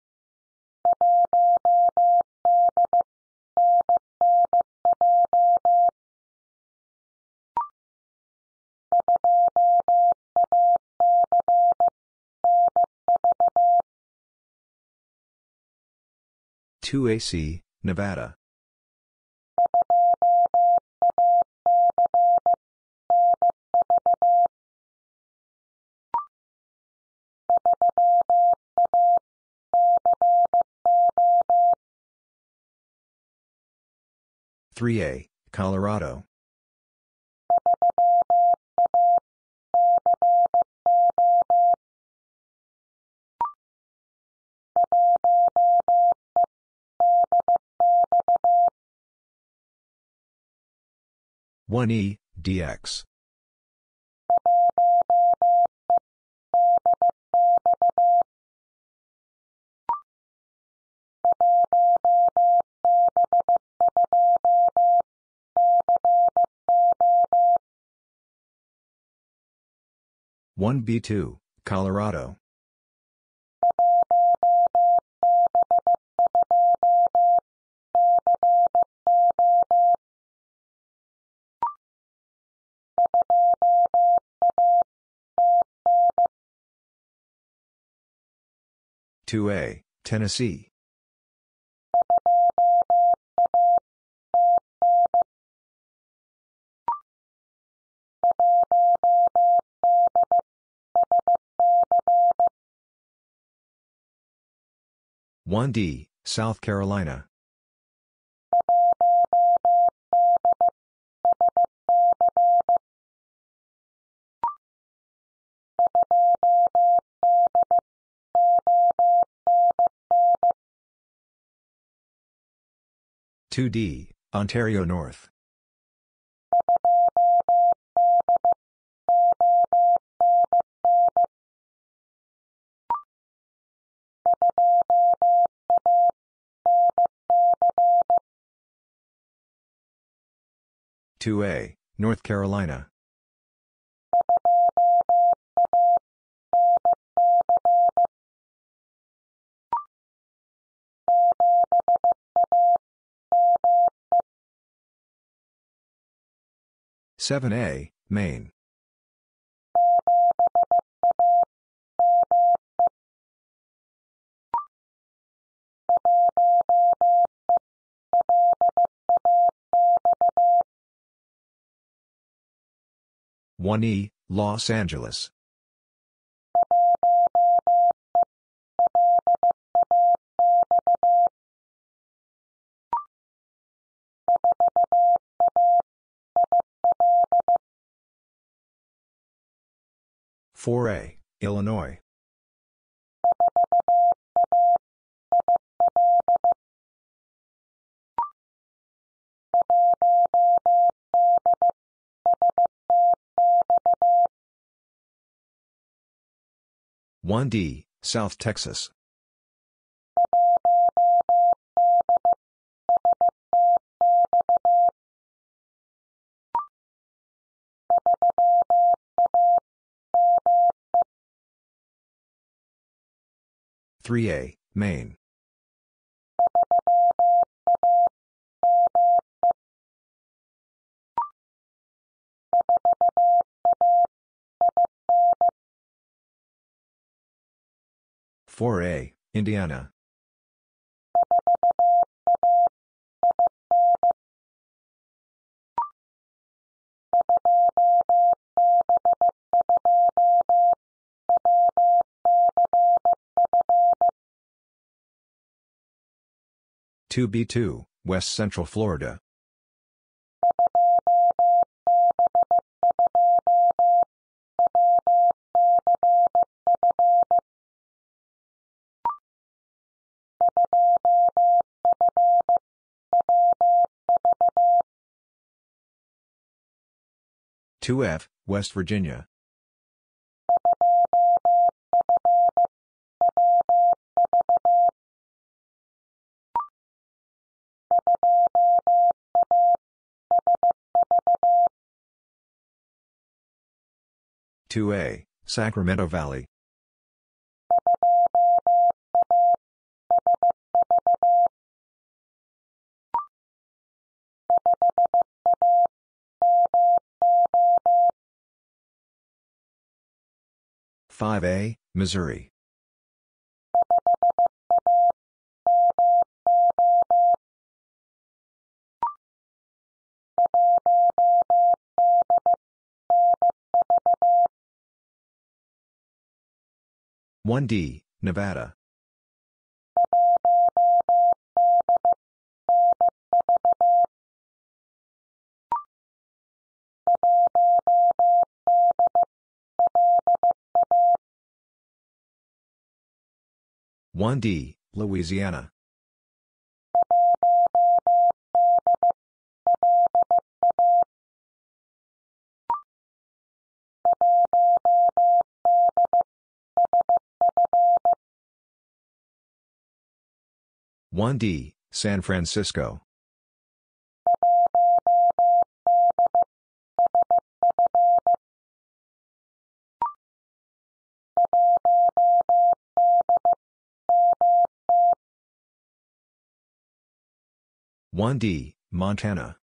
two A C, Nevada. three A, Colorado. one E, D X. one B two, Colorado. two A, Tennessee. one D, South Carolina. two D, Ontario North. two A, North Carolina. seven A, Maine. one E, Los Angeles. four A, Illinois. one D, South Texas. three A, Maine. four A, Indiana. two B two, West Central Florida. two F, West Virginia. two A, Sacramento Valley. five A, Missouri. one D, Nevada. one D, Louisiana. one D, San Francisco. one D, Montana.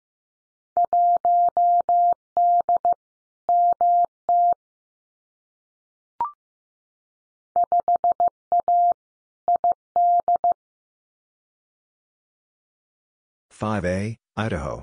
five A, Idaho.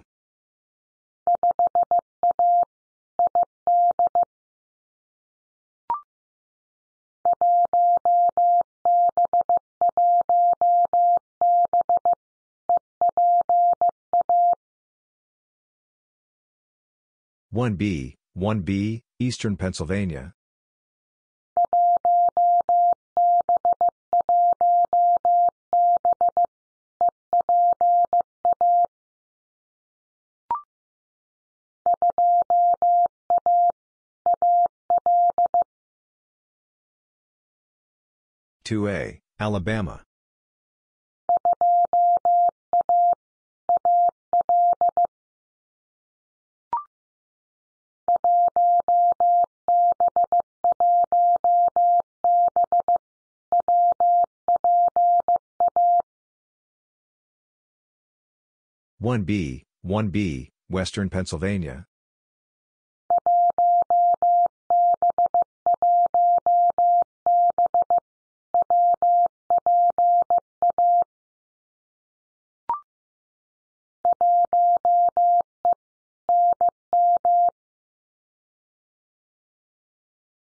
one B, one B, Eastern Pennsylvania. two A, Alabama. one B, one B, Western Pennsylvania.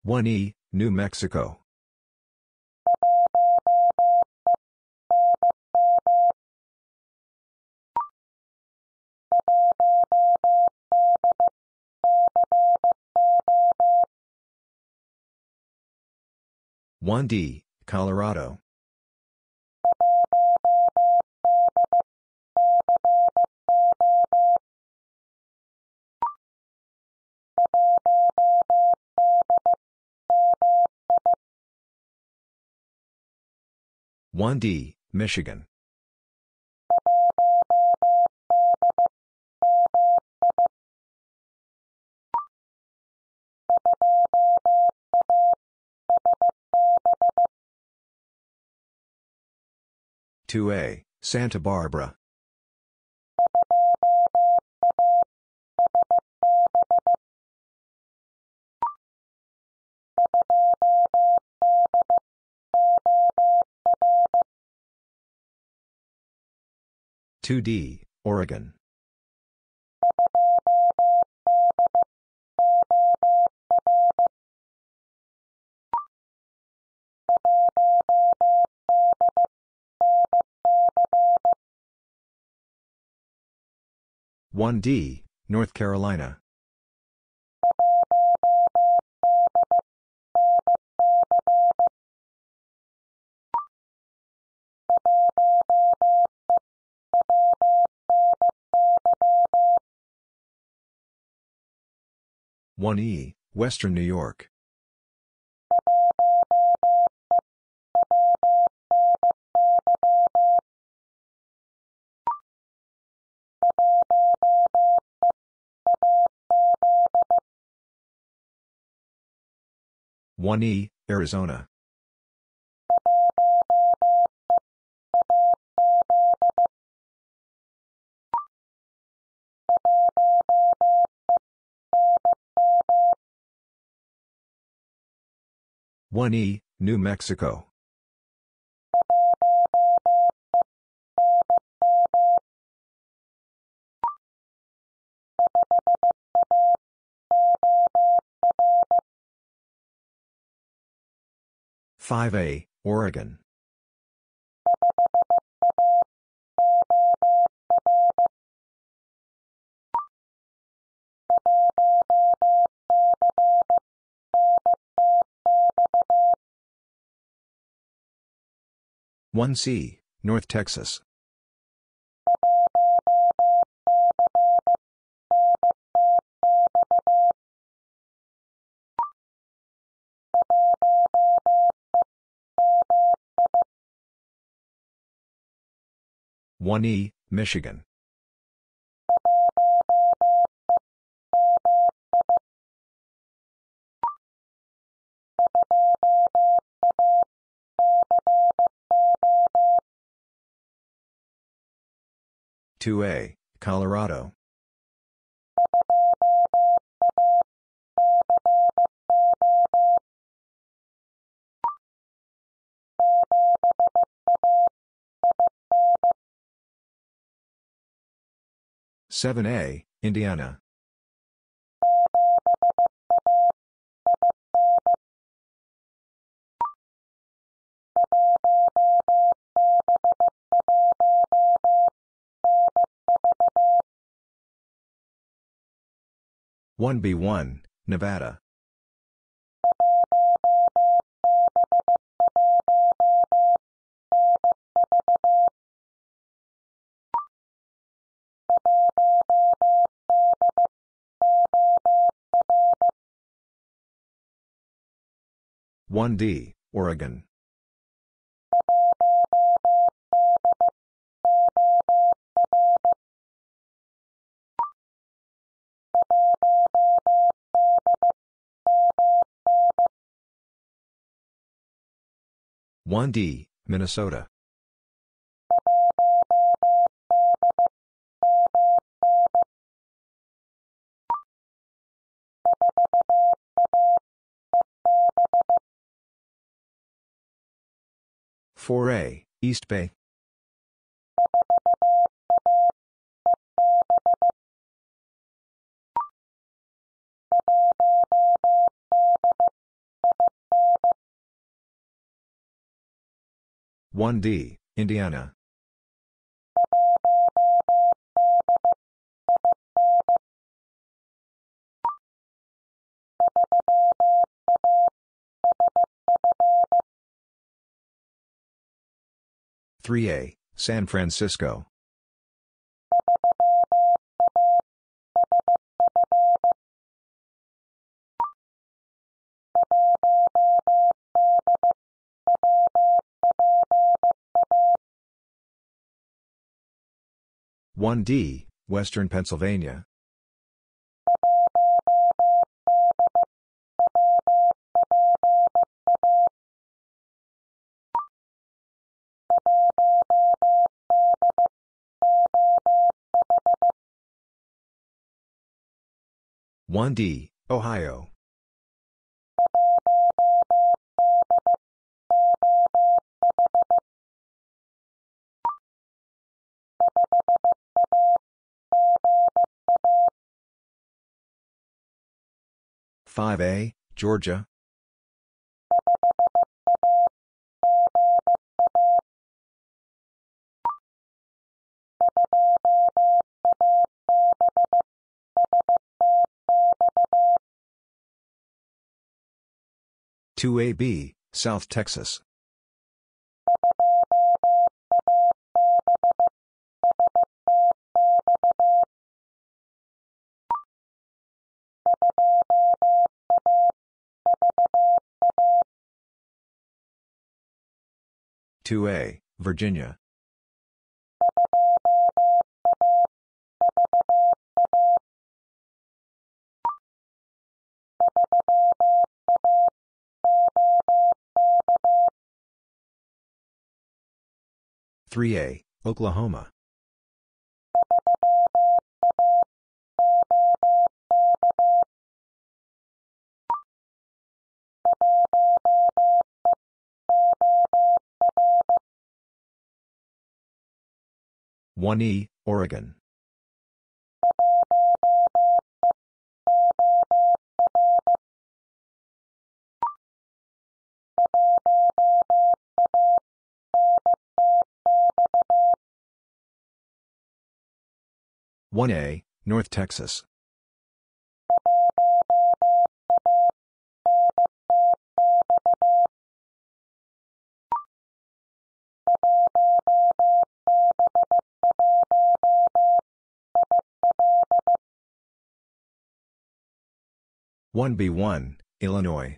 one E, New Mexico. one D, Colorado. one D, Michigan. two A, Santa Barbara. two D, Oregon. one D, North Carolina. one E, Western New York. one E, Arizona. one E, New Mexico. five A, Oregon. one C, North Texas. one E, Michigan. two A, Colorado. seven A, Indiana. one B one, Nevada. one D, Oregon. one D, Minnesota. four A, East Bay. one D, Indiana. three A, San Francisco. one D, Western Pennsylvania. one D, Ohio. five A, Georgia. two A B, South Texas. two A, Virginia. three A, Oklahoma. one E, Oregon. one A, North Texas. one B one, Illinois.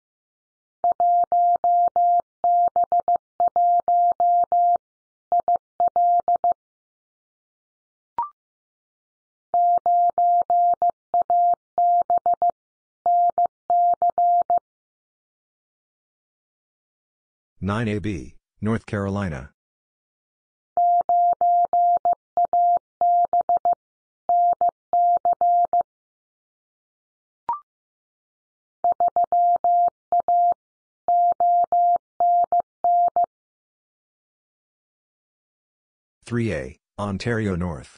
nine A B, North Carolina. three A, Ontario North.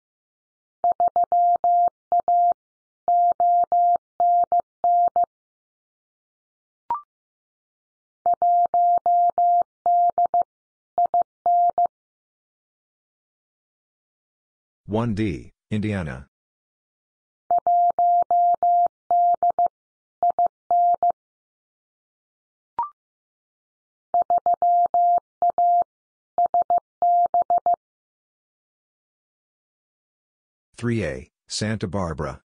one D, Indiana. three A, Santa Barbara.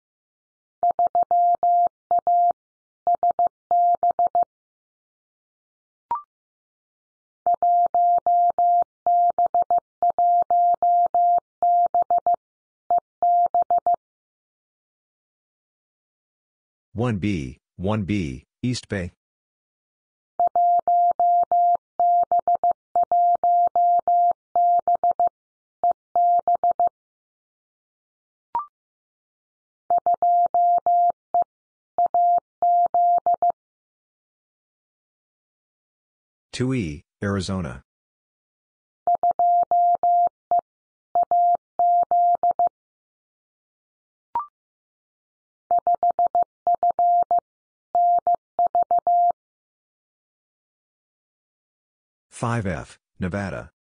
one B, one B, East Bay. two E, Arizona. five F, Nevada.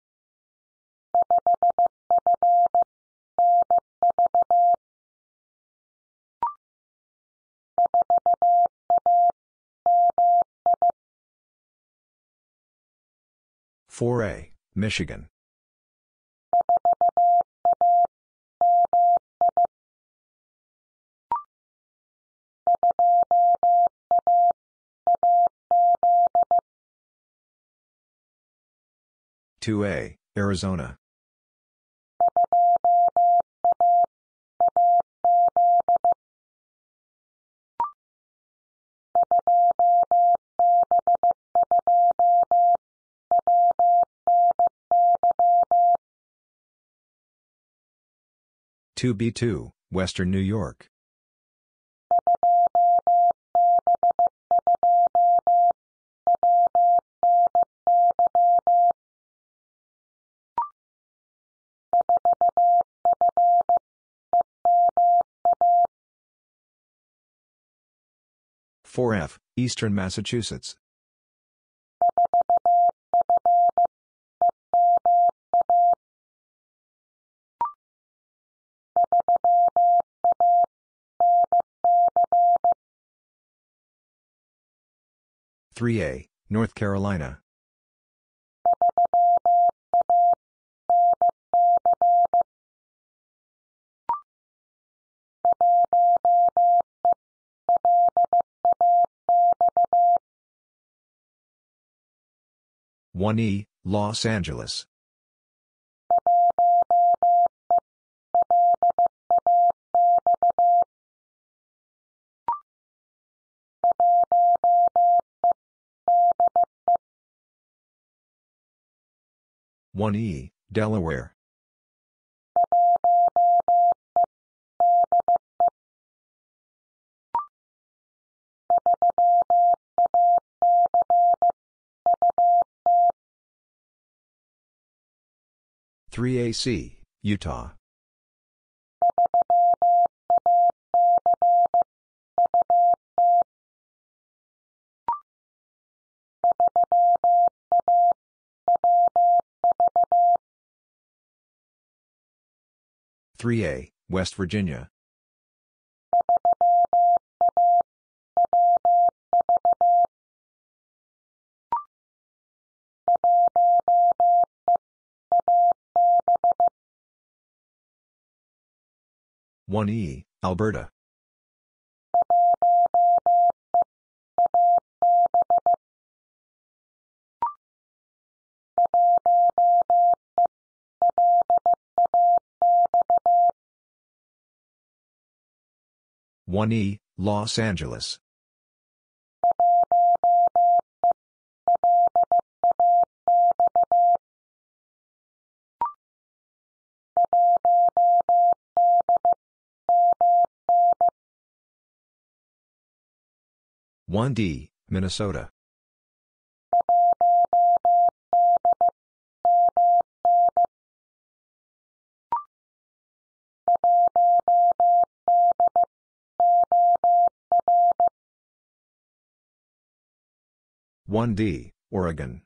four A, Michigan. two A, Arizona. two B two, Western New York. four F, Eastern Massachusetts. three A, North Carolina. one E, Los Angeles. one E, Delaware. three A C, Utah. three A, West Virginia. one E, Alberta. one E, Los Angeles. one D, Minnesota. one D, Oregon.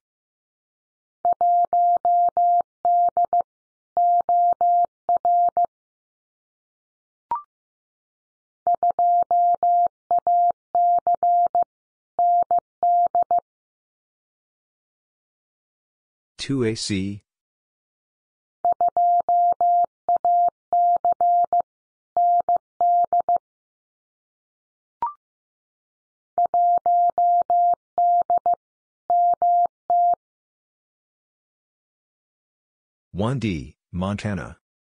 two A C, one D, Montana.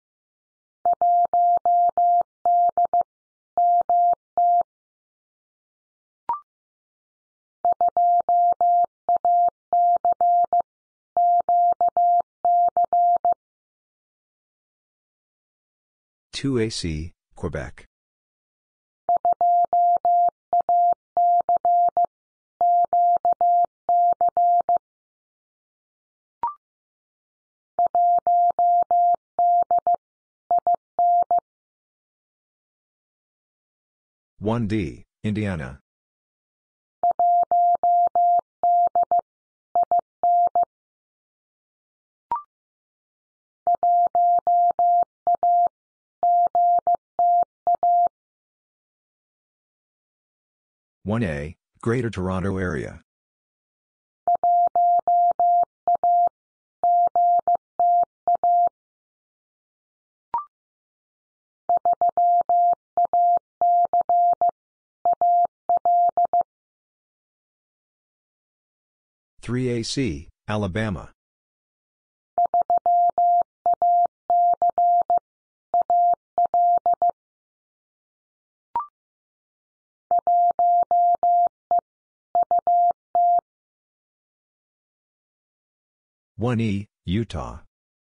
two A C, Quebec. one D, Indiana. one A, Greater Toronto Area. three A C, Alabama. one E, Utah.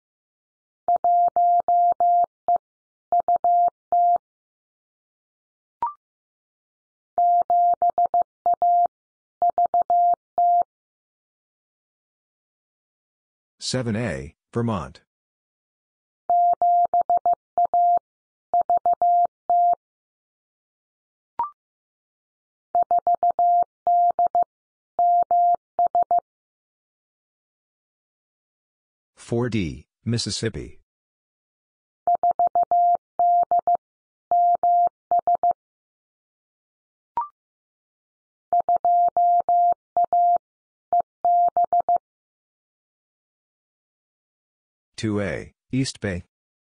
seven A, Vermont. four D, Mississippi. two A, East Bay.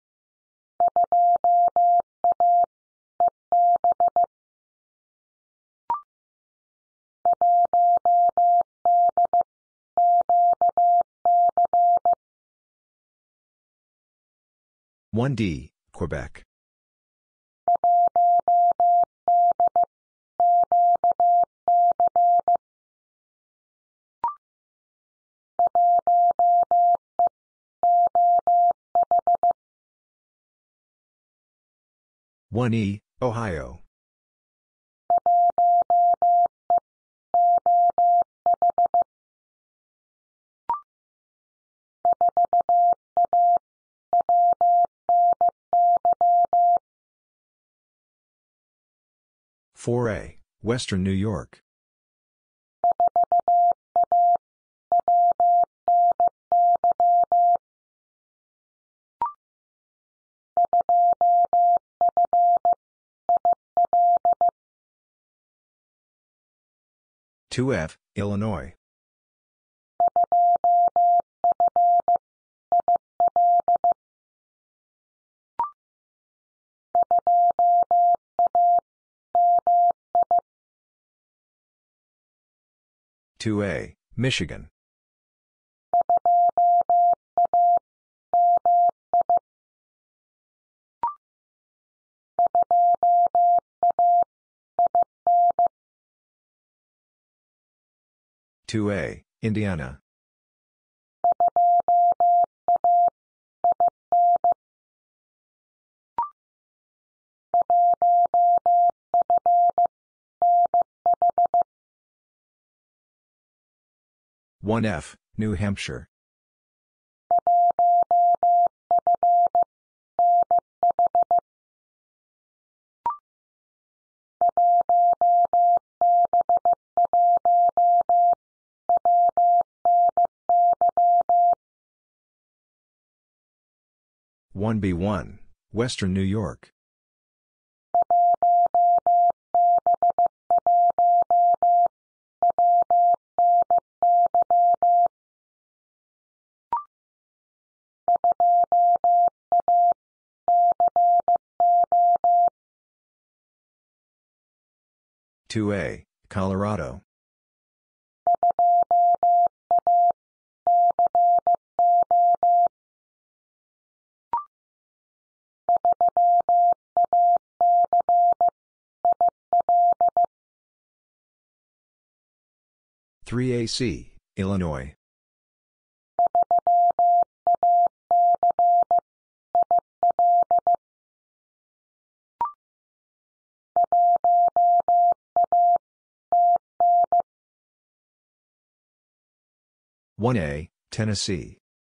one D, Quebec. one E, Ohio. four A, Western New York. two F, Illinois. two A, Michigan. two A, Indiana. one F, New Hampshire. one B one, Western New York. two A, Colorado. three A C, Illinois. one A, Tennessee.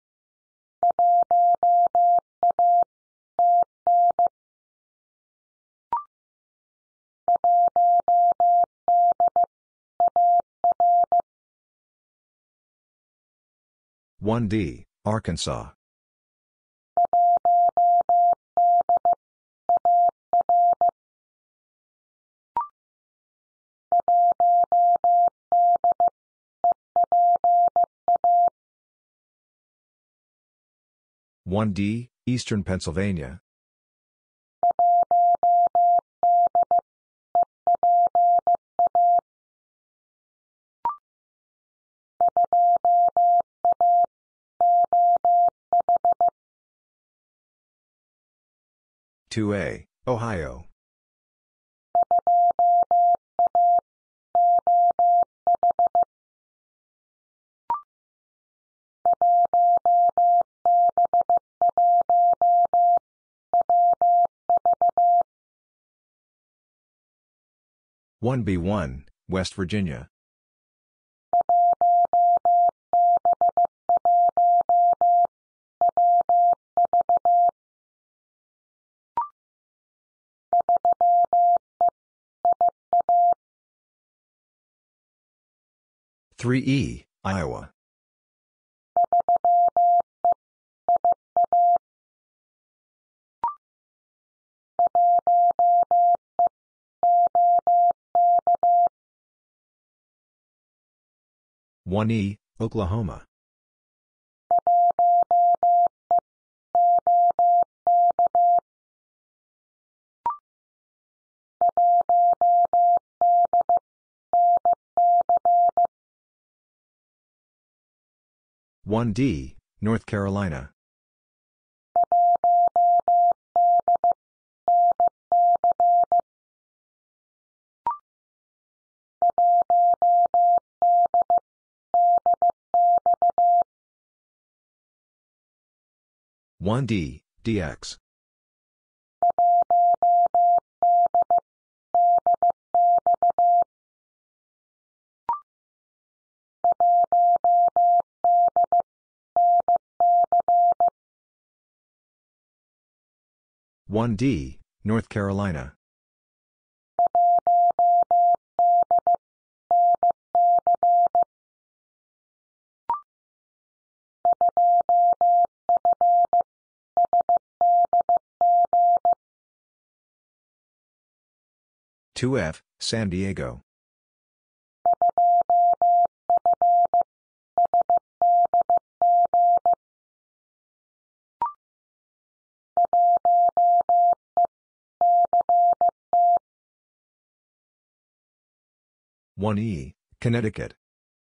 one D, Arkansas. one D, Eastern Pennsylvania. two A, Ohio. one B one, West Virginia. three E, Iowa. one E, Oklahoma. one D, North Carolina. one D, D X. one D, North Carolina. two F, San Diego. one E, Connecticut.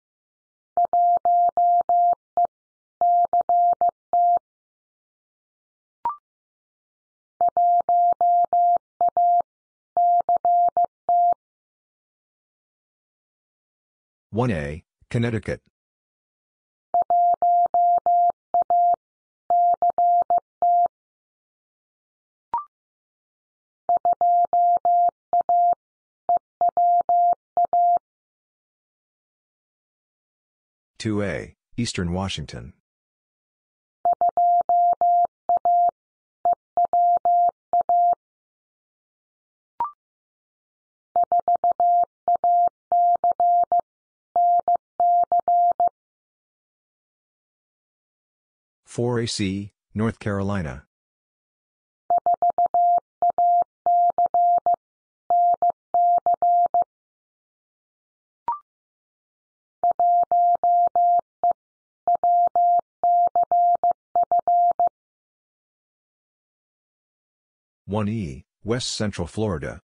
one A, Connecticut. two A, Eastern Washington. four A C, North Carolina. one E, West Central Florida.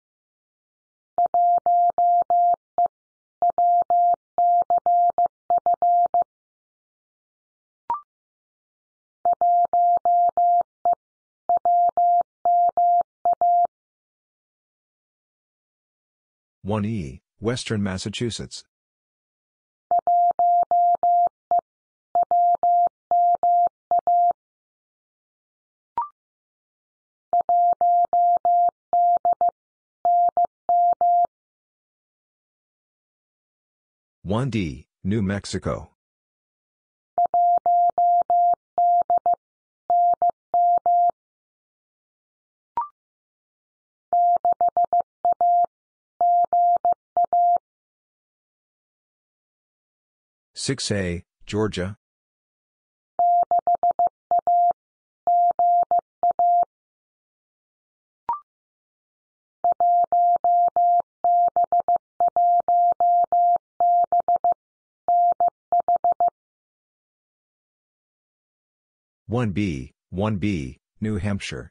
one E, Western Massachusetts. one D, New Mexico. six A, Georgia. one B, one B, New Hampshire.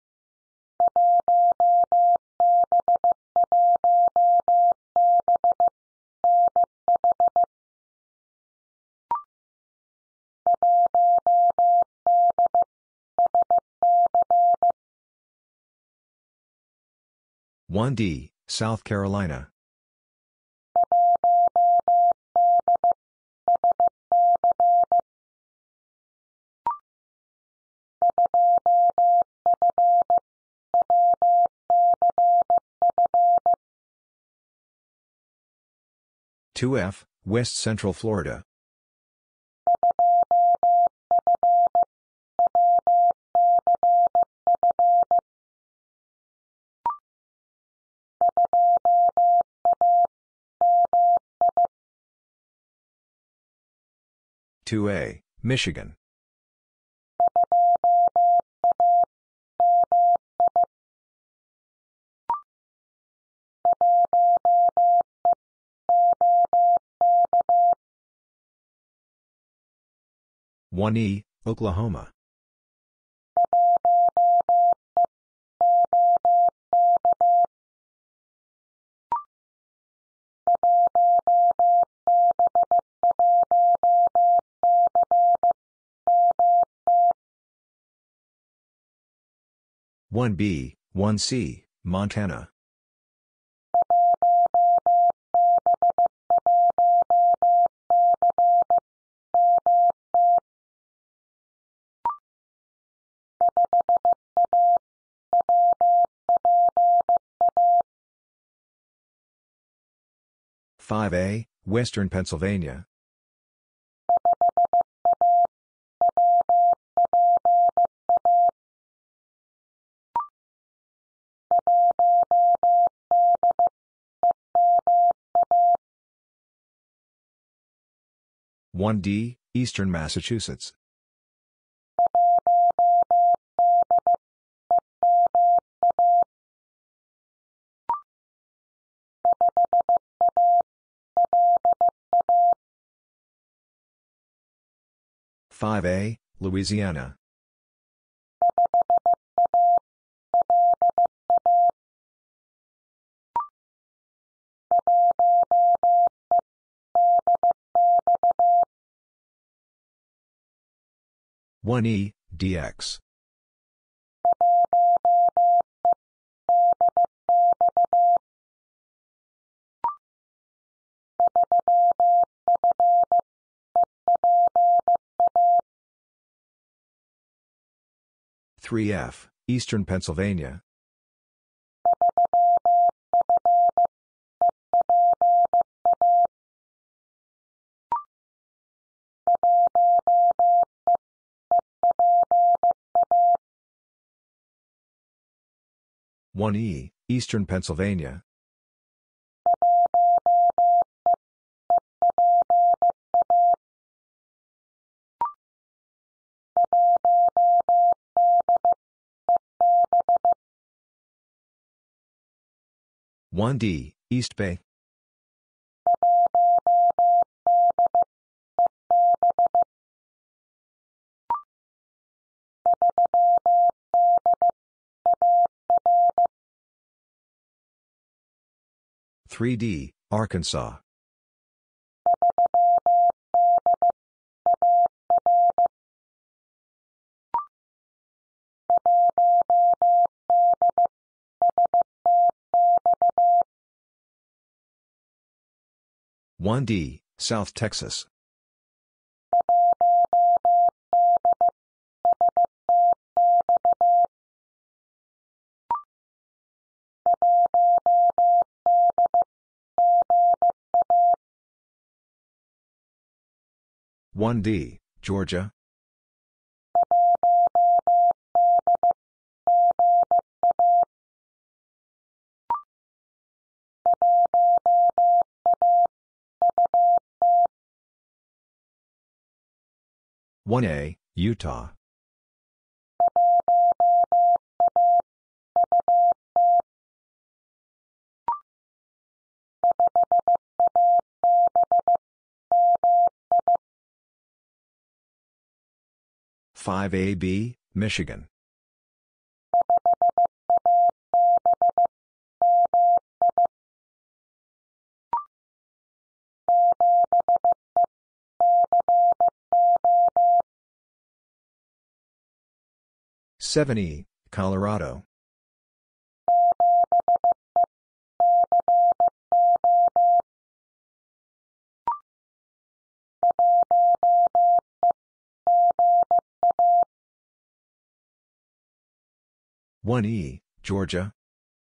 one D, South Carolina. two F, West Central Florida. two A, Michigan. one E, Oklahoma. one B, one C, Montana. five A, Western Pennsylvania. one D, Eastern Massachusetts. five A, Louisiana. one E, D X. three F, Eastern Pennsylvania. one E, Eastern Pennsylvania. one D, East Bay. three D, Arkansas. one D, South Texas. one D, Georgia. one A, Utah. five A B, Michigan. seven E, Colorado. one E, Georgia.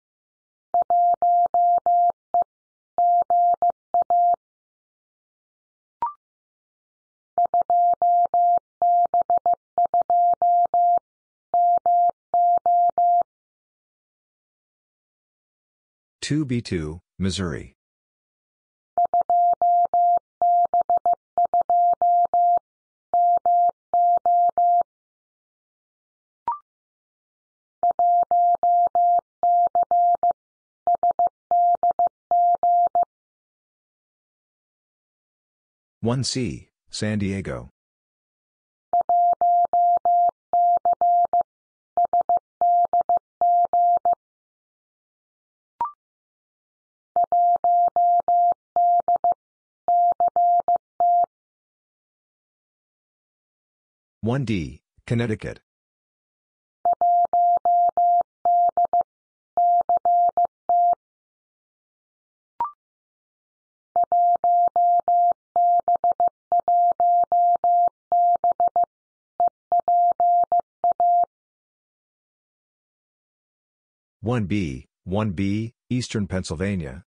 two B two, Missouri. one C, San Diego. one D, Connecticut. one B, one B, Eastern Pennsylvania.